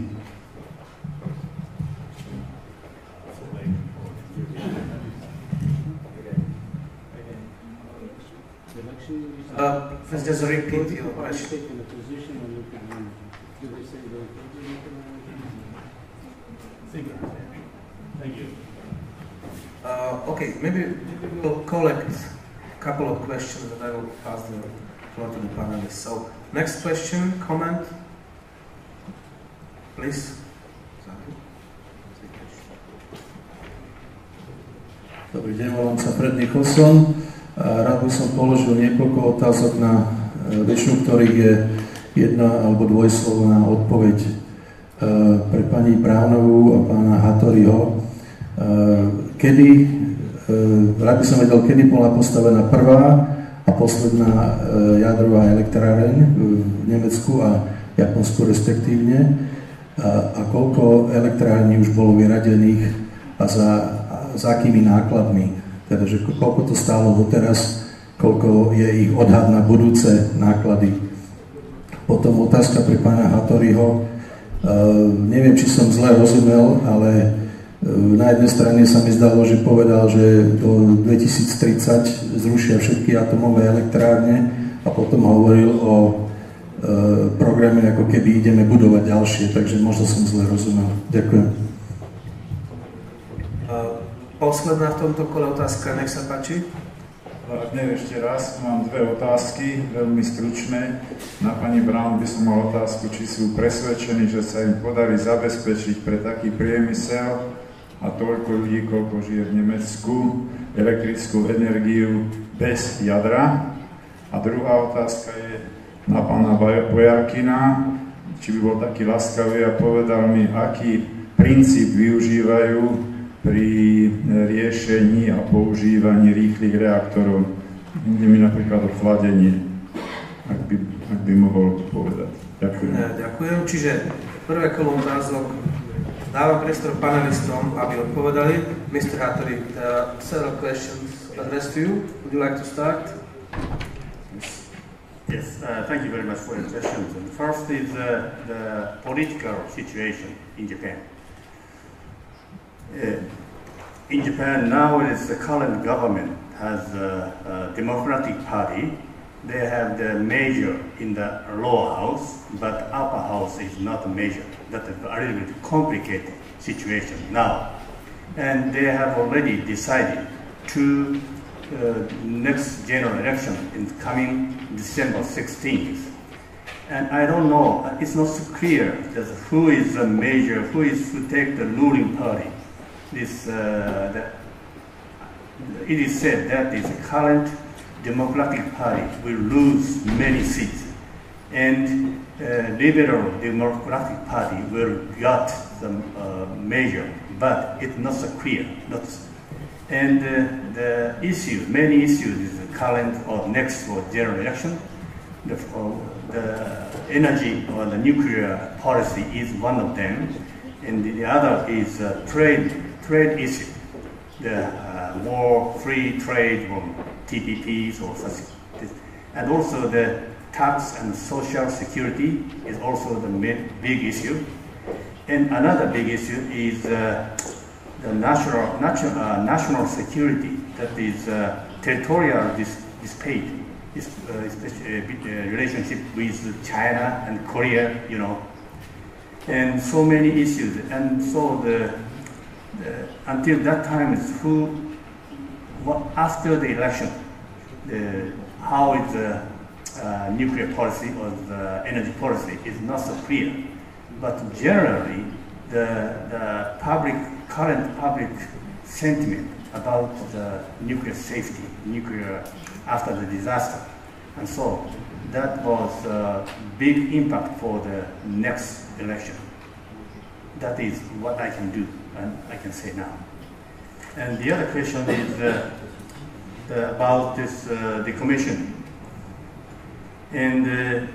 Let's just repeat your question. Thank you. Okay, maybe we'll collect a couple of questions and I will pass the floor to the panelists. So, next question, comment, please. Dobrý deň, volám sa Fred Nicholson. Rád by som položil niekoľko otázok, na väčšinu ktorých je jedna alebo dvojslovná odpoveď pre pani Brownovú a pána Hattoriho. Rád by som vedel, kedy bola postavená prvá a posledná jadrová elektráreň v Nemecku a Japonsku respektívne a koľko elektrární už bolo vyradených a za akými nákladmi, teda že koľko to stálo doteraz, koľko je ich odhad na budúce náklady. Potom otázka pre pána Hattoriho. Neviem, či som zle rozumel, ale na jednej strane sa mi zdalo, že povedal, že do 2030 zrušia všetky atomové elektrárne a potom hovoril o programe, ako keby ideme budovať ďalšie, takže možno som zle rozumel. Ďakujem. Posledná v tomto kole otázka, nech sa páči. Vážne, ešte raz mám dve otázky, veľmi stručné. Na pani Brown by som mal otázku, či sú presvedčení, že sa im podarí zabezpečiť pre taký priemysel a toľko ľudí, koľko žije v Nemecku, elektrickú energiu bez jadra. A druhá otázka je na pána Bojarkina, či by bol taký laskavý a povedal mi, aký princíp využívajú pri riešení a používaní rýchlych reaktorov. Ide mi napríklad o chladenie, ak by mohol povedať. Ďakujem. Ďakujem. Čiže prvé kolo otázok dávam priestor panelistom, aby odpovedali. Mr. Hattori, several questions addressed to you. Would you like to start? Yes, thank you very much for your questions. And first is the political situation in Japan. In Japan nowadays, the current government has a Democratic Party. They have the major in the lower house, but upper house is not a major. That's a little bit complicated situation now. And they have already decided to next general election in coming December 16th. And I don't know, it's not so clear who is the major, who take the ruling party. It is said that the current Democratic Party will lose many seats, and Liberal Democratic Party will get the major, but it's not so clear. And the issue, many issues, is the current or next for general election. The energy or the nuclear policy is one of them, and the other is trade issue, the more free trade from TPPs or such, and also the tax and social security is also the big issue. And another big issue is the national security, that is territorial dispute, relationship with China and Korea, you know, and so many issues. And so until that time is after the election, how is the nuclear policy or the energy policy is not so clear. But generally, the current public sentiment about the nuclear safety, nuclear after the disaster, and so that was a big impact for the next election. That is what I can do and I can say now. And the other question is about this decommissioning. And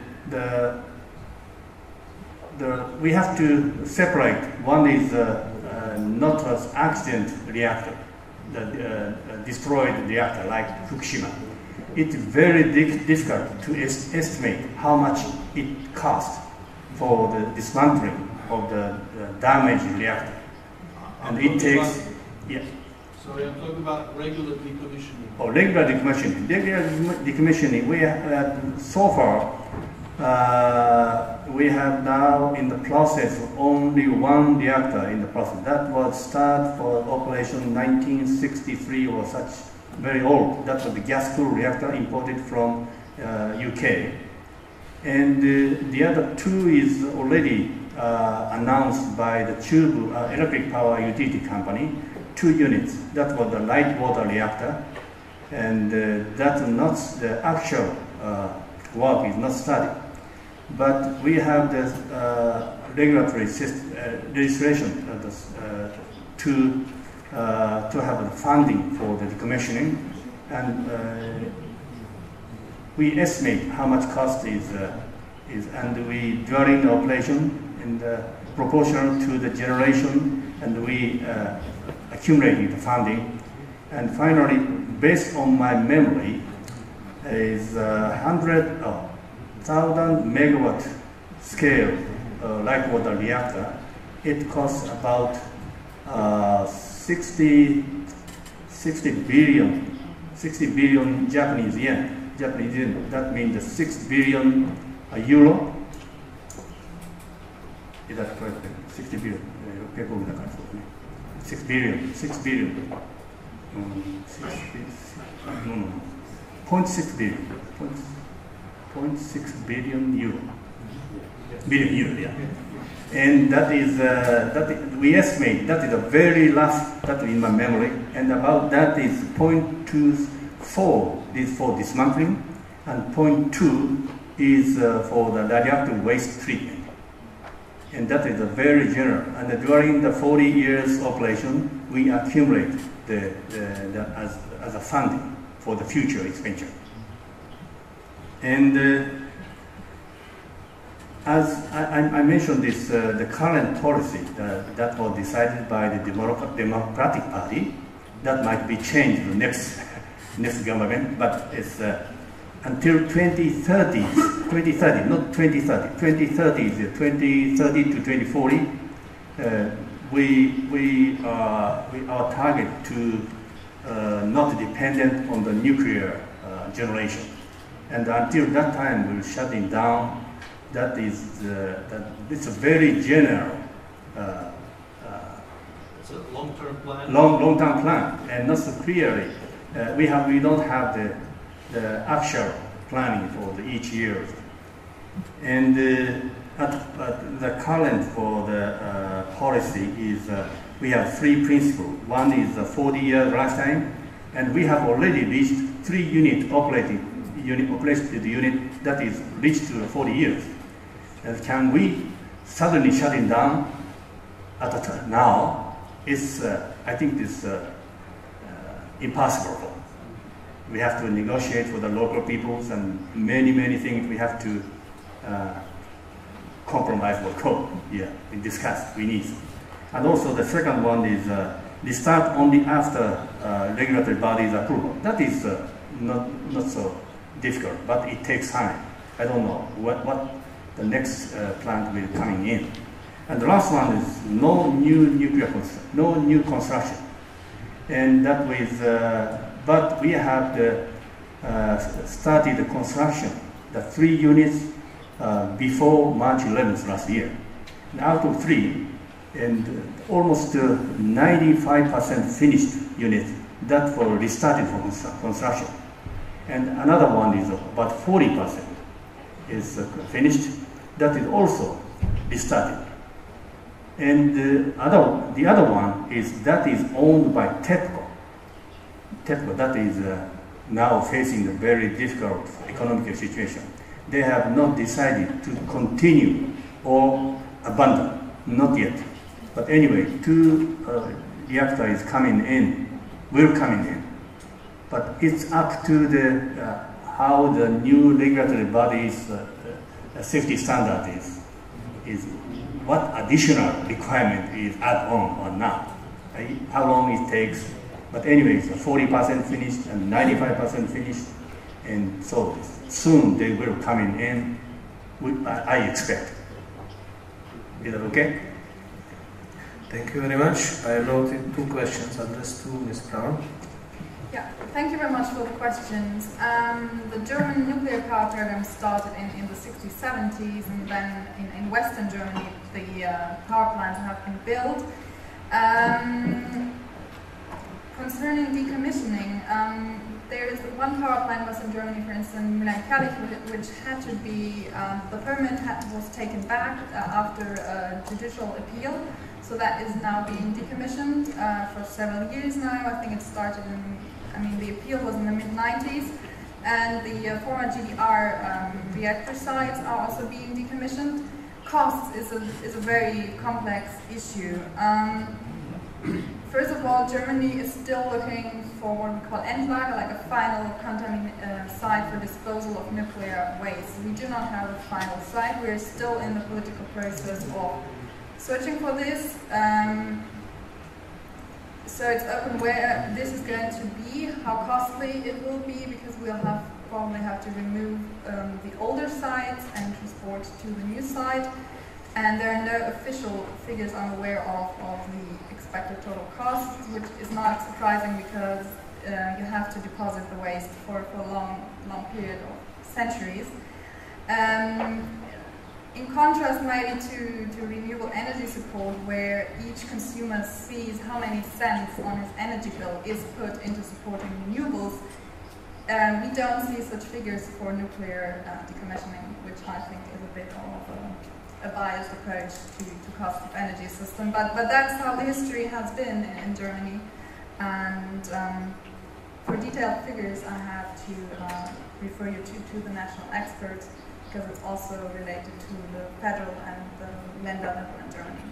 we have to separate. One is not an accident reactor, the destroyed reactor like Fukushima. It's very difficult to estimate how much it costs for the dismantling of the damaged reactor. And it takes, yeah. Sorry, I'm talking about regular decommissioning. Oh, regular decommissioning. Regular decommissioning, we have, so far, we have now in the process only one reactor in the process. That was start for operation 1963 or such, very old. That was the gas-cooled reactor imported from UK. And the other two is already announced by the Chubu Electric Power Utility Company, 2 units. That was the light water reactor, and that's not the actual work is not started. But we have the regulatory system, registration to have the funding for the decommissioning, and we estimate how much cost is and we during the operation in the proportional to the generation, and we accumulating the funding, and finally, based on my memory, is 100,000 megawatt scale light water reactor. It costs about 60 billion Japanese yen. That means 6 billion euro. Is that correct? 60 billion. 6 billion. 6 billion. 0.6 billion. 0.6 billion euro. Billion euro, yeah. And that is, we estimate that is the very last, that in my memory, and about that is 0.24 is for dismantling, and 0.2 is for the radioactive waste treatment. And that is a very general. And during the 40 years operation, we accumulate as a funding for the future expenditure. And as I mentioned this, the current policy that was decided by the Democratic Party, that might be changed the next government, but it's until 2030, not 2030, 2030 is 2030 to 2040. Our target to not dependent on the nuclear generation, and until that time we'll shut it down. That is it's a very general. It's a long-term plan. Long-term plan, and not so clearly. We don't have the actual planning for each year, and the current for the policy is we have 3 principles. One is a 40-year lifetime, and we have already reached 3 unit operated unit that is reached to 40 years. And can we suddenly shut it down at the time now? Is I think this impossible. We have to negotiate with the local peoples, and many things we have to compromise with code. Yeah, we discuss. We need. And also the second one is they start only after regulatory bodies approval. That is not so difficult, but it takes time. I don't know what the next plant will coming in. And the last one is no new construction. And that was, but we have started the construction, the 3 units before March 11th last year. And out of 3, and almost 95% finished units that were restarted for construction. And another one is about 40% is finished, that is also restarted. And the other one is owned by TEPCO. TEPCO, that is now facing a very difficult economic situation. They have not decided to continue or abandon, not yet. But anyway, 2 reactors will come in. But it's up to how the new regulatory body's safety standard is what additional requirement is add on or not, how long it takes. But anyway, it's 40% finished and 95% finished, and so soon they will come in, I expect. Is that okay? Thank you very much. I noted 2 questions addressed to Ms. Brown. Yeah, thank you very much for the questions. The German nuclear power program started in the 60s, 70s, and then in Western Germany the power plants have been built. Concerning decommissioning, there is one power plant in Western Germany, for instance, Mühlenkirch, which had to be, the permit was taken back after a judicial appeal. So that is now being decommissioned for several years now. I think it started the appeal was in the mid-90s. And the former GDR reactor sites are also being decommissioned. Costs is a very complex issue. First of all, Germany is still looking for what we call Endlager, like a final site for disposal of nuclear waste. We do not have a final site. We are still in the political process of searching for this. So it's open where this is going to be, how costly it will be, because we'll probably have to remove the older sites and transport to the new site. And there are no official figures I'm aware of the expected total costs, which is not surprising because you have to deposit the waste for a long period of centuries. In contrast maybe to renewable energy support, where each consumer sees how many cents on his energy bill is put into supporting renewables, we don't see such figures for nuclear decommissioning, which I think is a bit of a biased approach to cost of energy system. But that's how the history has been in Germany. And for detailed figures, I have to refer you to the national experts, because it's also related to the federal and the Länder level in Germany.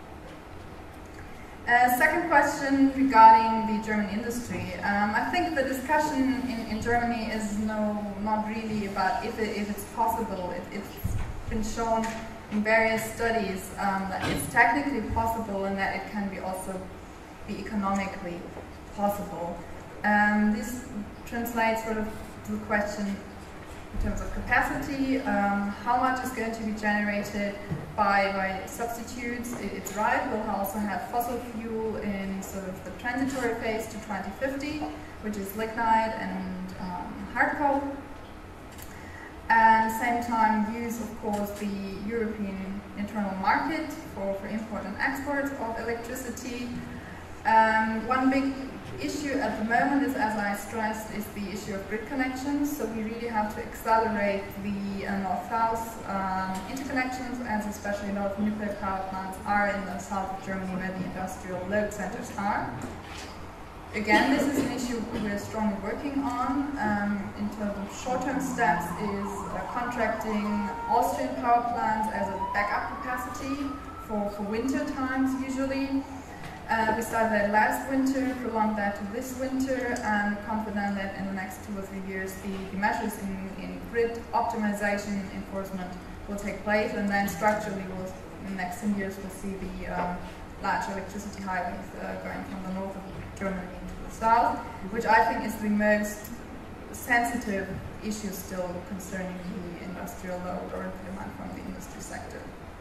Second question regarding the German industry. I think the discussion in Germany is not really about if it's possible. It's been shown in various studies that it's technically possible and that it can also be economically possible. This translates sort of to the question in terms of capacity, how much is going to be generated by substitutes. It's right, we'll also have fossil fuel in sort of the transitory phase to 2050, which is lignite and hard coal. And at the same time use, of course, the European internal market for import and export of electricity. One big issue at the moment is, as I stressed, is the issue of grid connections. So we really have to accelerate the north-south interconnections, as especially a lot of nuclear power plants are in the south of Germany where the industrial load centers are. Again, this is an issue we're strongly working on. In terms of short-term steps is contracting Austrian power plants as a backup capacity for winter times usually. We started that last winter, prolonged that to this winter, and confident that in the next 2 or 3 years the measures in grid optimization enforcement will take place, and then structurally in the next 10 years we'll see the large electricity highways going from the north of Germany into the south, which I think is the most sensitive issue still concerning the industrial load or demand from the industry sector.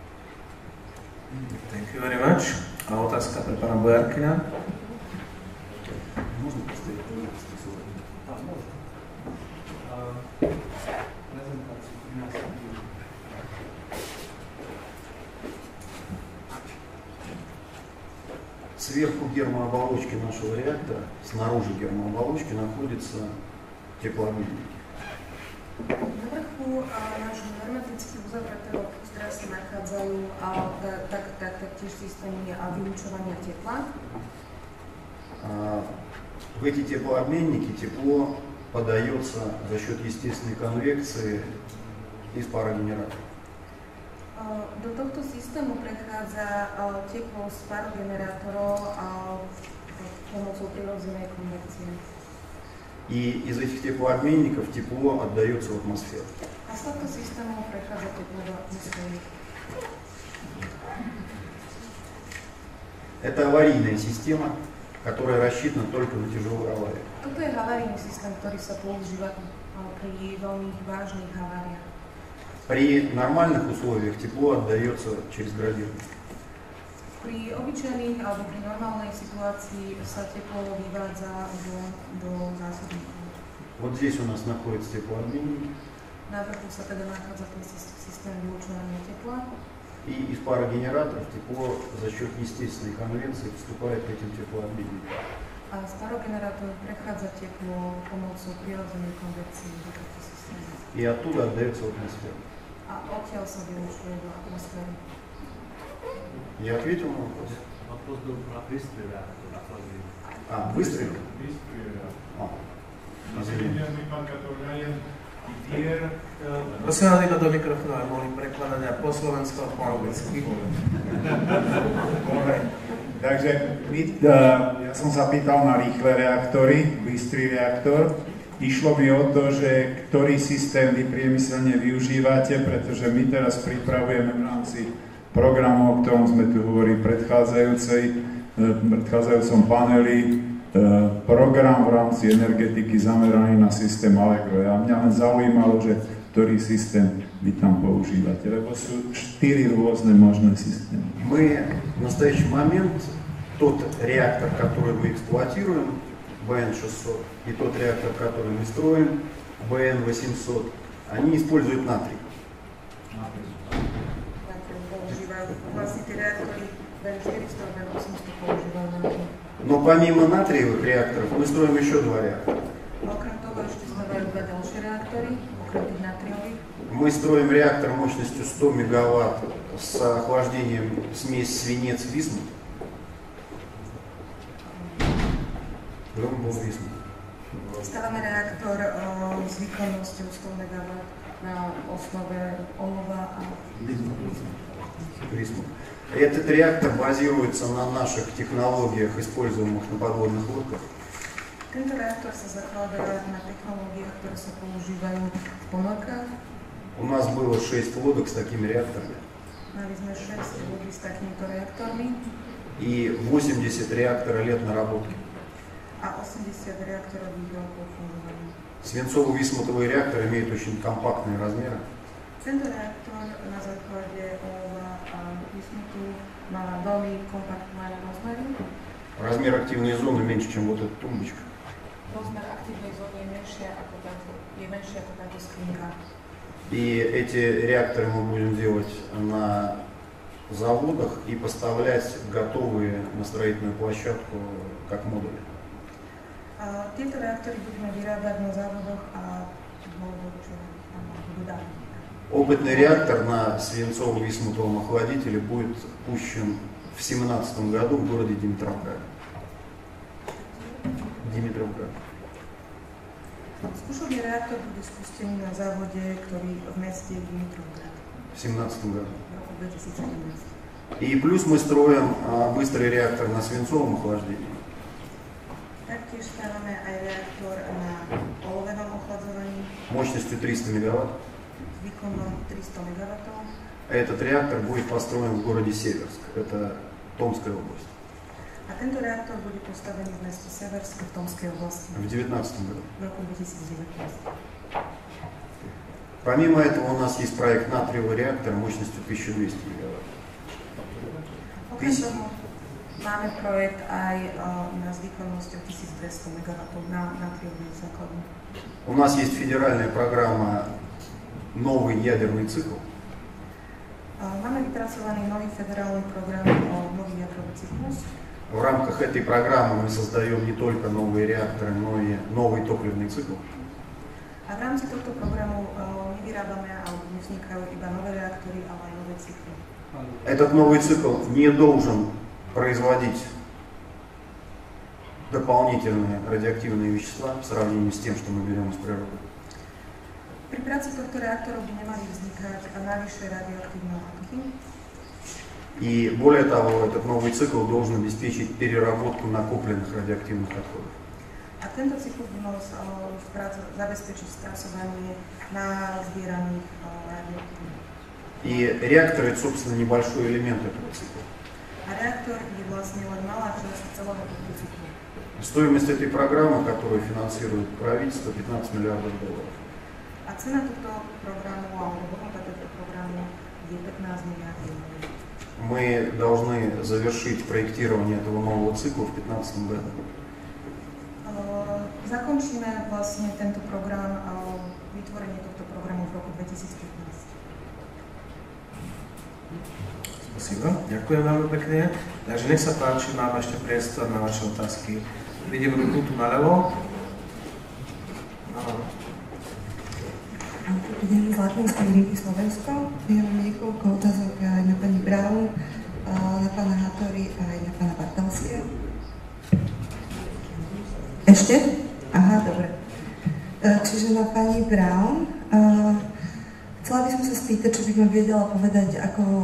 Thank you very much. A otázka pre pána Bojarkina. Сверху гермооболочки нашего реактора, снаружи гермооболочки, находится теплообменник. Navrchu nášho hermeticky uzavretého prostora sa nachádzajú taktiež systémy vylučovania tepla. В эти теплообменники тепло подается за счет естественной конвекции из парогенератора. Do tohto systému prechádza teplo z parogenerátorov pomocou prirodzenej konvekcie. И из этих теплообменников тепло отдается в атмосферу. A z tohto systému prechádza teplo do atmosféry. Это аварийная система, которая рассчитана только на тяжелые аварии. Toto je havarijný systém, ktorý sa používa pri veľmi vážnych haváriách. При нормальных условиях тепло отдается через градиент. Pri obyčajných alebo pri normálnej situácii sa teplo vyvádza do zásobníkov. Вот здесь у нас находится теплообменник. Na vrchu sa teda nachádza ten systém vylučovania tepla. И из парогенераторов тепло за счет естественной конвекции вступает к этим теплообменникам. A z parogenerátorov prechádza teplo pomocou prirodzenej konvekcie do tohto systému. И оттуда отдается в атмосферу. A odtiaľ sa vylučuje do atmosféry. Я ответил на вопрос? Вопрос был про выстрел. Выстрел? Prosím vás, do mikrofónu, aby mohli prekladať aj po slovensku a po anglicky. Takže ja som sa pýtal na rýchle reaktory, bystrý reaktor. Išlo mi o to, že ktorý systém vy priemyselne využívate, pretože my teraz pripravujeme v rámci programu, o ktorom sme tu hovorili v predchádzajúcom paneli, program v rámci energetiky zameraný na systém Allegro. A mňa len zaujímalo, že ktorý systém vy tam používate, lebo sú 4 rôzne možné systémy. Мы в настоящий момент тот реактор, который мы эксплуатируем, БН-600, и тот реактор, который мы строим, БН-800, они используют натрий. Но помимо натриевых реакторов мы строим еще 2 реактора. Мы строим реактор мощностью 100 мегаватт с охлаждением смесь свинец-висмут. Stavíme reaktor s výkonnosťou 100 MW на основе олова и висмут. Этот реактор базируется на наших технологиях, используемых на подводных лодках. Tento reaktor sa zakladá na technológiách, ktoré sa používajú v ponorkách. У нас было 6 лодок с такими реакторами. Mali sme 6 lodí s takýmito reaktormi. И 80 реактора лет наработки. A 80 reaktorových rokov fungovania. Свинцово-висмутовый реактор имеет очень компактные размеры. Tento reaktor na základe olova a vysmutu má veľmi kompaktné rozmery. Размер активной зоны меньше, чем вот эта тумбочка. Rozmer aktívnej zóny je menšie ako táto skrinka. И эти реакторы мы будем делать на заводах и поставлять готовые на строительную площадку как модули. Tieto reaktory budeme vyrábať na závodoch a budú dať. Опытный реактор на свинцово-висмутовом охладителе будет пущен в 2017 году в городе Димитровград. Skúšobný reaktor bude spustený na závode, ktorý v meste Dimitrovgrad. В 2017 году. V roku 2017. И плюс мы строим быстрый реактор на свинцовом охлаждении. Taktiež stavíme aj reaktor na olovenom ochladzovaní. Мощностью 300 мегаватт. С výkonom 300 МW. Этот реактор будет построен в городе Северск, это Томская область. A tento reaktor bude postavený v meste Seversk v Tomskej oblasti. В 2019 году. V roku 2019. Помимо этого у нас есть проект натриевый реактор мощностью 1200 мегаватт. Okrem toho máme projekt aj s výkonnosťou 1200 MW на наtriевую základnu. У нас есть федеральная программа «Новый ядерный цикл». Máme vypracovaný nový federálny program «Новый ядерный cyklus». В рамках этой программы мы создаем не только новые реакторы, но и новый топливный цикл. A v rámci tohto programu nevyrábame alebo nevznikajú iba nové reaktory, ale aj nové cykly. Этот новый цикл не должен производить дополнительные радиоактивные вещества в сравнении с тем, что мы берем из природы. Pri práci tohto reaktoru by nemali vznikať navyše radioaktívne látky. И более того, этот новый цикл должен обеспечить переработку накопленных радиоактивных отходов. A tento cyklus by mal zabezpečiť spracovanie na zbieraných radioaktívnych. И реактор – это, собственно, небольшой элемент этого цикла. A reaktor je vlastne len malá časť celého tohto cyklu. Стоимость этой программы, которую финансирует правительство, 15 миллиардов долларов. A cena tohto programu alebo hodnota tohto programu je 15 miliárd eur. мы должны завершить проектирование этого нового цикла в 2015 году. Zakončíme vlastne tento program, vytvorenie tohto programu v roku 2015. Spasíba, ďakujem veľmi pekne. Takže nech sa páči, máme ešte priestor na vaše otázky. Vidím ruku tu naľavo. Dobrý deň, z Latinskej Ríky Slovensko. Ja mám niekoľko otázok aj na pani Brown, na pána Hattori a aj na pána Bartalského. Ešte? Aha, dobre. Čiže na pani Brown. Chcela by som sa spýtať, či by ma vedela povedať,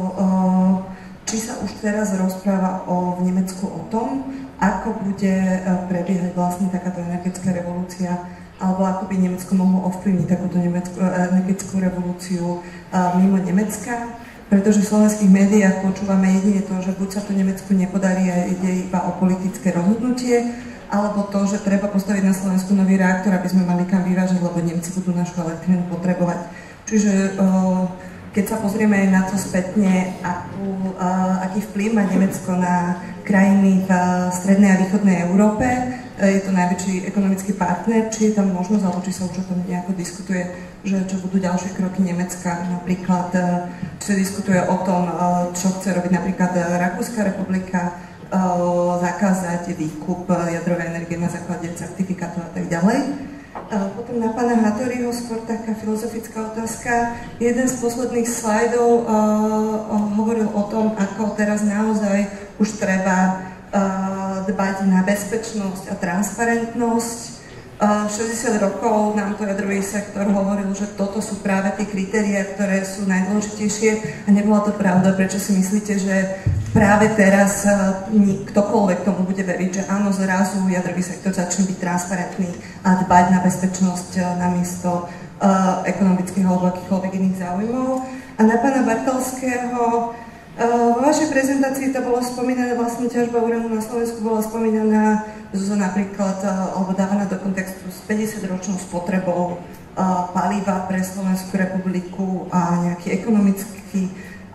či sa už teraz rozpráva v Nemecku o tom, ako bude prebiehať vlastne takáto energetická revolúcia, alebo ako by Nemecko mohlo ovplyvniť takúto energetickú revolúciu mimo Nemecka, pretože v slovenských médiách počúvame jedine to, že buď sa to Nemecku nepodarí a ide iba o politické rozhodnutie, alebo to, že treba postaviť na Slovensku nový reaktor, aby sme mali kam vyvážať, lebo Nemci budú našu elektrinu potrebovať. Čiže keď sa pozrieme aj na to spätne, aký vplyv má Nemecko na krajiny v strednej a východnej Európe, je to najväčší ekonomický partner, či je tam možnosť, alebo či sa už o tom nejako diskutuje, že čo budú ďalšie kroky Nemecka, napríklad, či sa diskutuje o tom, čo chce robiť napríklad Rakúska republika, zakázať výkup jadrovej energie na základe certifikátov a tak ďalej. Potom na pána Hattoriho skôr taká filozofická otázka. Jeden z posledných slajdov hovoril o tom, ako teraz naozaj už treba dbať na bezpečnosť a transparentnosť. 60 rokov nám to jadrový sektor hovoril, že toto sú práve tie kritériá, ktoré sú najdôležitejšie a nebola to pravda. Prečo si myslíte, že práve teraz ktokoľvek tomu bude veriť, že áno, zrazu jadrový sektor začne byť transparentný a dbať na bezpečnosť namiesto ekonomických alebo akýchkoľvek iných záujmov. A na pána Bartalského, vo vašej prezentácii to bolo spomínané, vlastne ťažba uránu na Slovensku bola spomínaná napríklad, alebo dávaná do kontextu s 50-ročnou spotrebou paliva pre Slovenskú republiku a nejaký ekonomický,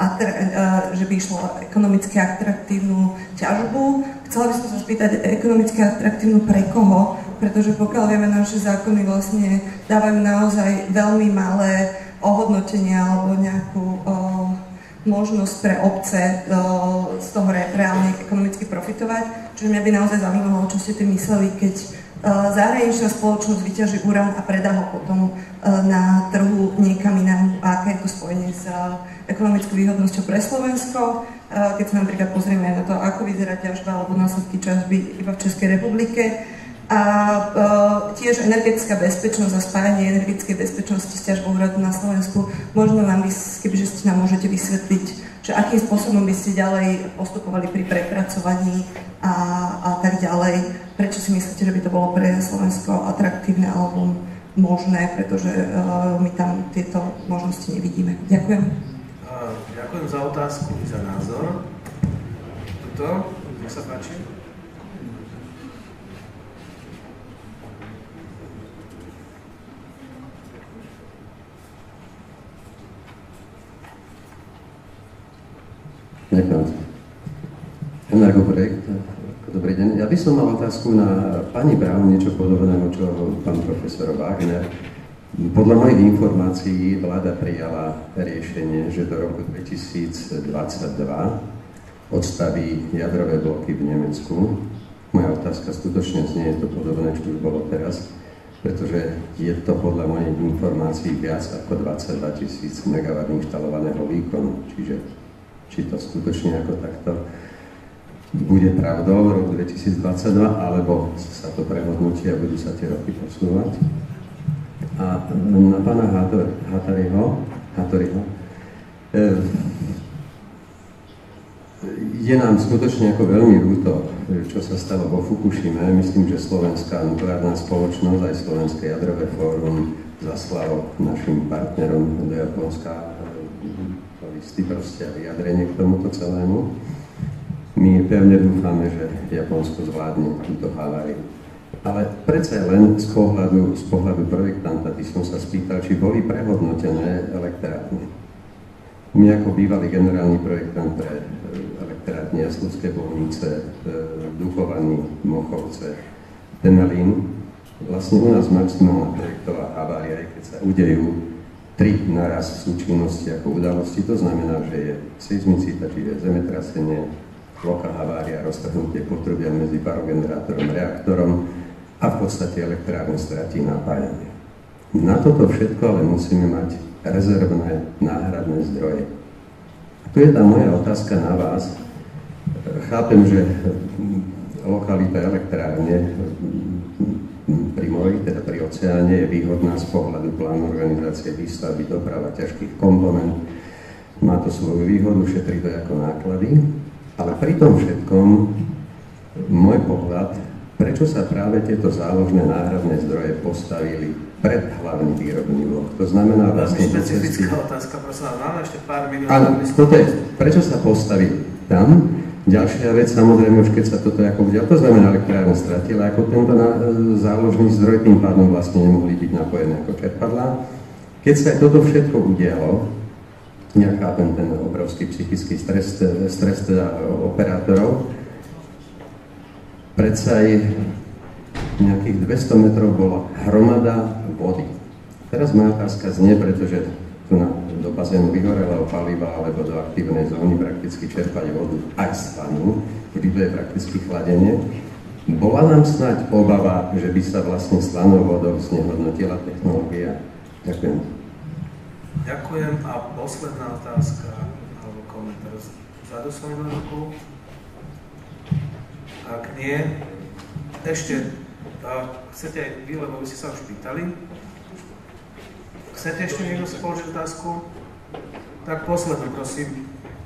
že by išlo ekonomicky atraktívnu ťažbu. Chcela by som sa spýtať, ekonomicky atraktívnu pre koho? Pretože pokiaľ vieme, naše zákony vlastne dávajú naozaj veľmi malé ohodnotenia alebo nejakú možnosť pre obce z toho reálne ekonomicky profitovať. Čiže mňa by naozaj zaujímalo, čo ste tým mysleli, keď zahraničná spoločnosť vyťaží urán a predá ho potom na trhu niekam inám, a aké je to spojenie s ekonomickou výhodnosťou pre Slovensko. Keď sa napríklad pozrieme na to, ako vyzerá ťažba alebo následky ťažby iba v Českej republike. A tiež energetická bezpečnosť a spájanie energetickej bezpečnosti s ťažbou uránu na Slovensku. Možno nám, kebyže ste nám môžete vysvetliť, že akým spôsobom by ste ďalej postupovali pri prepracovaní a tak ďalej. Prečo si myslíte, že by to bolo pre Slovensko atraktívne alebo možné, pretože my tam tieto možnosti nevidíme. Ďakujem. Ďakujem za otázku i za názor. Tuto, nech sa páči. Ďakujem. Energoprojekt, dobrý deň. Ja by som mal otázku na pani Brown, niečo podobného, čo pán profesor Wagner. Podľa mojich informácií vláda prijala riešenie, že do roku 2022 odstaví jadrové bloky v Nemecku. Moja otázka skutočne znie, je to podobné, čo už bolo teraz, pretože je to podľa mojich informácií viac ako 22 000 MW inštalovaného výkonu, čiže či to skutočne ako takto bude pravdou v roku 2022, alebo sa to prehodnotí a budú sa tie roky posúvať. A na pána Hattoriho, je nám skutočne ako veľmi ľúto, čo sa stalo vo Fukushime. Myslím, že Slovenská nukleárna spoločnosť aj Slovenské jadrové fórum zaslalo našim partnerom do Japonska listy proste a vyjadrenie k tomuto celému. My pevne dúfame, že Japonsko zvládne túto haváriu. Ale predsa len z pohľadu projektanta by som sa spýtal, či boli prehodnotené elektrárne. My ako bývalý generálny projektant pre Jaslovské Bohunice, Dukovany, Mochovce, Temelín. Vlastne u nás maximálna projektová havária, keď sa udejú 3 naraz v súčinnosti ako udalosti, to znamená, že je seizmicita, čiže zemetrasenie, loka havária, roztrhnutie potrubia medzi parogenerátorom a reaktorom a v podstate elektrárne stratí napájanie. Na toto všetko ale musíme mať rezervné náhradné zdroje. A tu je tá moja otázka na vás. Chápem, že lokalita elektrárne pri mori, teda pri oceáne, je výhodná z pohľadu plánu organizácie výstavby, doprava ťažkých komponent. Má to svoju výhodu, šetrí to ako náklady. Ale pri tom všetkom, môj pohľad, prečo sa práve tieto záložné náhradné zdroje postavili pred hlavný výrobný blok? To znamená vlastne... Veľmi špecifická otázka, prosím vás, máme ešte pár minút. Áno, toto je, prečo sa postavili tam? Ďalšia vec, samozrejme, už keď sa toto ako udialo, to znamená, elektrárne stratila ako tento záložný zdroj, tým pádom vlastne nemohli byť napojené ako čerpadlá. Keď sa toto všetko udialo, ja chápem ten obrovský psychický stres teda operátorov, predsa aj nejakých 200 metrov bola hromada vody. Teraz moja otázka znie, pretože tu do bazénu vyhorelého paliva alebo do aktívnej zóny prakticky čerpať vodu aj z fanu, kedy to je prakticky chladenie. Bola nám snáď obava, že by sa vlastne slanou vodou znehodnotila technológia? Ďakujem. Ďakujem a posledná otázka alebo komentár vzadu svojho ruku. Ak nie, ešte chcete aj vy, lebo by ste sa už pýtali. Chcete ešte niekto spoločiť otázku? Tak poslednú, prosím.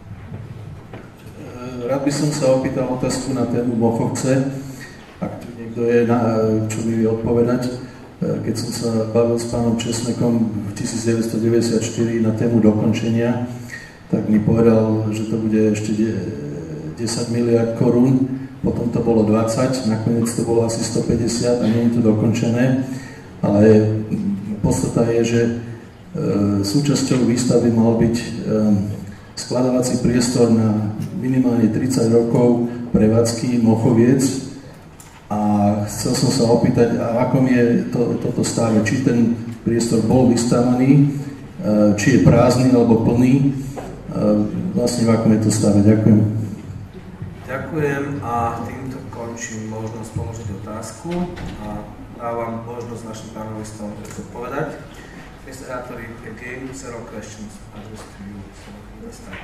Rád by som sa opýtal otázku na tému Mochovce. Ak tu niekto je, čo mi vie odpovedať. Keď som sa bavil s pánom Česnekom v 1994 na tému dokončenia, tak mi povedal, že to bude ešte 10 miliard korún, potom to bolo 20, nakoniec to bolo asi 150 a nie je to dokončené, ale podstata je, že súčasťou výstavy mal byť skladovací priestor na minimálne 30 rokov prevádzky Mochoviec. A chcel som sa opýtať, a akom je toto stále, či ten priestor bol vystavaný, či je prázdny alebo plný, vlastne v akom je to stále. Ďakujem. Ďakujem a týmto končím možnosť položiť otázku a dávam možnosť našim panelistom odpovedať. Mr. Atori, again, several questions addressed to you, so let's start.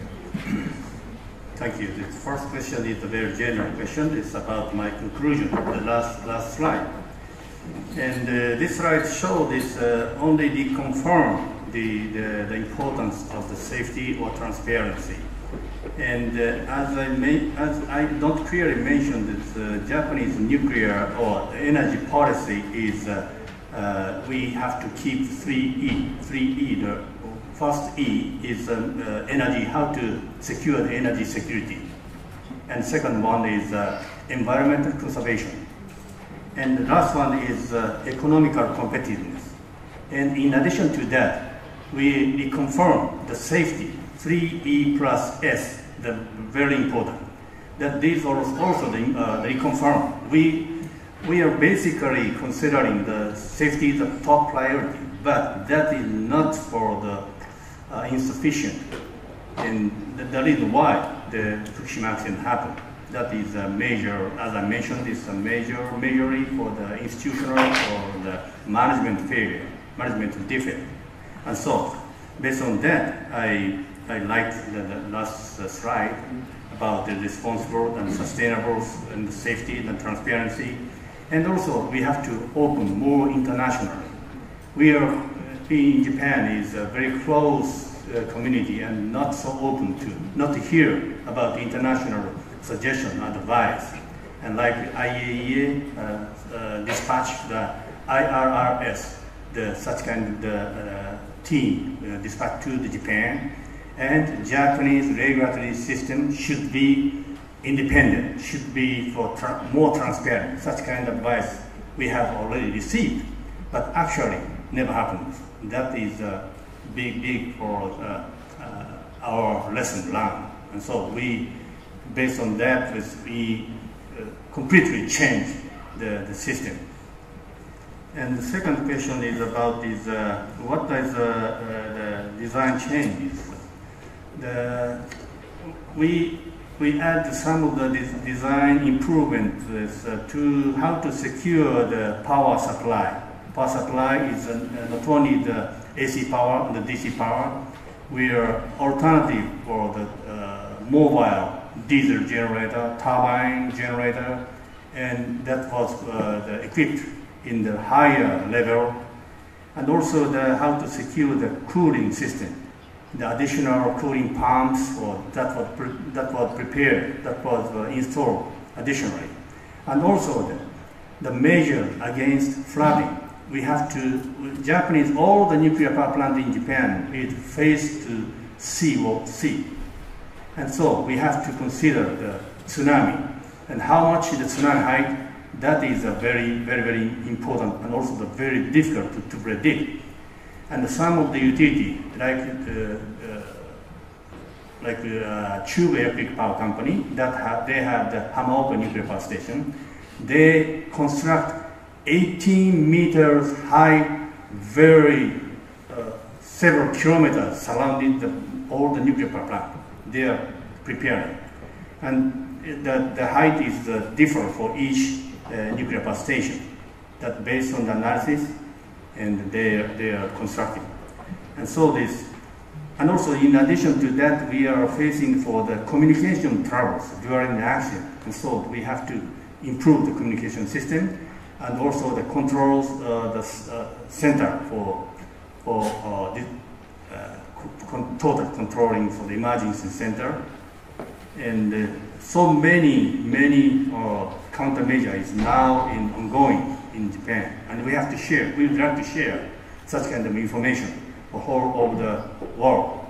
Thank you. The first question is a very general question. It's about my conclusion, the last slide. And this slide shows this only confirm the importance of the safety or transparency. And as I don't clearly mention that Japanese nuclear or energy policy is we have to keep 3E. The first E is energy, how to secure the energy security. And second one is environmental conservation. And the last one is economical competitiveness. And in addition to that, we confirm the safety, 3E plus S, the very important. That these are also they confirm. We are basically considering the safety the top priority, but that is not for the insufficient, and the reason why the Fukushima accident happened. That is a major, as I mentioned, is a majorly for the institutional or the management failure, management defect. And so, based on that, I liked the last slide about the responsible and sustainable and the safety and transparency. And also, we have to open more internationally. We are in Japan is a very close community and not so open to, not to hear about the international suggestion and advice. And like IAEA dispatched the IRRS, such kind of team dispatched to the Japan, and Japanese regulatory system should be independent, should be for more transparent. Such kind of advice we have already received, but actually never happened. That is big for our lesson learned. And so we based on that, we completely changed the system. And the second question is about this, what is the design changes? We add some of the design improvements to how to secure the power supply. Power supply is not only the AC power and the DC power. We are alternative for the mobile diesel generator, turbine generator, and that was equipped in the higher level, and also how to secure the cooling system. The additional cooling pumps that was prepared, that was installed additionally. And also the measure against flooding. We have to, Japanese, all the nuclear power plant in Japan is faced to sea. And so we have to consider the tsunami and how much the tsunami height. That is a very important and also very difficult to predict. And some of the utility, like Chuba Electric Power Company, they have the Hamaoka nuclear power station. They construct 18 meters high, several kilometers surrounding all the nuclear power plant. They are preparing, and the height is different for each nuclear power station. That based on the analysis, and they are constructing. And so and also in addition to that, we are facing for the communication troubles during the action. And so we have to improve the communication system, and also the controls, the center for total controlling for the emergency center. And so many countermeasure is now ongoing in Japan, and we have to share. We would like to share such kind of information for whole of the world.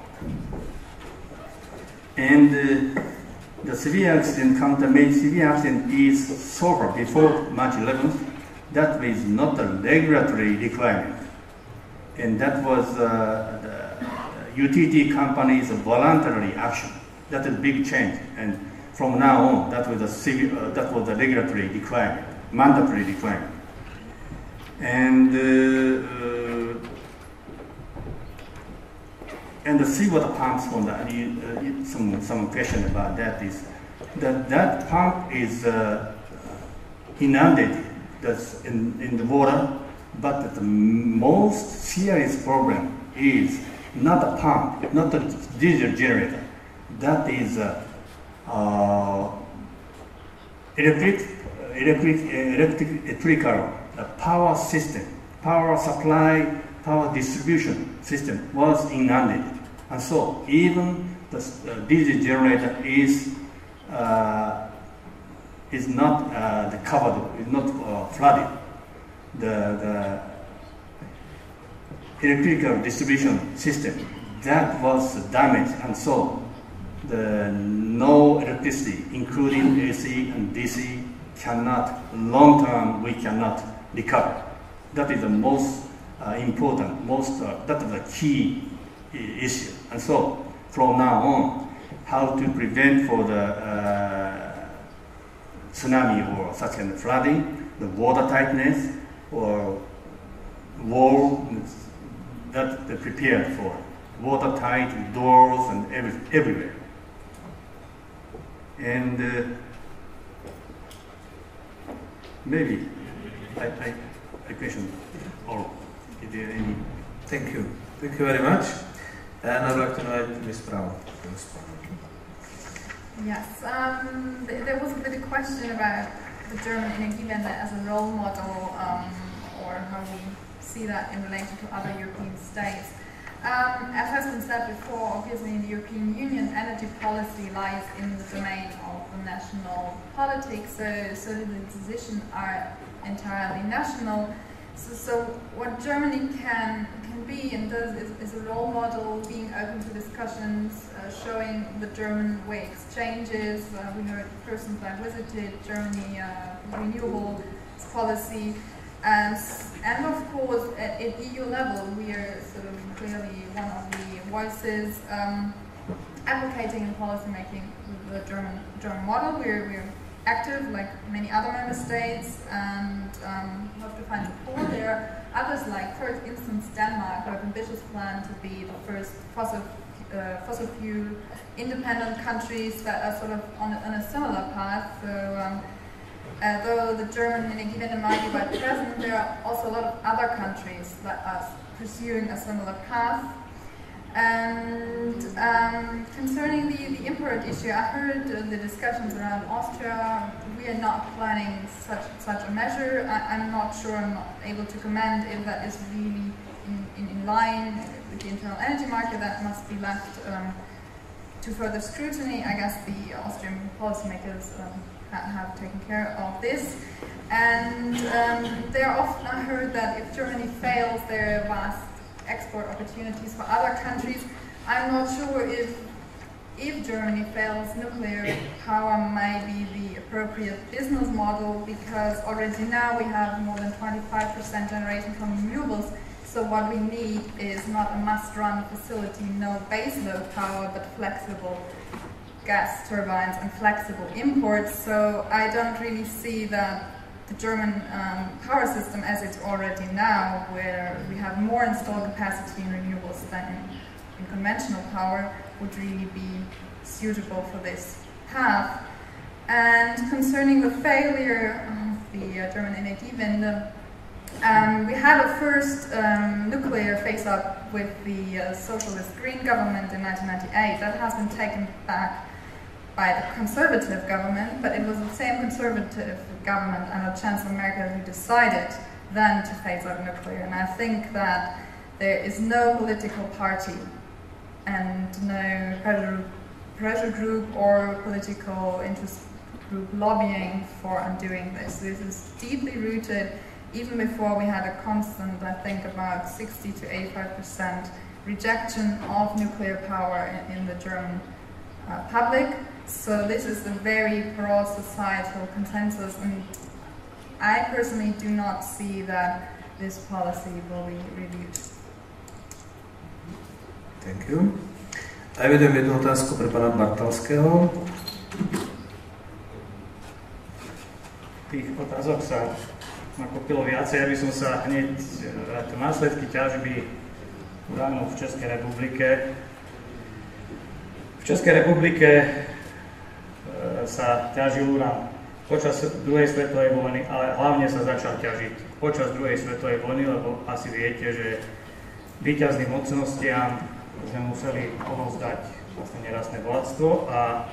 And the severe accident severe accident is so far before March 11th. That is not a regulatory requirement, and that was the utility companies' voluntary action. That is a big change, and from now on, that was the regulatory requirement, mandatory requirement. And the seawater pumps, from some question about that is that pump is inundated in the water, but the most serious problem is not a pump, not a diesel generator. That is electrical power system, power supply, power distribution system was inundated. And so even the diesel generator is not covered, is not flooded. The electrical distribution system, that was damaged, and so no electricity, including AC and DC, long term, we cannot recover. That is the most important, that is the key issue. And so, from now on, how to prevent for the tsunami or such kind of flooding, the water tightness or wall that they prepared for, watertight doors and everywhere. And maybe I question, or is there any? Thank you. Thank you very much. And I'd like to invite Ms. Brown to respond. Yes, there was a bit of question about the German Energiewende as a role model, or how we see that in relation to other European states. As has been said before, obviously in the European Union, energy policy lies in the domain of the national politics, so the decisions are entirely national. So what Germany can be and does is a role model, being open to discussions, showing the German way exchanges. We heard persons that visited Germany, renewable policy. And of course, at EU level, we are sort of clearly one of the voices. advocating and policy making the German model. We're active like many other member states and hope to find support. There are others like, for instance, Denmark, who have ambitious plan to be the first fossil fuel independent countries that are sort of on a similar path. So though the German Energiewende might be quite present, there are also a lot of other countries that are pursuing a similar path. And concerning the import issue, I heard the discussions around Austria. We are not planning such a measure. I'm not sure, I'm not able to comment if that is really in line with the internal energy market. That must be left to further scrutiny. I guess the Austrian policymakers have taken care of this. And there often I heard that if Germany fails, there are vast export opportunities for other countries. I'm not sure if Germany fails, nuclear power might be the appropriate business model, because already now we have more than 25% generation from renewables. So what we need is not a must-run facility, no baseload power, but flexible gas turbines and flexible imports. So I don't really see that the German power system as it's already now, where we have more installed capacity in renewables than in conventional power, would really be suitable for this path. And concerning the failure of the German Energiewende, we had a first nuclear phase-out with the socialist Green government in 1998. That has been taken back by the conservative government, but it was the same conservative government under Chancellor Merkel who decided then to phase out nuclear. And I think that there is no political party and no pressure group or political interest group lobbying for undoing this. This is deeply rooted. Even before we had a constant, I think about 60 to 85% rejection of nuclear power in the German public. So this is a very broad societal consensus, and I personally do not see that this policy will be reviewed. Thank you. A evidujem jednu otázku pre pána Bartalského. Tých otázok sa nakopilo viacej, aby som sa hneď vrátil následky ťažby uránu v Českej republike. V Českej republike sa ťažil urán počas druhej svetovej vojny, ale hlavne sa začal ťažiť počas druhej svetovej vojny, lebo asi viete, že víťazným mocnostiam sme museli odovzdať vlastne nerastné bohatstvo a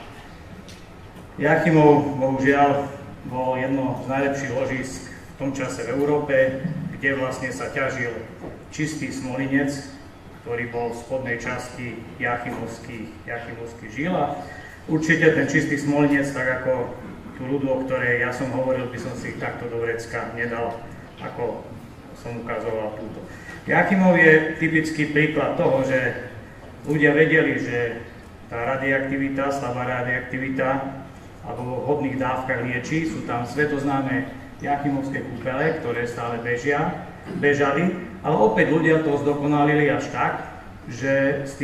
Jáchymov, bohužiaľ, bol jedno z najlepších ložisk v tom čase v Európe, kde vlastne sa ťažil čistý smolinec, ktorý bol v spodnej časti Jáchymovských žil. A určite ten čistý smolinec, tak ako tú rudu, o ktorej ja som hovoril, by som si takto do vrecka nedal, ako som ukazoval túto. Jáchymov je typický príklad toho, že ľudia vedeli, že tá radioaktivita, slabá radioaktivita alebo v hodných dávkach liečí. Sú tam svetoznáme Jáchymovské kúpele, ktoré stále bežali, ale opäť ľudia to zdokonalili až tak, že z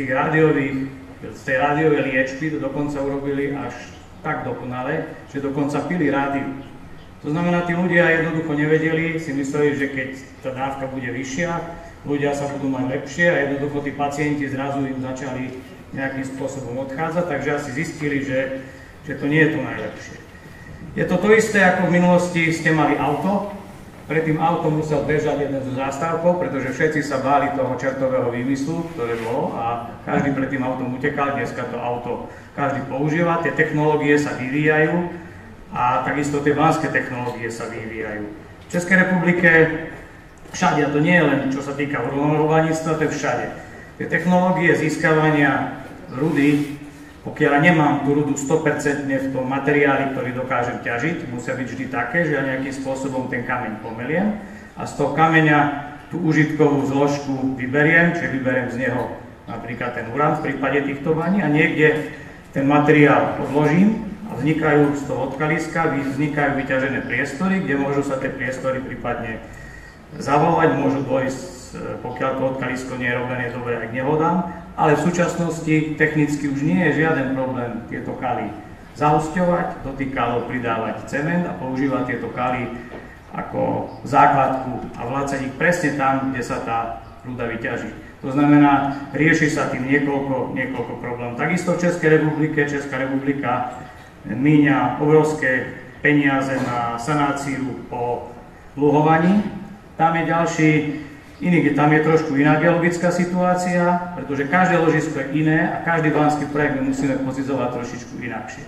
tej rádiovej liečby to dokonca urobili až tak dokonale, že dokonca pili rádiu. To znamená, tí ľudia jednoducho nevedeli, si mysleli, že keď tá dávka bude vyššia, ľudia sa budú mať lepšie a jednoducho tí pacienti zrazu im začali nejakým spôsobom odchádzať, takže asi zistili, že to nie je to najlepšie. Je to to isté, ako v minulosti ste mali auto. Pred tým autom musel bežať jeden zo zástavkov, pretože všetci sa báli toho čertového výmyslu, ktoré bolo, a každý pred tým autom utekal. Dneska to auto každý používa, tie technológie sa vyvíjajú a takisto tie banské technológie sa vyvíjajú. V Českej republike všade, a to nie je len čo sa týka uholnohovaníctva, to je všade. Tie technológie získavania rudy, pokiaľ nemám tú rudu 100% v tom materiáli, ktorý dokážem ťažiť, musia byť vždy také, že ja nejakým spôsobom ten kameň pomeliem a z toho kameňa tú užitkovú zložku vyberiem, čiže vyberiem z neho napríklad ten urán v prípade týchto baní a niekde ten materiál odložím a vznikajú z toho odkaliska, vznikajú vyťažené priestory, kde môžu sa tie priestory prípadne zavolať, môžu dôjsť, pokiaľ to odkalisko nie je robené dobre, aj k nehodám, ale v súčasnosti technicky už nie je žiaden problém tieto kaly zaosťovať, do tých kalov pridávať cement a používať tieto kaly ako základku a vlácať ich presne tam, kde sa tá ruda vyťaží. To znamená, rieši sa tým niekoľko problémov. Takisto v Českej republike, Česká republika míňa obrovské peniaze na sanáciu po luhovaní. Tam je tam je trošku iná geologická situácia, pretože každé ložisko je iné a každý banský projekt my musíme posudzovať trošičku inakšie.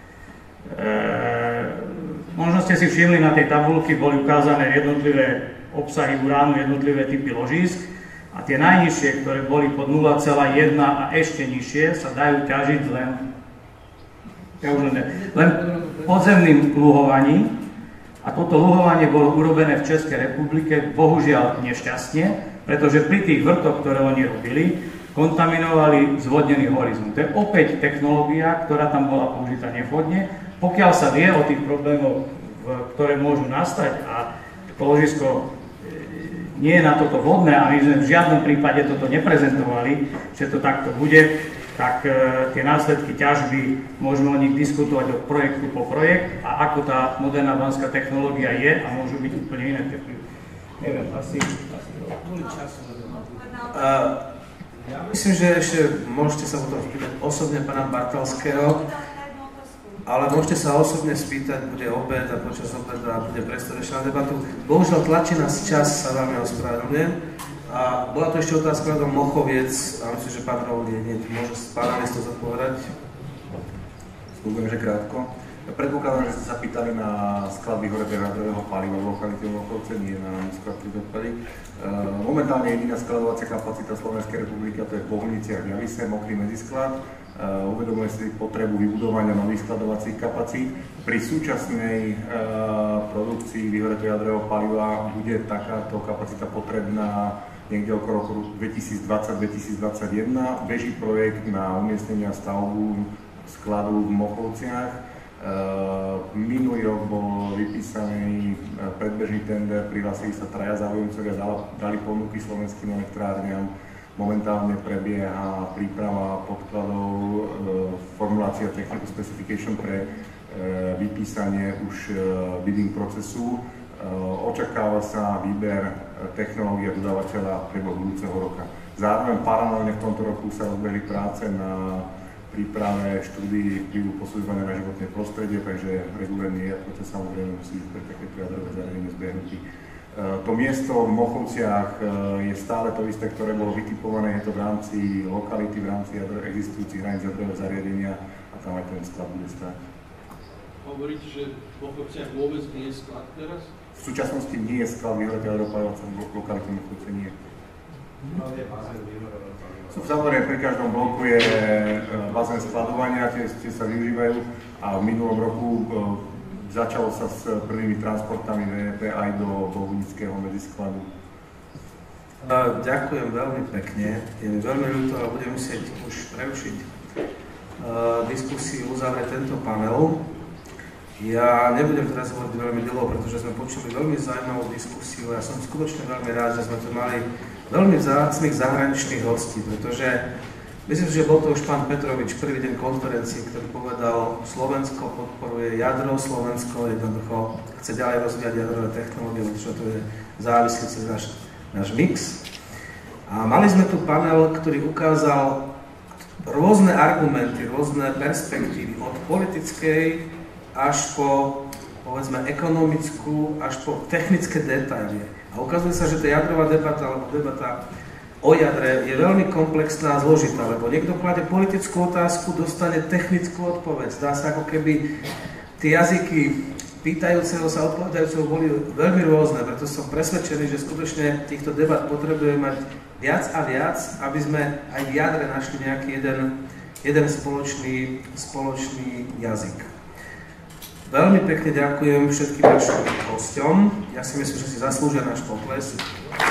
Možno ste si všimli, na tej tabulky boli ukázané jednotlivé obsahy uránu, jednotlivé typy ložísk a tie najnižšie, ktoré boli pod 0,1 a ešte nižšie, sa dajú ťažiť len podzemným luhovaním. A toto luhovanie bolo urobené v Českej republike, bohužiaľ nešťastne, pretože pri tých vrtoch, ktoré oni robili, kontaminovali zvodnený horizont. To je opäť technológia, ktorá tam bola použitá nevhodne. Pokiaľ sa vie o tých problémoch, ktoré môžu nastať a to ložisko nie je na toto vhodné a my sme v žiadnom prípade toto neprezentovali, že to takto bude, tak tie následky ťažby môžeme o nich diskutovať od projektu po projekt a ako tá moderná banská technológia je a môžu byť úplne iné technológie. Neviem, asi myslím, že ešte môžete sa potom spýtať osobne pána Bartalského, ale môžete sa osobne spýtať, bude obed a počas obeda bude priestor ešte na debatu. Bohužiaľ tlačí nás čas, sa veľmi ospravedlňujem. A bola to ešte otázka do Mochoviec, a myslím, že pán Raúl môže z pána to zodpovedať. Skúsim, že krátko. Predpokladám, že ste sa pýtali na sklad vyhoretého jadrového paliva v lokalite Mochovce, nie na skladky odpady. Momentálne jediná skladovacia kapacita Slovenskej republiky, a to je v Bohuniciach v Javise, mokrý medzisklad. Uvedomuje si potrebu vybudovania nových skladovacích kapacít. Pri súčasnej produkcii vyhoretého jadrového paliva bude takáto kapacita potrebná niekde okolo roku 2020-2021. Beží projekt na umiestnenie a stavbu skladu v Mochovciach. Minulý rok bol vypísaný predbežný tender, prihlásili sa 3 záujemcovia, dali ponuky slovenským elektrárňam. Momentálne prebieha príprava podkladov, formulácia technical specification pre vypísanie už bidding procesu. Očakáva sa výber technológie dodávateľa v priebehu budúceho roka. Zároveň paralelne v tomto roku sa rozbehli práce na príprave štúdií vplyvu posudzovania na životné prostredie, takže regulérny proces samozrejme musí byť pre takéto jadrové zariadenie zbehnutý. To miesto v Mochovciach je stále to isté, ktoré bolo vytipované, je to v rámci lokality, v rámci existujúcich hraníc jadrového zariadenia a tam aj ten sklad bude stáť. Hovoríte, že v Mochovciach vôbec nie je sklad teraz? V súčasnosti nie je sklad vyhoretého jadrového paliva, v lokalite Mochovce nie. Samozrejme, pri každom bloku je bazén skladovania, tie sa využívajú a v minulom roku začalo sa s prvými transportami VEP aj do Bohunického medziskladu. Ďakujem veľmi pekne. Je mi veľmi ľúto, ale budem musieť už prerušiť diskusiu, uzavrieť tento panel. Ja nebudem teraz hovoriť veľmi dlho, pretože sme počuli veľmi zaujímavú diskusiu. Ja som skutočne veľmi rád, že sme tu mali veľmi vzácnych zahraničných hostí, pretože myslím, že bol to už pán Petrovič prvý deň konferencie, ktorý povedal, Slovensko podporuje jadro, Slovensko jednoducho chce ďalej rozvíjať jadrové technológie, pretože to je závislý cez náš mix. A mali sme tu panel, ktorý ukázal rôzne argumenty, rôzne perspektívy, od politickej až po, povedzme, ekonomickú, až po technické detaily. A ukazuje sa, že tá jadrová debata, alebo debata o jadre je veľmi komplexná a zložitá, lebo niekto kladie politickú otázku, dostane technickú odpoveď. Zdá sa, ako keby tie jazyky pýtajúceho sa, odpovedajúceho boli veľmi rôzne, preto som presvedčený, že skutočne týchto debat potrebujeme mať viac a viac, aby sme aj v jadre našli nejaký jeden spoločný jazyk. Veľmi pekne ďakujem všetkým našim hosťom. Ja si myslím, že si zaslúžia náš potlesk.